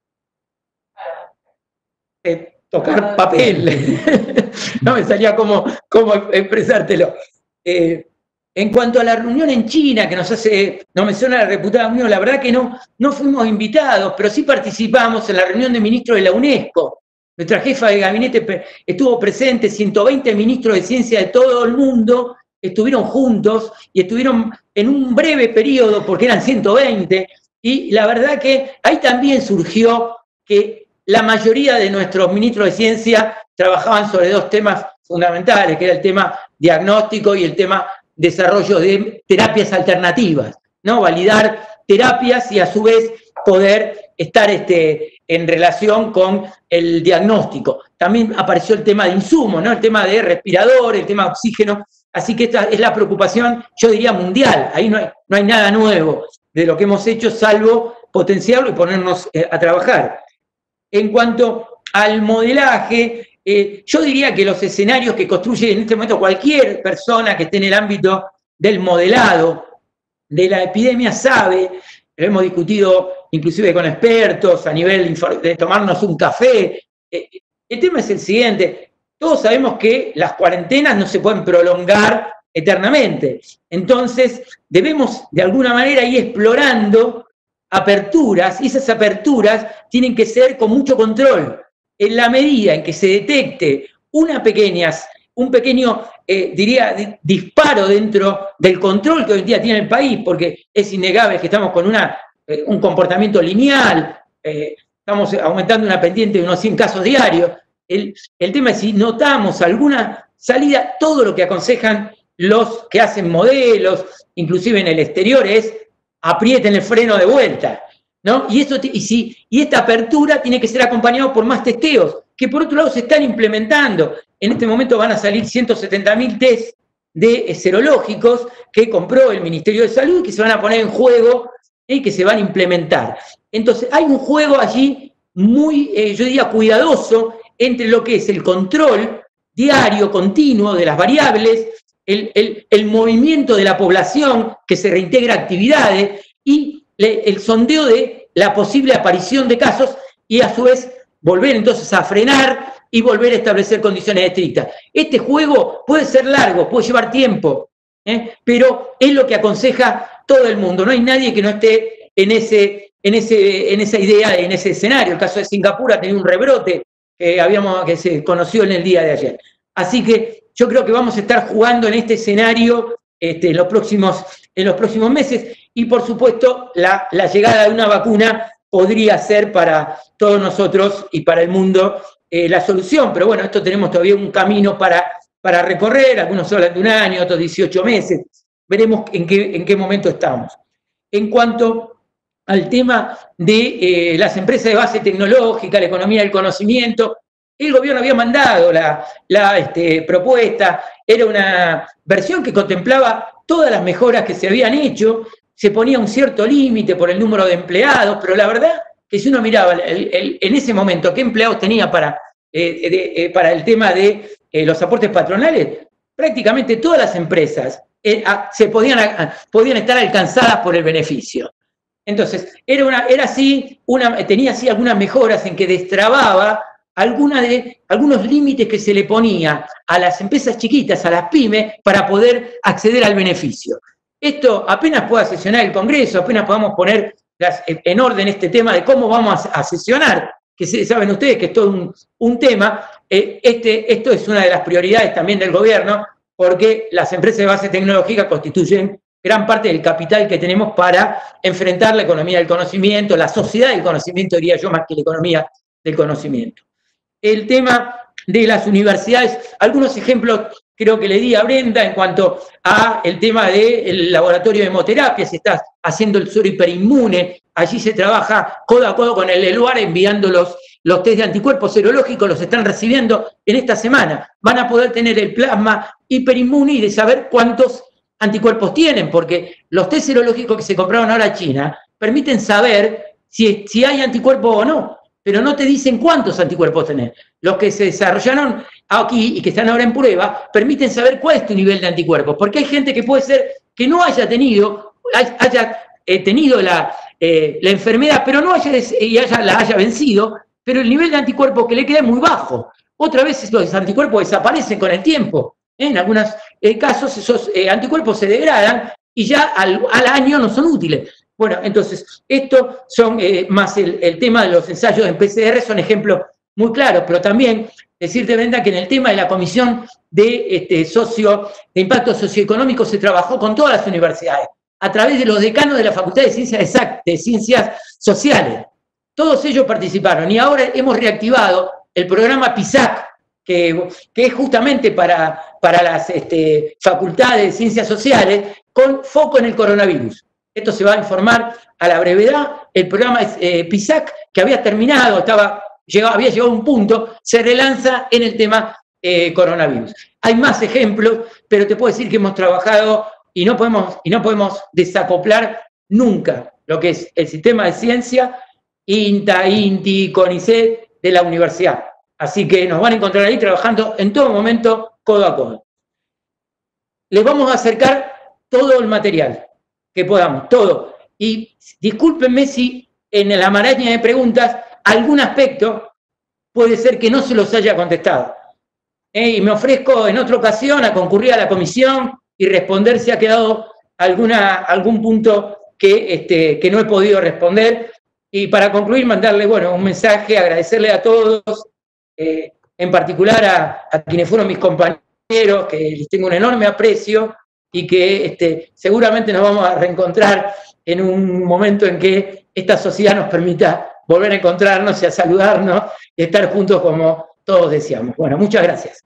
de tocar papel. No me salía cómo, cómo expresártelo. Eh, En cuanto a la reunión en China, que nos hace, nos menciona la diputada Muñoz, la verdad que no, no fuimos invitados, pero sí participamos en la reunión de ministros de la UNESCO. Nuestra jefa de gabinete estuvo presente, ciento veinte ministros de ciencia de todo el mundo estuvieron juntos y estuvieron en un breve periodo, porque eran ciento veinte, y la verdad que ahí también surgió que la mayoría de nuestros ministros de ciencia trabajaban sobre dos temas fundamentales, que era el tema diagnóstico y el tema desarrollo de terapias alternativas, ¿no? Validar terapias y a su vez poder estar este, en relación con el diagnóstico. También apareció el tema de insumos, ¿no? El tema de respirador, el tema de oxígeno. Así que esta es la preocupación, yo diría, mundial. Ahí no hay, no hay nada nuevo de lo que hemos hecho, salvo potenciarlo y ponernos eh, a trabajar. En cuanto al modelaje, Eh, yo diría que los escenarios que construye en este momento cualquier persona que esté en el ámbito del modelado de la epidemia sabe, lo hemos discutido inclusive con expertos a nivel de tomarnos un café. Eh, el tema es el siguiente, todos sabemos que las cuarentenas no se pueden prolongar eternamente, entonces debemos de alguna manera ir explorando aperturas, y esas aperturas tienen que ser con mucho control. En la medida en que se detecte una pequeña, un pequeño, eh, diría, disparo dentro del control que hoy en día tiene el país, porque es innegable que estamos con una, eh, un comportamiento lineal, eh, estamos aumentando una pendiente de unos cien casos diarios. El, el tema es si notamos alguna salida, todo lo que aconsejan los que hacen modelos, inclusive en el exterior, es aprieten el freno de vuelta. ¿No? Y, esto, y, si, y esta apertura tiene que ser acompañada por más testeos, que por otro lado se están implementando. En este momento van a salir ciento setenta mil test de eh, serológicos que compró el Ministerio de Salud, que se van a poner en juego y que se van a implementar. Entonces hay un juego allí muy, eh, yo diría, cuidadoso entre lo que es el control diario, continuo de las variables, el, el, el movimiento de la población que se reintegra a actividades y el sondeo de la posible aparición de casos y a su vez volver entonces a frenar y volver a establecer condiciones estrictas. Este juego puede ser largo, puede llevar tiempo, ¿eh? Pero es lo que aconseja todo el mundo. No hay nadie que no esté en, ese, en, ese, en esa idea, en ese escenario. El caso de Singapur ha tenido un rebrote que, habíamos, que se conoció en el día de ayer. Así que yo creo que vamos a estar jugando en este escenario este, en, los próximos, en los próximos meses, y por supuesto la, la llegada de una vacuna podría ser para todos nosotros y para el mundo eh, la solución, pero bueno, esto tenemos todavía un camino para, para recorrer, algunos hablan de un año, otros dieciocho meses, veremos en qué, en qué momento estamos. En cuanto al tema de eh, las empresas de base tecnológica, la economía del conocimiento, el gobierno había mandado la, la este, propuesta, era una versión que contemplaba todas las mejoras que se habían hecho, se ponía un cierto límite por el número de empleados, pero la verdad que si uno miraba el, el, en ese momento qué empleados tenía para, eh, de, eh, para el tema de eh, los aportes patronales, prácticamente todas las empresas eh, a, se podían, a, podían estar alcanzadas por el beneficio. Entonces, era, una, era así, una, tenía así algunas mejoras en que destrababa alguna de, algunos límites que se le ponía a las empresas chiquitas, a las pymes, para poder acceder al beneficio. Esto apenas pueda sesionar el Congreso, apenas podamos poner las, en orden este tema de cómo vamos a, a sesionar, que se, saben ustedes que es todo un, un tema, eh, este, esto es una de las prioridades también del gobierno, porque las empresas de base tecnológica constituyen gran parte del capital que tenemos para enfrentar la economía del conocimiento, la sociedad del conocimiento, diría yo, más que la economía del conocimiento. El tema de las universidades, algunos ejemplos creo que le di a Brenda en cuanto a el tema del laboratorio de hemoterapia, se está haciendo el suero hiperinmune, allí se trabaja codo a codo con el ELUAR enviando los, los test de anticuerpos serológicos, los están recibiendo en esta semana. Van a poder tener el plasma hiperinmune y de saber cuántos anticuerpos tienen, porque los test serológicos que se compraron ahora a China permiten saber si, si hay anticuerpos o no, pero no te dicen cuántos anticuerpos tenés. Los que se desarrollaron aquí y que están ahora en prueba permiten saber cuál es tu nivel de anticuerpos, porque hay gente que puede ser que no haya tenido, haya eh, tenido la, eh, la enfermedad, pero no haya, y haya, la haya vencido, pero el nivel de anticuerpos que le queda es muy bajo. Otra vez los anticuerpos desaparecen con el tiempo. ¿eh? En algunos eh, casos esos eh, anticuerpos se degradan y ya al, al año no son útiles. Bueno, entonces, esto son eh, más el, el tema de los ensayos en P C R, son ejemplos muy claros, pero también decirte, Brenda, que en el tema de la Comisión de, este, socio, de Impacto Socioeconómico se trabajó con todas las universidades, a través de los decanos de la Facultad de Ciencias Exactas, de Ciencias Sociales. Todos ellos participaron y ahora hemos reactivado el programa PISAC, que, que es justamente para, para las este, facultades de Ciencias Sociales, con foco en el coronavirus. Esto se va a informar a la brevedad. El programa eh, PISAC, que había terminado, estaba, llegado, había llegado a un punto, se relanza en el tema eh, coronavirus. Hay más ejemplos, pero te puedo decir que hemos trabajado y no podemos, y no podemos desacoplar nunca lo que es el sistema de ciencia, INTA, INTI, CONICET, de la universidad. Así que nos van a encontrar ahí trabajando en todo momento, codo a codo. Les vamos a acercar todo el material que podamos, todo. Y discúlpenme si en la maraña de preguntas algún aspecto puede ser que no se los haya contestado. Eh, y me ofrezco en otra ocasión a concurrir a la comisión y responder si ha quedado alguna, algún punto que, este, que no he podido responder. Y para concluir, mandarle bueno, un mensaje, agradecerle a todos, eh, en particular a, a quienes fueron mis compañeros, que les tengo un enorme aprecio, y que este, seguramente nos vamos a reencontrar en un momento en que esta sociedad nos permita volver a encontrarnos y a saludarnos y estar juntos como todos deseamos. Bueno, muchas gracias.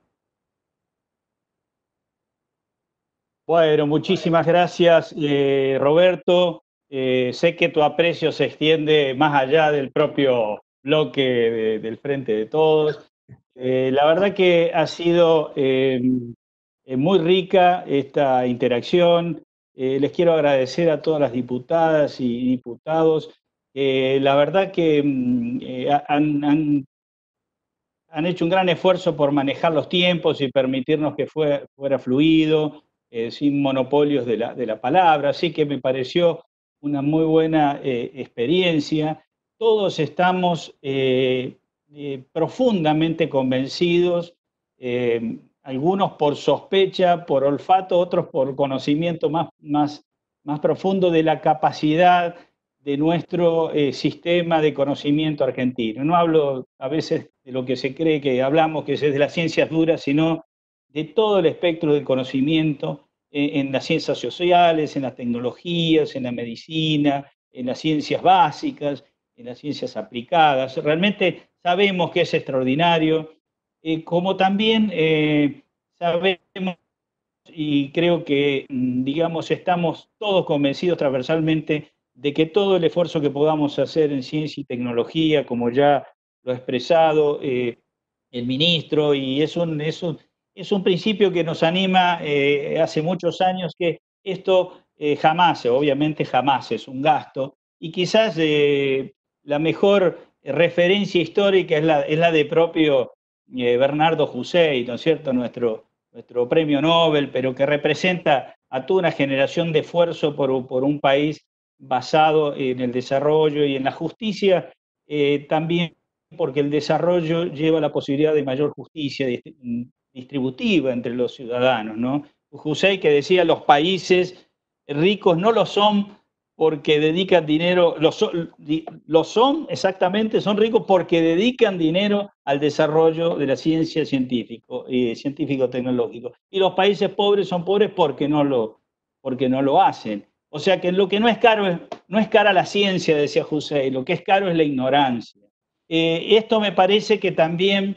Bueno, muchísimas gracias, eh, Roberto. Eh, sé que tu aprecio se extiende más allá del propio bloque de, del Frente de Todos. Eh, la verdad que ha sido eh, muy rica esta interacción. Eh, les quiero agradecer a todas las diputadas y diputados. Eh, la verdad que eh, han, han, han hecho un gran esfuerzo por manejar los tiempos y permitirnos que fuera, fuera fluido, eh, sin monopolios de la, de la palabra. Así que me pareció una muy buena eh, experiencia. Todos estamos eh, eh, profundamente convencidos, eh, algunos por sospecha, por olfato, otros por conocimiento más, más, más profundo de la capacidad de nuestro eh, sistema de conocimiento argentino. No hablo a veces de lo que se cree que hablamos, que es de las ciencias duras, sino de todo el espectro del conocimiento en, en las ciencias sociales, en las tecnologías, en la medicina, en las ciencias básicas, en las ciencias aplicadas. Realmente sabemos que es extraordinario, eh, como también eh, sabemos, y creo que, digamos, estamos todos convencidos transversalmente de que todo el esfuerzo que podamos hacer en ciencia y tecnología, como ya lo ha expresado eh, el ministro, y es un, es un, es un principio que nos anima eh, hace muchos años, que esto eh, jamás, obviamente jamás es un gasto, y quizás eh, la mejor referencia histórica es la, es la de propio eh, Bernardo Hussein, ¿no es cierto?, nuestro, nuestro premio Nobel, pero que representa a toda una generación de esfuerzo por, por un país basado en el desarrollo y en la justicia, eh, también porque el desarrollo lleva la posibilidad de mayor justicia distributiva entre los ciudadanos, ¿no? Hussein, que decía, los países ricos no lo son porque dedican dinero, lo son, lo son exactamente, son ricos porque dedican dinero al desarrollo de la ciencia científico, eh, científico-tecnológico. Y los países pobres son pobres porque no lo, porque no lo hacen. O sea que lo que no es caro es, no es cara la ciencia, decía Hussein, lo que es caro es la ignorancia. Eh, esto me parece que también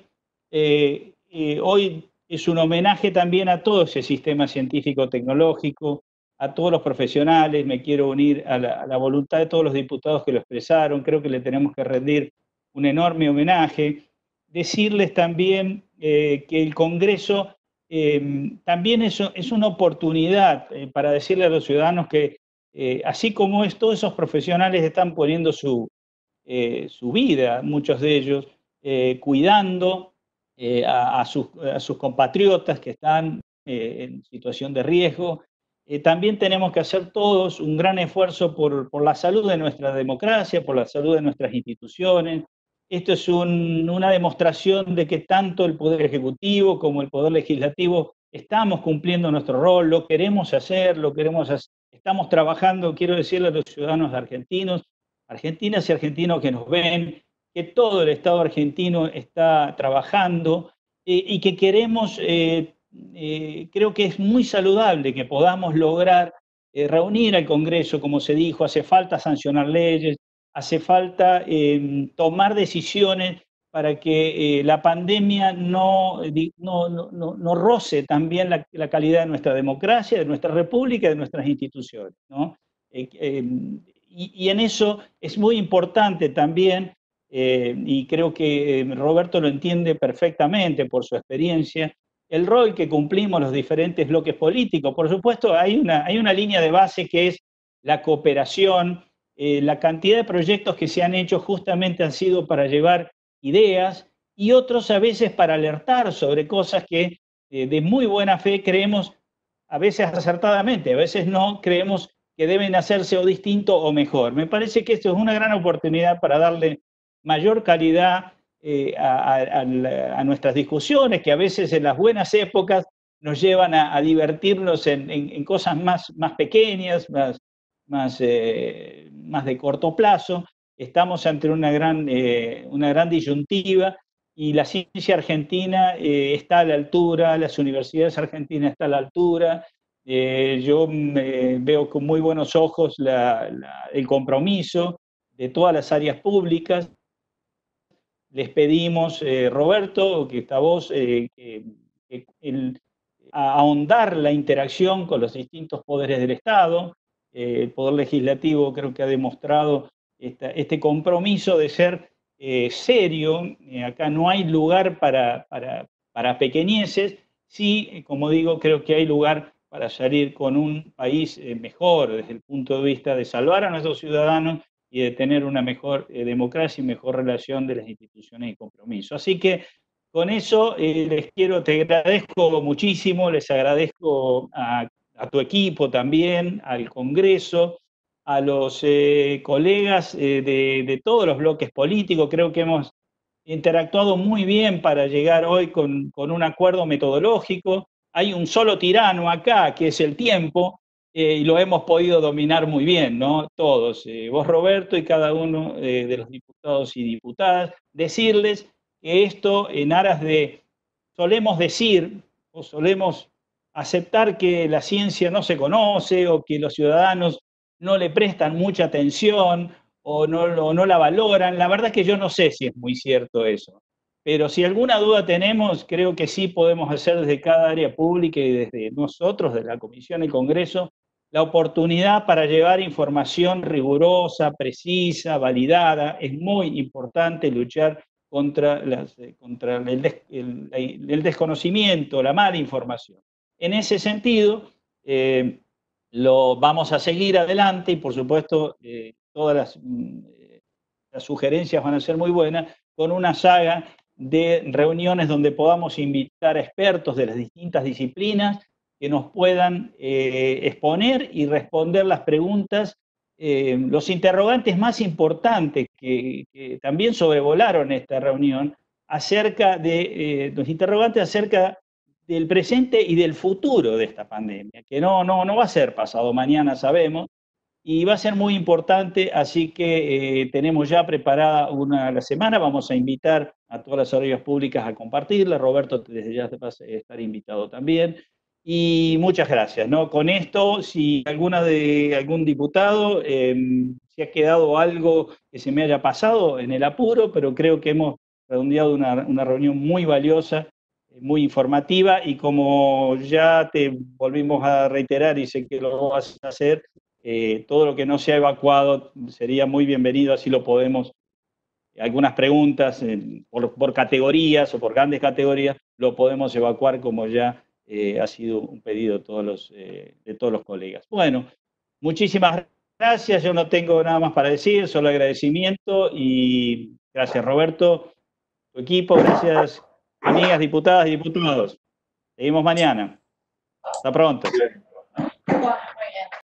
eh, eh, hoy es un homenaje también a todo ese sistema científico-tecnológico, a todos los profesionales. Me quiero unir a la, a la voluntad de todos los diputados que lo expresaron. Creo que le tenemos que rendir un enorme homenaje. Decirles también eh, que el Congreso eh, también es, es una oportunidad eh, para decirle a los ciudadanos que eh, así como es, todos esos profesionales están poniendo su, eh, su vida, muchos de ellos, eh, cuidando eh, a, a, sus, a sus compatriotas que están eh, en situación de riesgo. Eh, también tenemos que hacer todos un gran esfuerzo por, por la salud de nuestra democracia, por la salud de nuestras instituciones. Esto es un, una demostración de que tanto el Poder Ejecutivo como el Poder Legislativo estamos cumpliendo nuestro rol, lo queremos hacer, lo queremos hacer. Estamos trabajando, quiero decirle a los ciudadanos argentinos, argentinas y argentinos que nos ven, que todo el Estado argentino está trabajando eh, y que queremos, eh, eh, creo que es muy saludable que podamos lograr eh, reunir al Congreso, como se dijo, hace falta sancionar leyes, hace falta eh, tomar decisiones para que eh, la pandemia no, no, no, no roce también la, la calidad de nuestra democracia, de nuestra república, de nuestras instituciones, ¿no? Eh, eh, y, y en eso es muy importante también, eh, y creo que eh, Roberto lo entiende perfectamente por su experiencia, el rol que cumplimos los diferentes bloques políticos. Por supuesto, hay una, hay una línea de base que es la cooperación. Eh, la cantidad de proyectos que se han hecho justamente han sido para llevar ideas y otros a veces para alertar sobre cosas que eh, de muy buena fe creemos, a veces acertadamente, a veces no, creemos que deben hacerse o distinto o mejor. Me parece que esto es una gran oportunidad para darle mayor calidad eh, a, a, a nuestras discusiones, que a veces en las buenas épocas nos llevan a, a divertirnos en, en, en cosas más, más pequeñas, más, más, eh, más de corto plazo. Estamos ante una gran, eh, una gran disyuntiva y la ciencia argentina eh, está a la altura, las universidades argentinas están a la altura. Eh, yo me veo con muy buenos ojos la, la, el compromiso de todas las áreas públicas. Les pedimos, eh, Roberto, que esta voz, eh, que, que el, a ahondar la interacción con los distintos poderes del Estado. Eh, el Poder Legislativo creo que ha demostrado esta, este compromiso de ser eh, serio. Eh, acá no hay lugar para, para, para pequeñeces. Sí, como digo, creo que hay lugar para salir con un país eh, mejor desde el punto de vista de salvar a nuestros ciudadanos y de tener una mejor eh, democracia y mejor relación de las instituciones y compromiso. Así que con eso eh, les quiero, te agradezco muchísimo, les agradezco a, a tu equipo también, al Congreso, a los eh, colegas eh, de, de todos los bloques políticos. Creo que hemos interactuado muy bien para llegar hoy con, con un acuerdo metodológico. Hay un solo tirano acá, que es el tiempo, eh, y lo hemos podido dominar muy bien, ¿no? Todos, eh, vos Roberto y cada uno eh, de los diputados y diputadas, decirles que esto en aras de, solemos decir, o solemos aceptar que la ciencia no se conoce o que los ciudadanos no le prestan mucha atención o no, o no la valoran. La verdad que yo no sé si es muy cierto eso. Pero si alguna duda tenemos, creo que sí podemos hacer desde cada área pública y desde nosotros, de la Comisión y Congreso, la oportunidad para llevar información rigurosa, precisa, validada. Es muy importante luchar contra, las, contra el, des, el, el desconocimiento, la mala información. En ese sentido, eh, lo vamos a seguir adelante y por supuesto eh, todas las, eh, las sugerencias van a ser muy buenas, con una saga de reuniones donde podamos invitar a expertos de las distintas disciplinas que nos puedan eh, exponer y responder las preguntas, eh, los interrogantes más importantes que, que también sobrevolaron esta reunión, acerca de, eh, los interrogantes acerca del presente y del futuro de esta pandemia, que no, no, no va a ser pasado mañana, sabemos, y va a ser muy importante, así que eh, tenemos ya preparada una a la semana, vamos a invitar a todas las áreas públicas a compartirla, Roberto desde ya te va a estar invitado también, y muchas gracias, ¿no? Con esto, si alguna de algún diputado, eh, si ha quedado algo que se me haya pasado en el apuro, pero creo que hemos redondeado una, una reunión muy valiosa, muy informativa, y como ya te volvimos a reiterar y sé que lo vas a hacer, Eh, todo lo que no sea evacuado sería muy bienvenido, así lo podemos, algunas preguntas eh, por, por categorías o por grandes categorías, lo podemos evacuar como ya eh, ha sido un pedido de todos, los, eh, de todos los colegas. Bueno, muchísimas gracias, yo no tengo nada más para decir, solo agradecimiento y gracias Roberto, tu equipo, gracias amigas diputadas y diputados. Seguimos mañana. Hasta pronto.